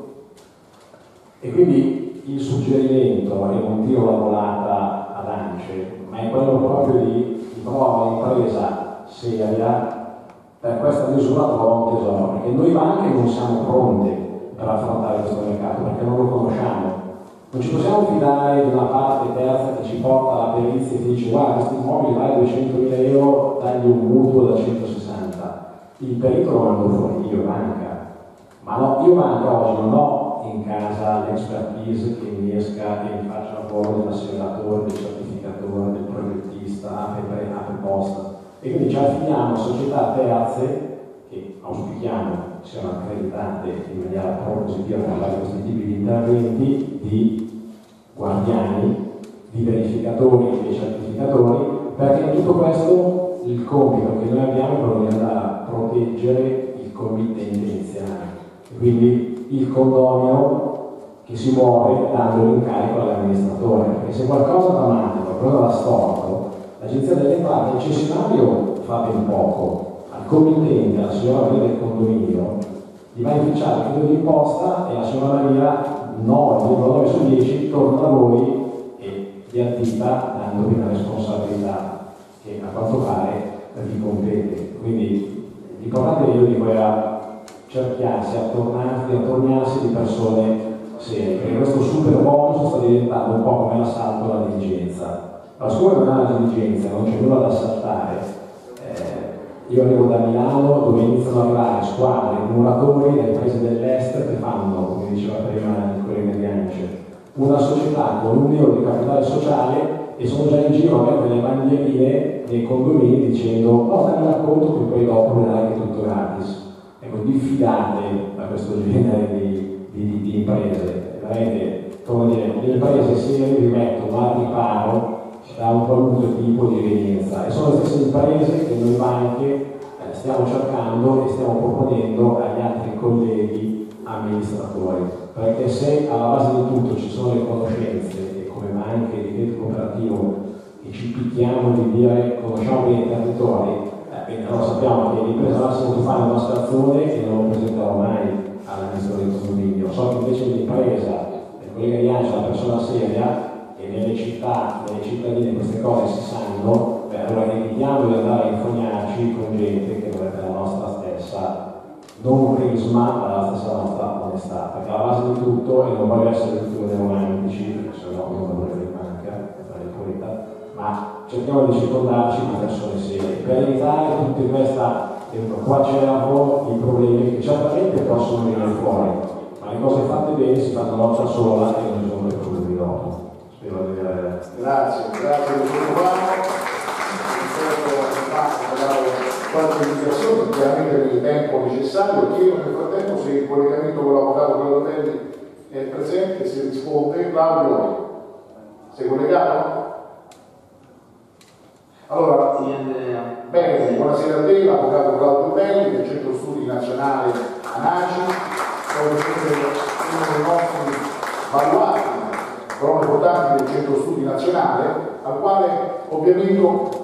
E quindi il suggerimento, e non tiro la volata ad ance, ma è quello proprio di trovare un'impresa seria. Per questa misura trova un tesoro, perché noi banche non siamo pronte per affrontare questo mercato, perché non lo conosciamo. Non ci possiamo fidare di una parte terza che ci porta alla perizia e che dice guarda, questi immobili vale 200.000 euro, dagli un mutuo da 160. Il perito lo mando fuori io banca. Ma no, io banca oggi non ho in casa l'expertise che mi esca e mi faccia lavoro dell'assemblatore, del certificatore, del progettista, apre posta. E quindi ci affidiamo a società terze che auspichiamo siano accreditate in maniera positiva per fare questi tipi di interventi, di guardiani, di verificatori e certificatori, perché in tutto questo il compito che noi abbiamo è quello di andare a proteggere il committente iniziale, quindi il condomino che si muove dando l'incarico all'amministratore, perché se qualcosa va male, qualcosa va storto, l'agenzia delle entrate, il cessionario fa ben poco, al committente, alla signora Maria del condominio, gli va a inficiare il credito d'imposta e la signora Maria 9,9 su 10 torna da voi e vi addita dandovi una responsabilità che a quanto pare vi compete. Quindi l'importante io dico era cercarsi, attorniarsi di persone serie, perché questo super bonus sta diventando un po' come l'assalto alla diligenza. Ma siccome non è una diligenza, non c'è nulla da saltare, io arrivo da Milano dove iniziano ad arrivare squadre, muratori dai paesi dell'est che fanno, come diceva prima il collega Bianci, una società con 1 euro di capitale sociale e sono già in giro a mettere le bandierine nei condomini dicendo no, dammi la conto che poi dopo mi dai tutto gratis. Ecco, diffidate da questo genere di imprese, veramente, come dire, le imprese se rimettono al riparo da un qualunque tipo di evenienza e sono le stesse imprese che noi banche stiamo cercando e stiamo proponendo agli altri colleghi amministratori, perché se alla base di tutto ci sono le conoscenze e come banche di credito cooperativo che ci picchiamo di dire conosciamo bene i territori, quindi allora sappiamo che l'impresa massimo che fa nella nostra zone e non lo presenterò mai all'amministratore del condominio. So che invece l'impresa, il collega di Angela è una persona seria e nelle città, nelle cittadine queste cose si sanno, allora evitiamo di andare a infognarci con gente che dovrebbe la nostra stessa non carisma ma la stessa nostra onestà, perché alla base di tutto, e non voglio essere tutti romantici, perché se no non vorrei in banca, tra le poeta, ma cerchiamo di circondarci di persone serie per evitare tutte questa quacervo di problemi che certamente possono venire fuori, ma le cose fatte bene si fanno una volta sola e non ci sono dei problemi dopo. Spero di avere... Grazie dottor Urbano. Qualche indicazione, chiaramente nel tempo necessario. Chiedo nel frattempo se il collegamento con l'avvocato Claudelli è presente, se risponde. Claudio, sei collegato? Allora, bene, buonasera a te, l'avvocato Claudio Belli del Centro Studi Nazionale ANACI, uno dei nostri baluardi, però importanti del Centro Studi Nazionale, al quale ovviamente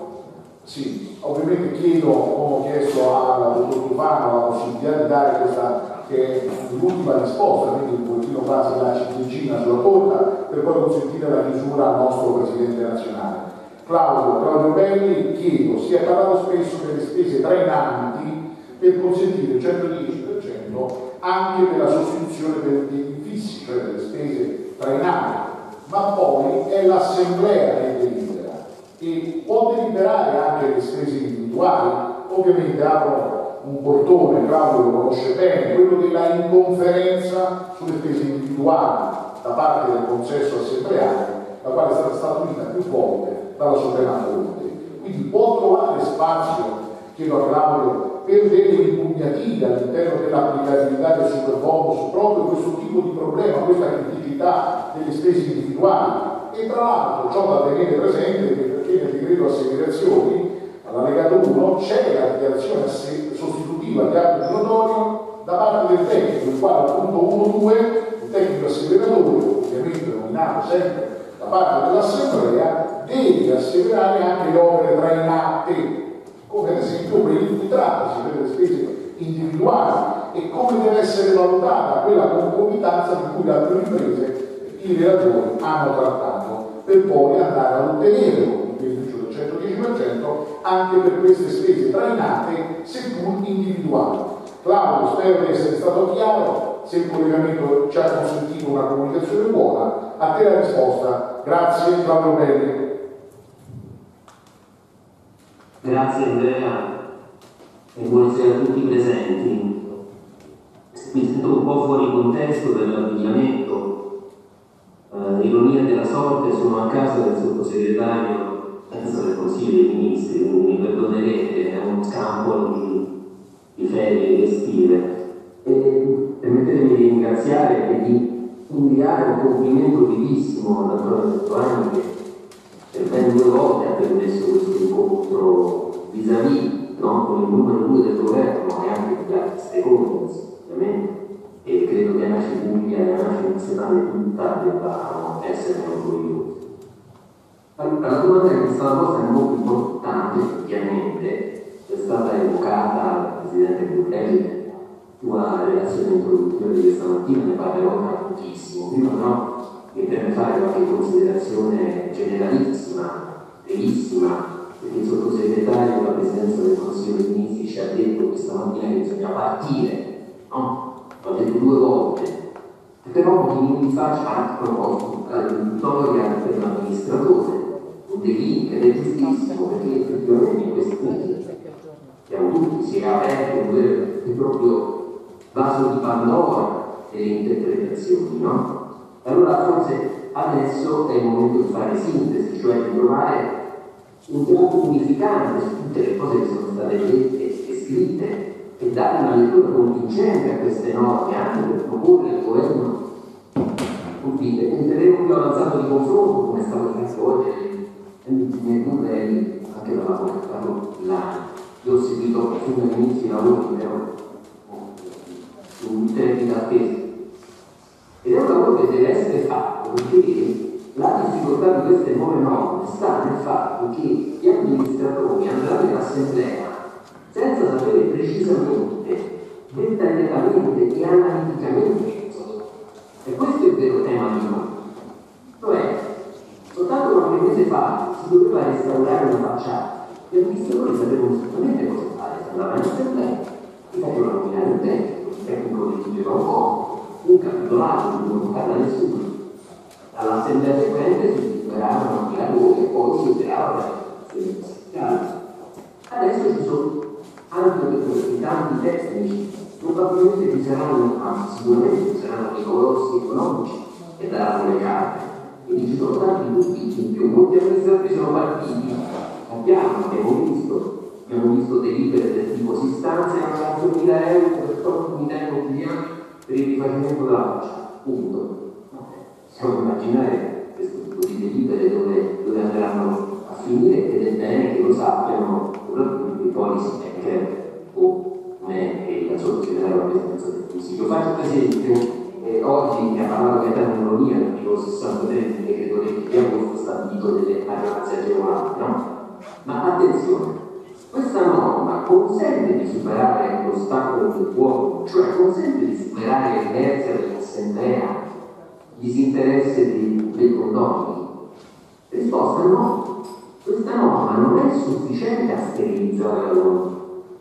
chiedo, come ho chiesto al dottor Tufano, la possibilità di dare questa che è l'ultima risposta, quindi un pochino quasi la ciliegina sulla torta, per poi consentire la chiusura al nostro Presidente nazionale. Claudio Belli, chiedo, si è parlato spesso delle spese trainanti per consentire il 110% anche per la sostituzione dei fissi, cioè delle spese trainanti, ma poi è l'assemblea che delibera e può deliberare anche le spese individuali. Ovviamente apro un portone, Claudio lo conosce bene, quello della inconferenza sulle spese individuali da parte del consesso assembleare, la quale è stata statuita più volte dalla Suprema Corte. Quindi può trovare spazio, chiedo a Claudio, per delle impugnative all'interno dell'applicabilità del superbonus proprio questo tipo di problema, questa criticità delle spese individuali. E tra l'altro ciò da tenere presente perché nel decreto asseverazioni all'allegato 1 c'è la dichiarazione sostitutiva di atto di notorio da parte del tecnico, il quale al punto 1.2 il tecnico asseveratore, ovviamente nominato sempre da parte dell'assemblea, deve asseverare anche le opere trainate, come ad esempio quelli di cui trattasi per le spese individuali, e come deve essere valutata quella concomitanza di cui le altre imprese i relatori hanno trattato, per poi andare a ottenere un beneficio del 110% anche per queste spese trainate seppur individuali. Claudio, spero di essere stato chiaro, se il collegamento ci ha consentito una comunicazione buona, a te la risposta. Grazie Claudio Belli. Grazie Andrea e buonasera a tutti i presenti. Mi sento un po' fuori contesto dell'abbigliamento. Ironia della sorte, sono a casa del sottosegretario del Consiglio dei Ministri, quindi mi perdonerete, è uno scampolo di ferie estive. E permettetemi di ringraziare e di inviare un complimento vivissimo al dottor Giovanni, che per ben 2 volte ha permesso questo incontro vis-à-vis, no? Con il numero 2 del governo e anche degli altri stakeholders, ovviamente. E credo che ANACI Puglia e ANACI nazionale tutta debbano essere orgogliosi. Allora, la domanda che è stata posta è molto importante, ovviamente, è stata evocata dal Presidente Buchelli, tua relazione introduttiva di questa mattina, ne parlerò tra pochissimo. Prima però mi preme fare qualche considerazione generalissima, brevissima, perché il sottosegretario della Presidenza del Consiglio dei Ministri ci ha detto questa mattina che bisogna partire, no? L'ho detto 2 volte, però motivi di faccia anche proposto vittoria per l'amministratore, un link ed è giustissimo perché effettivamente in questi mesi abbiamo tutti, si è aperto un vero e proprio vaso di Pandora delle interpretazioni, no? Allora forse adesso è il momento di fare sintesi, cioè di trovare un tratto unificante su tutte le cose che sono state dette e scritte e dare una lettura convincente a queste norme, anche per proporre al governo un terreno più avanzato di confronto, come è stato fatto oggi nei modelli, anche dalla Porto Milano. Io ho seguito fin dall'inizio i lavori, però un tempo in attesa. Ed è un lavoro che deve essere fatto perché la difficoltà di queste nuove norme sta nel fatto che gli amministratori andranno in assemblea senza sapere precisamente, dettagliatamente e analiticamente. E questo è il vero tema di noi. Cioè, soltanto qualche mese fa si doveva restaurare una facciata. Gli amministratori sapevano esattamente cosa fare, andavano in assemblea, si facevano nominare un tecnico, il tecnico leggeva un po', un capitolato, non parla nessuno. All'assemblea seguente si liberavano i lavori e poi si operavano le adesso ci sono anche i tanti tecnici, probabilmente ci saranno, anzi sicuramente ci saranno dei colossi economici che daranno le carte, quindi ci sono tanti dubbi in più, molti amministratori sono partiti, abbiamo visto delibere del tipo si stanziano 100.000 euro per tot di tempo quotidiano per il rifacimento della faccia, punto. Possiamo immaginare questo tipo di delibere dove andranno a finire ed è bene che lo sappiano soprattutto i policy maker o me la soluzione della presidenza del Consiglio. Faccio un esempio, oggi mi ha parlato Gaetano Moronia, l'articolo 63 del decreto legge di agosto stabilito delle maggioranze agevolate, no? Ma attenzione, questa norma consente di superare l'ostacolo del uomo, cioè consente di superare l'inerzia dell'assemblea, il disinteresse dei condomini? Risposta no. Questa norma non è sufficiente a sterilizzare la volontà.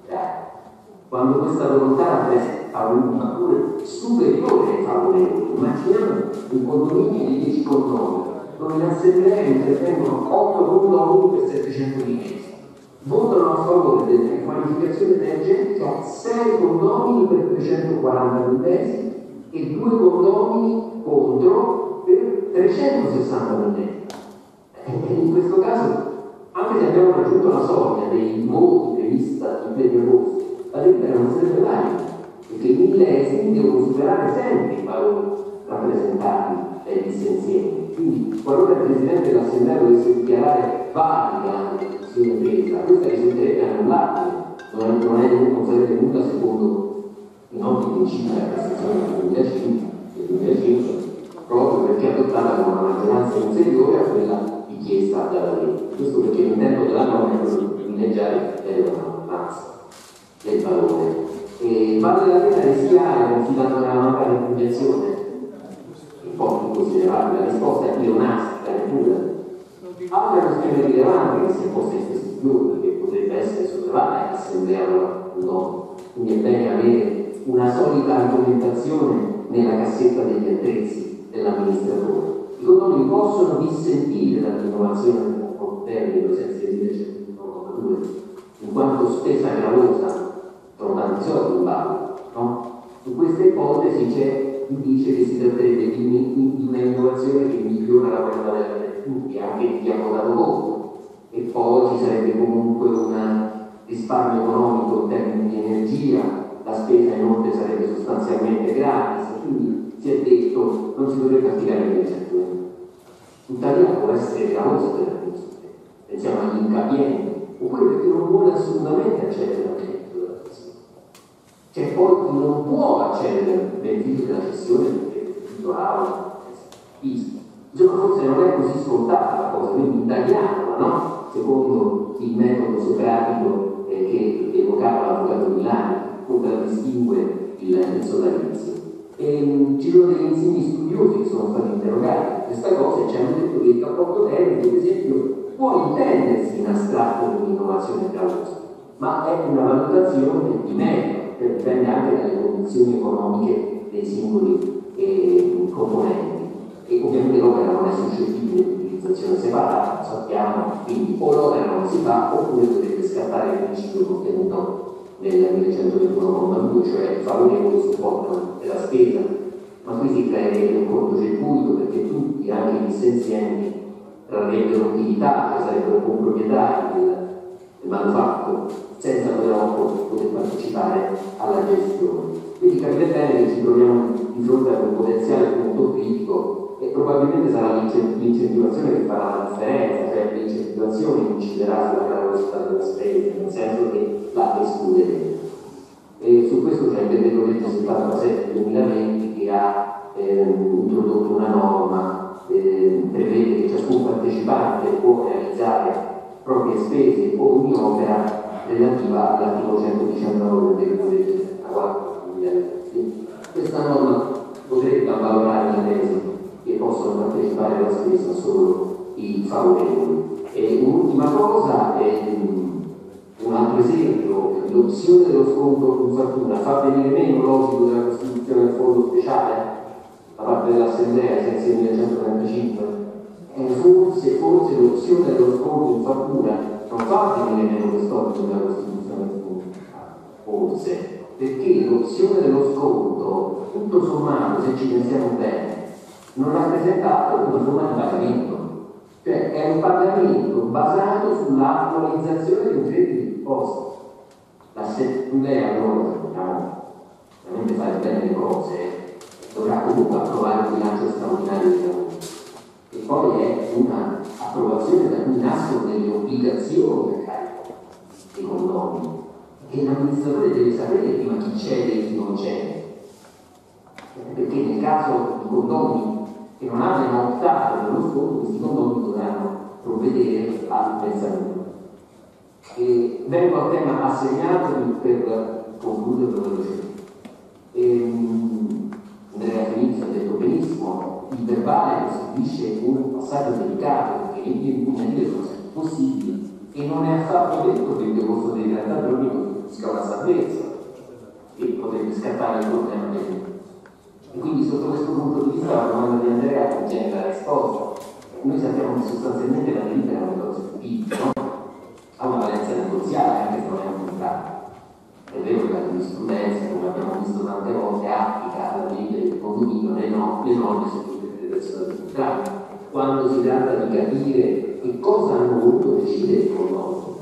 Quando questa volontà rappresenta un fattore superiore ai favorevoli, immaginiamo un condominio di 10 condomini, dove in assemblea intervengono 8 condomini per 700 mesi. Votano a favore della riqualificazione energetica 6 condomini per 340 mesi e 2 condomini contro per 360 mesi. In questo caso, anche se abbiamo raggiunto la soglia dei voti prevista in primi agosto, la delibera non sarebbe valida, perché i millesimi devono superare sempre i valori rappresentati dai dissenzienti. Quindi, qualora il Presidente dell'Assemblea dovesse dichiarare valida la decisione presa, questa risulterebbe annullabile, non sarebbe venuta secondo i noti principi della Cassazione del 2005, proprio perché adottata con una maggioranza inferiore a quella richiesta dalla legge. Questo perché l'intento della norma è quello di privilegiare l'elevanza del valore. E vale la pena rischiare confidando nella mancata impugnazione? Un po' più considerabile, la risposta è pleonastica, neppure. Altra questione rilevante che si è posta in questi giorni, che potrebbe essere sollevata in assemblea no. Quindi è bene avere una solida argomentazione nella cassetta degli attrezzi dell'amministratore. I condomini possono dissentire dall'innovazione del termine senza invece in quanto spesa gravosa, sono tanti soldi in ballo, no? Su questa ipotesi dice che si tratterebbe di un'innovazione che migliora la qualità della tutti, anche di chi ha votato contro, e poi ci sarebbe comunque un risparmio economico in termini di energia, la spesa inoltre sarebbe sostanzialmente gratis, quindi si è detto non si dovrebbe applicare l'incentivo. Tuttavia può essere gravoso per la persona, pensiamo agli incapienti, oppure perché non vuole assolutamente accedere al reddito della cessione. C'è poi chi non può accedere al beneficio della cessione perché il titolaro è fisico. Insomma, forse non è così scontata la cosa, quindi tagliamola, no? Secondo il metodo socratico che evocava l'avvocato Milani, contraddistingue il sodalizio. Ci sono degli insigni studiosi che sono stati interrogati su questa cosa e ci hanno detto che il rapporto tecnico, per esempio, può intendersi in astratto come un'innovazione gravosa, ma è una valutazione di merito, che dipende anche dalle condizioni economiche dei singoli componenti. E ovviamente l'opera non è suscettibile di utilizzazione separata, lo sappiamo, quindi o l'opera non si fa oppure dovrebbe scattare il principio contenuto nel 1121,2, cioè i favorevoli supportano della spesa ma qui si creerebbe un cortocircuito perché tutti, anche i dissenzienti, avrebbero utilità, cioè sarebbero comproprietari del manufatto, senza però poter partecipare alla gestione. Quindi capite bene che ci troviamo di fronte a un potenziale punto critico e probabilmente sarà l'incentivazione che farà la differenza, cioè l'incentivazione inciderà sulla gravosità della spesa, nel senso che la escluderemo. E su questo c'è il decreto legge 77/2020 che ha introdotto una norma, prevede che ciascun partecipante può realizzare proprie spese o ogni opera relativa all'articolo 119 del decreto legge 34/2020. Questa norma potrebbe avvalorare l'imprese che possono partecipare alla spesa solo i favorevoli. E un'ultima cosa, un altro esempio, l'opzione dello sconto in fattura fa venire meno l'obbligo della costituzione del fondo speciale da parte dell'Assemblea ai sensi del 1135. Forse l'opzione dello sconto in fattura non fa venire meno quest'obbligo della costituzione del fondo. Forse, perché l'opzione dello sconto, tutto sommato, se ci pensiamo bene, non rappresenta una forma di pagamento, cioè è un pagamento basato sull'attualizzazione di un credito d'imposta. L'Assemblea allora, dobbiamo veramente fare bene le cose, dovrà comunque approvare un bilancio straordinario di lavoro, e poi è una approvazione da cui nascono delle obbligazioni a carico dei condomini, e l'amministratore deve sapere prima chi cede e chi non cede, perché nel caso di condomini che non abbiano optato per lo sconto, questi condomini dovranno provvedere al pensamento. E vengo al tema assegnato per concludere velocemente. Andrea Finizio ha detto benissimo, il verbale costituisce un passaggio delicato perché le impugnative sono sempre possibili e non è affatto detto che il decorso dei 30 giorni costituisca una salvezza e potrebbe scattare il problema del. E quindi sotto questo punto di vista la domanda di Andrea contiene la risposta. Noi sappiamo che sostanzialmente la delibera è una cosa pubblica, no? Ha una valenza negoziale anche se non è un contratto. È vero che la giurisprudenza, come abbiamo visto tante volte, applica alla delibera del condominio le norme sull'interpretazione del contratto, quando si tratta di capire che cosa hanno voluto decidere il condominio.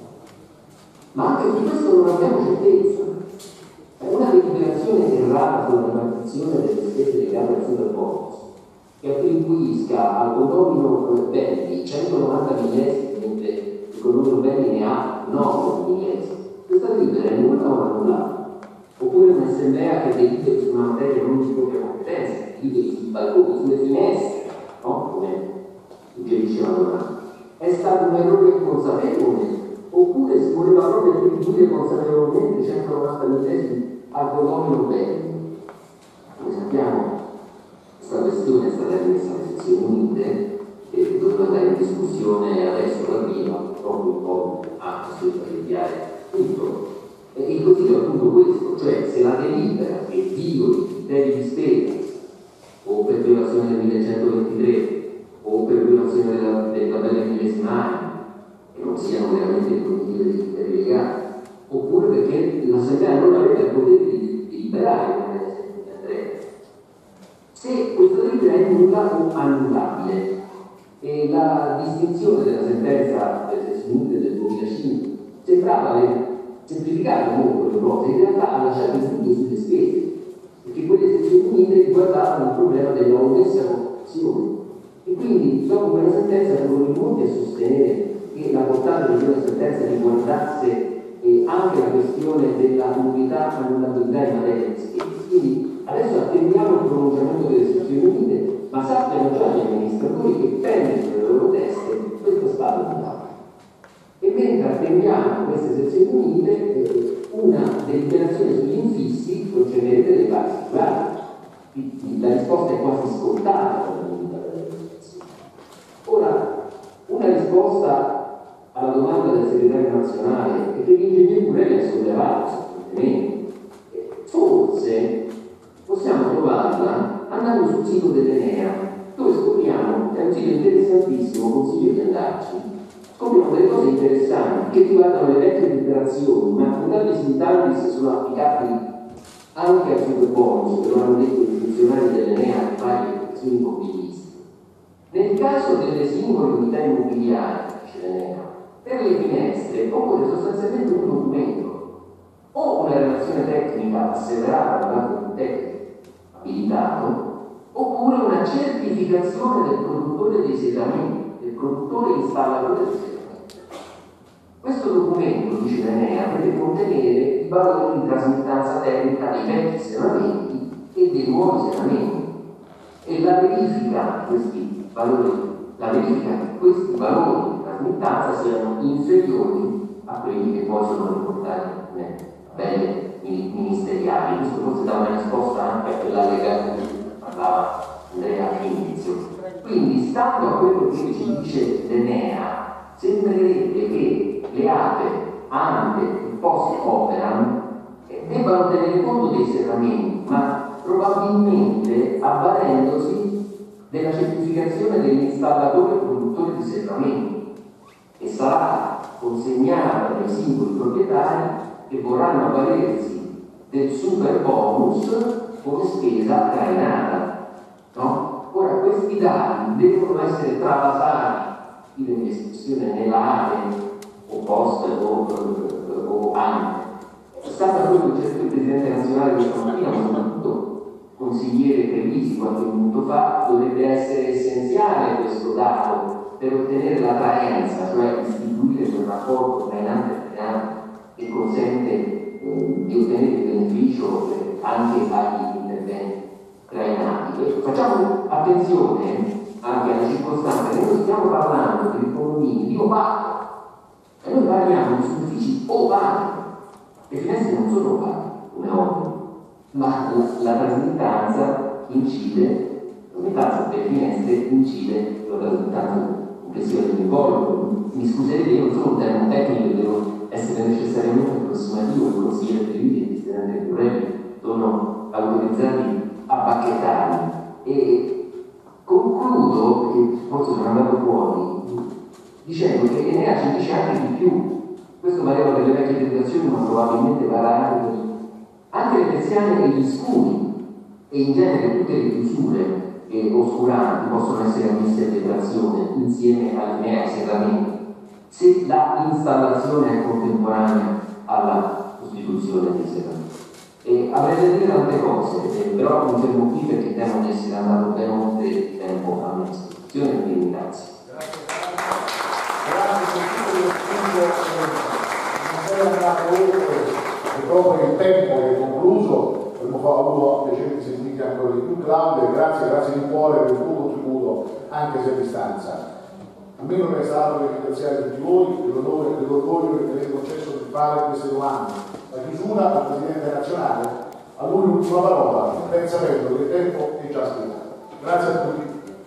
Ma anche di questo non abbiamo certezza. Una deliberazione errata sulla ripartizione delle spese legate al super bonus che attribuisca al condomino Belli 190 millesimi mentre il condomino Belli ne ha 9 millesimi. Questa delibera è nulla o annullata? Oppure un'assemblea che deliberi su una materia non di propria competenza, deliberi sui balconi, sulle finestre, no? Come suggerisce la domanda. È stato un errore inconsapevole? Oppure si voleva proprio attribuire consapevolmente 190 millesimi al condomino Belli? Come sappiamo, questa questione è stata rimessa alle sezioni unite e doveva andare in discussione adesso da prima, proprio un po' anche per rinviare tutto. E il consiglio è appunto questo, cioè se la delibera che violi i criteri di spesa o per violazione del 1123 o per violazione delle tabelle millesimali che non siano veramente imponibili dei criteri legali, oppure perché l'Assemblea non avrebbe il potere di deliberare come nell'esempio. Se questa delibera è nulla o annullabile, e la distinzione della sentenza delle sezioni unite del 2005 sembrava semplificare molto le cose, in realtà ha lasciato il dubbio sulle spese, perché quelle sezioni unite riguardavano il problema della omessa corruzione. E quindi dopo quella sentenza furono in molti a sostenere che la portata di quella sentenza riguardasse anche la questione della nullità e annullabilità in materia di spese. Quindi adesso attendiamo il pronunciamento delle sezioni unite, ma sappiano già gli amministratori che pendere sulle loro teste questo stato di fatto. E mentre attendiamo queste sezioni unite, una deliberazione sugli infissi concernente dei parti privati. La risposta è quasi scontata. Ora, una risposta alla domanda del segretario nazionale è che l'ingegner Burelli ha sollevato sapientemente. Forse possiamo trovarla andando sul sito dell'Enea, dove scopriamo che è un sito interessantissimo, consiglio di andarci. Scopriamo delle cose interessanti che riguardano le vecchie dichiarazioni, ma con tali sintassi sono applicabili anche al superbonus, che lo hanno detto i funzionari dell'Enea che fare le operazioni immobilistiche. Nel caso delle singole unità immobiliari, dice l'Enea, per le finestre occorre sostanzialmente un documento o una relazione tecnica asseverata da un tecnico abilitato, oppure una certificazione del produttore dei serramenti, del produttore installatore dei serramenti. Questo documento, dice l'Enea, deve contenere i valori di trasmittanza termica dei vecchi serramenti e dei nuovi serramenti e la verifica che questi valori di trasmittanza siano inferiori a quelli che poi sono riportati nelle tabelle ministeriali. Questo forse dà una risposta anche a quell'allegato di cui parlava Andrea all'inizio. Quindi, stando a quello che ci dice l'Enea, sembrerebbe che le APE, ante e post operam, debbano tenere conto dei serramenti, ma probabilmente avvalendosi della certificazione dell'installatore produttore di serramenti, che sarà consegnata dai singoli proprietari che vorranno avvalersi del super bonus come spesa trainata. No? Ora, questi dati devono essere travasati nell'espressione nella APE o post o ante. È stata quello che ci ha detto il Presidente nazionale questa mattina, ma soprattutto consigliere Trevisi qualche minuto fa, dovrebbe essere essenziale questo dato per ottenere la traenza, cioè istituire quel rapporto trainante che consente di ottenere il beneficio anche agli interventi trainati. Facciamo attenzione anche alla circostanza che noi stiamo parlando di condomini di opaco e noi parliamo di superfici opache. Le finestre non sono opache, come ovvio, ma la trasmittanza incide, la trasmittanza delle finestre incide sulla trasmittanza complessiva dell'involucro. Mi scuserete, io non sono un termine tecnico, devo essere necessariamente approssimativo, il consigliere Trevisi e il presidente Fiorelli sono autorizzati a bacchettarmi. E concludo, perché forse sono andato fuori, dicendo che Enea ci dice anche di più. Questo valeva per le vecchie generazioni, ma probabilmente varrà anche le persiane e gli scuri, e in genere tutte le chiusure oscuranti possono essere ammesse a detrazione insieme all'Enea serramenti, se la installazione è contemporanea alla costituzione dei serramenti. Avrei da dire tante cose, però mi fermo qui perché temo di essere andato ben oltre il tempo a mia disposizione e vi ringrazio. Proprio il tempo è concluso, abbiamo avuto piacere di sentirti ancora di più, Claudio, e grazie di cuore per il tuo contributo anche se a distanza. A me non è stato che ringraziare tutti voi per l'onore e l'orgoglio che mi avete concesso di fare queste domande. La chiusura al Presidente nazionale, a lui l'ultima parola, ben sapendo che il tempo è già sprecato. Grazie a tutti.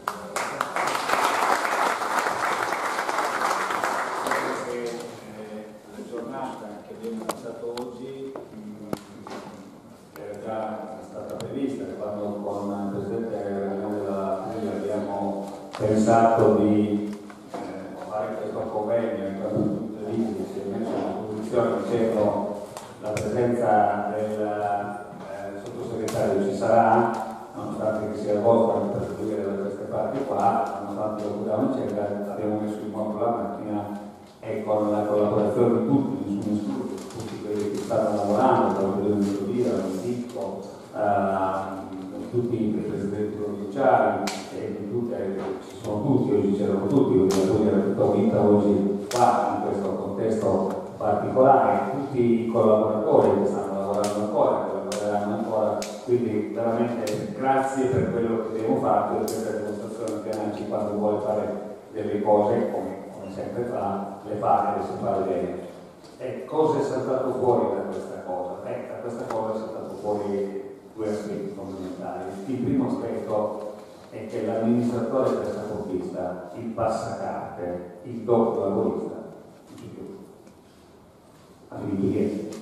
Pensato di fare questo convegno in quanto tutte le liste si è messo a disposizione dicendo la presenza del sottosegretario ci sarà, nonostante che sia vostra per seguire da queste parti qua, nonostante lo vogliamo eccetera, abbiamo messo in moto la macchina e con la collaborazione di tutti, nessuno escluso, tutti quelli che stanno lavorando, dal Comune di Rovira, dal Sicco, tutti i presidenti provinciali, ci sono tutti, oggi c'erano tutti, quindi alcuni erano tutta unita oggi qua in questo contesto particolare, tutti i collaboratori che stanno lavorando ancora, che lavoreranno ancora, quindi veramente grazie per quello che abbiamo fatto e per questa dimostrazione che Anci quando vuole fare delle cose, come sempre fa, le fa e le sa fare bene. E cosa è saltato fuori da questa cosa? Da questa cosa è saltato fuori due aspetti fondamentali. Il primo aspetto è che l'amministratore prestacompista, il passacarte, il dopo lavorista, non c'è più. Ha finito niente.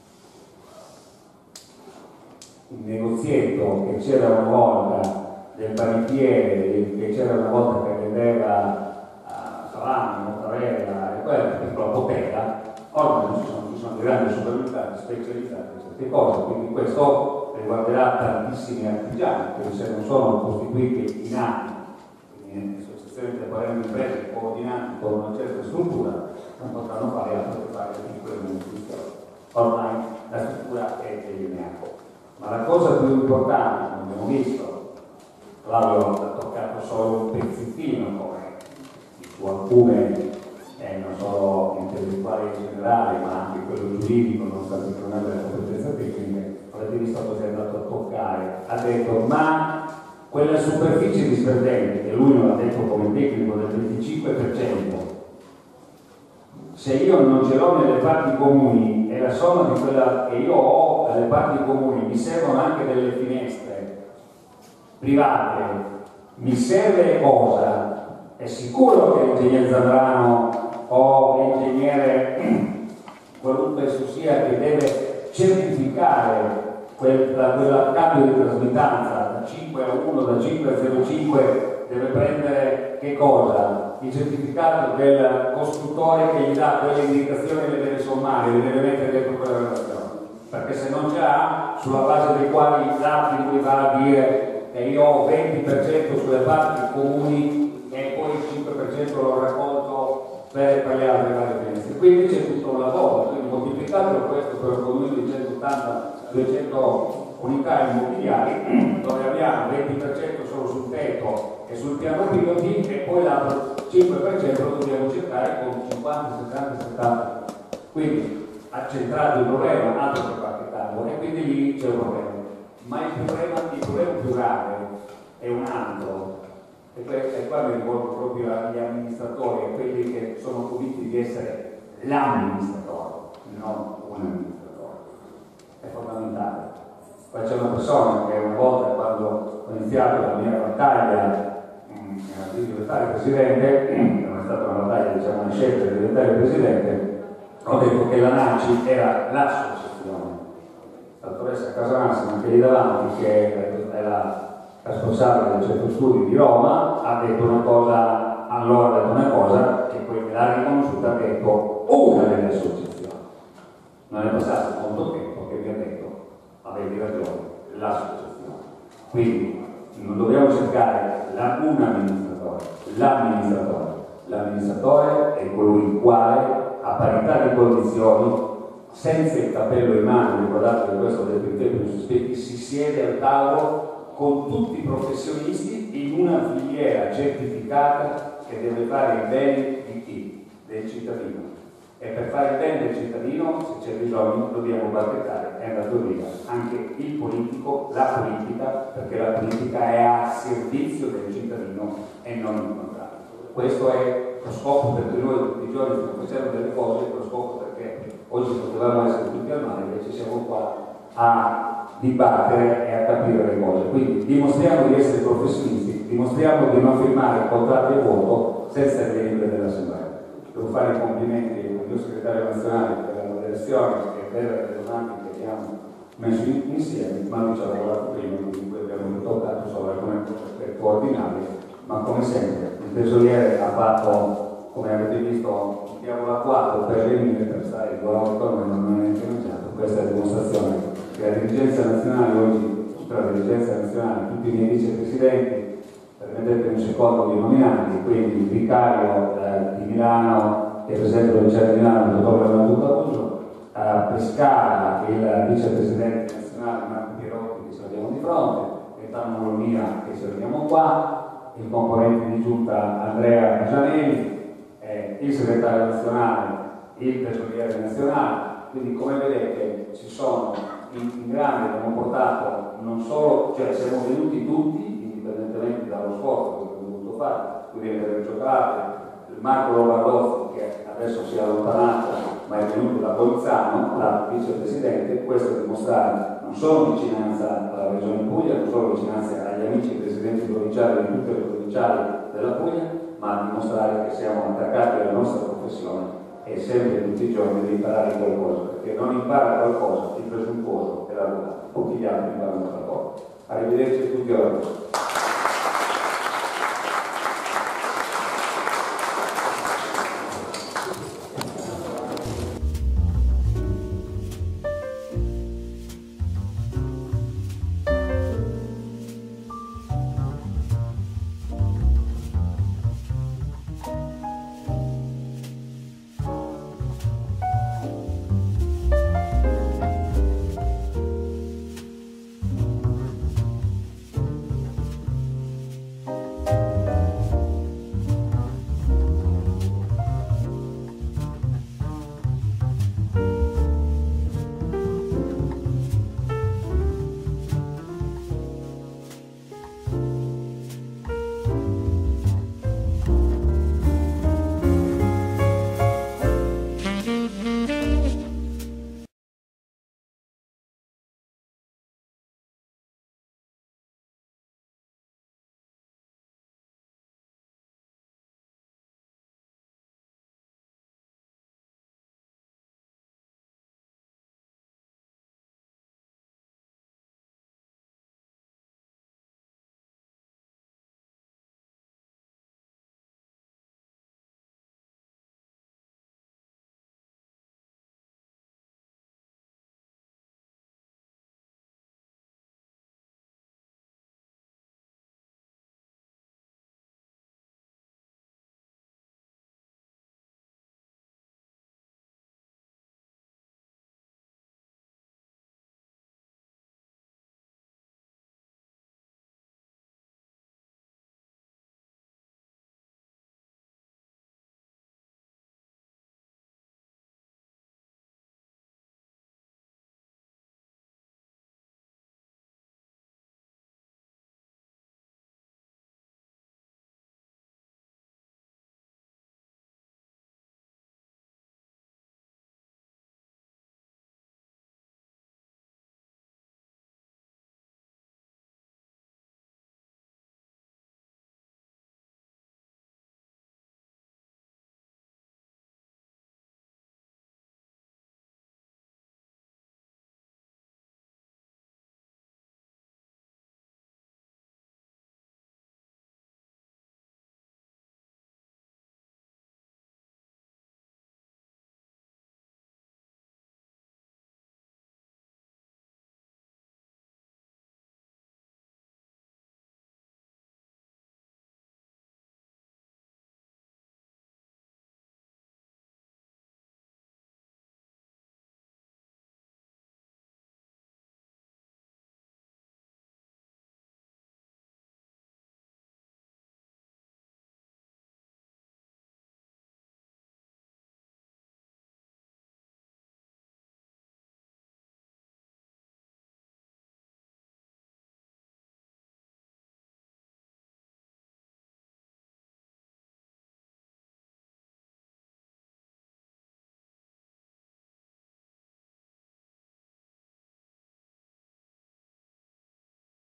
Il negozietto che c'era una volta del panettiere, che c'era una volta che vendeva salame, mozzarella e quella piccola bottega, ormai ci sono grandi supermercati specializzati in certe cose, quindi questo riguarderà tantissimi artigiani, che se non sono costituiti in anni, in associazioni temporanee di imprese coordinate con una certa struttura, non potranno fare altro che fare piccole manifestazioni. Ormai la struttura è lineare. Ma la cosa più importante, come abbiamo visto, Claudio ha toccato solo un pezzettino come su alcune, non solo intellettuali in generale, ma anche quello giuridico, non sta ritornando alle competenze tecniche, avete visto cosa è andato a toccare. Ha detto, ma quella superficie disperdente, che lui non ha detto come tecnico, del 25%, se io non ce l'ho nelle parti comuni e la somma di quella che io ho dalle parti comuni, mi servono anche delle finestre private, mi serve cosa? È sicuro che l'ingegnere Zambrano o l'ingegnere qualunque esso sia che deve certificare quel cambio di trasmittanza da 5 a 1, da 5 a 0,5 deve prendere che cosa? Il certificato del costruttore che gli dà quelle indicazioni le deve sommare, le deve mettere dentro quella relazione, perché se non ce l'ha, sulla base dei quali i dati lui va a dire che io ho 20% sulle parti comuni e poi il 5% l'ho raccolto per le altre varie finestre. Quindi c'è tutto un lavoro, quindi moltiplicato questo per un comune di 180-200 unità immobiliari, dove abbiamo 20% solo sul tetto e sul piano piloti e poi l'altro 5% lo dobbiamo cercare con 50, 60, 70. Quindi ha centrato il problema, altro che qualche tavolo, e quindi lì c'è un problema. Ma il problema più grave è un altro, e qua mi rivolgo proprio agli amministratori, a quelli che sono convinti di essere l'amministratore, non un amministratore. È fondamentale. Qua c'è una persona che una volta, quando ho iniziato la mia battaglia di diventare presidente, non è stata una battaglia, diciamo una scelta di diventare presidente, ho detto che la NACI era l'associazione. La dottoressa Casamassima, che lì davanti, che è la responsabile del centro studi di Roma, ha detto una cosa, allora ha detto una cosa che poi me l'ha riconosciuta, ha detto una delle associazioni. Non è passato molto tempo che mi ha detto avevi ragione, l'associazione. Quindi non dobbiamo cercare un amministratore, l'amministratore. L'amministratore è colui il quale, a parità di condizioni, senza il cappello in mano, ricordate che questo ho detto in tempi sospetti, si siede al tavolo con tutti i professionisti in una filiera certificata che deve fare il bene di chi? Del cittadino. E per fare il bene del cittadino, se c'è bisogno, dobbiamo bacchettare, è andato via anche il politico, la politica, perché la politica è a servizio del cittadino e non il contrario. Questo è lo scopo perché noi tutti i giorni stiamo facendo delle cose, lo scopo perché oggi potevamo essere tutti al mare, invece siamo qua a dibattere e a capire le cose. Quindi dimostriamo di essere professionisti, dimostriamo di non firmare contratti a voto senza il delibere dell'Assemblea. Devo fare i complimenti al mio segretario nazionale per la moderazione e per le domande che abbiamo messo insieme, ma lui ci ha lavorato prima, quindi poi abbiamo toccato solo alcune cose per coordinarle, ma come sempre il tesoriere ha fatto, come avete visto, un diavolo a quattro per venire per stare in con noi, non è incominciato. Questa è la dimostrazione che la dirigenza nazionale oggi, tutta la dirigenza nazionale, tutti i miei vicepresidenti, permettetemi un secondo di nominarli, quindi il vicario di Milano, che è presidente provinciale di Milano, il dottor Leonardo Caruso, Pescara, il vicepresidente nazionale Marco Pierotti, che ci abbiamo di fronte, Gaetano Molomia, che ci abbiamo qua, il componente di giunta Andrea Gianelli, il segretario nazionale, il tesoriere nazionale. Quindi come vedete ci sono in grande, abbiamo portato non solo, cioè siamo venuti tutti, indipendentemente dallo sforzo che abbiamo dovuto fare, quindi avere giocato il Marco Lombardo che adesso si è allontanato ma è venuto da Bolzano, la vicepresidente, questo è dimostrare non solo vicinanza alla Regione Puglia, non solo vicinanza agli amici presidenti provinciali di tutte le provinciali della Puglia, ma dimostrare che siamo attaccati alla nostra professione e sempre tutti i giorni di imparare qualcosa, perché non impara qualcosa il presuntuoso e l'avvocato, tutti gli altri imparano qualcosa. Arrivederci a tutti oggi.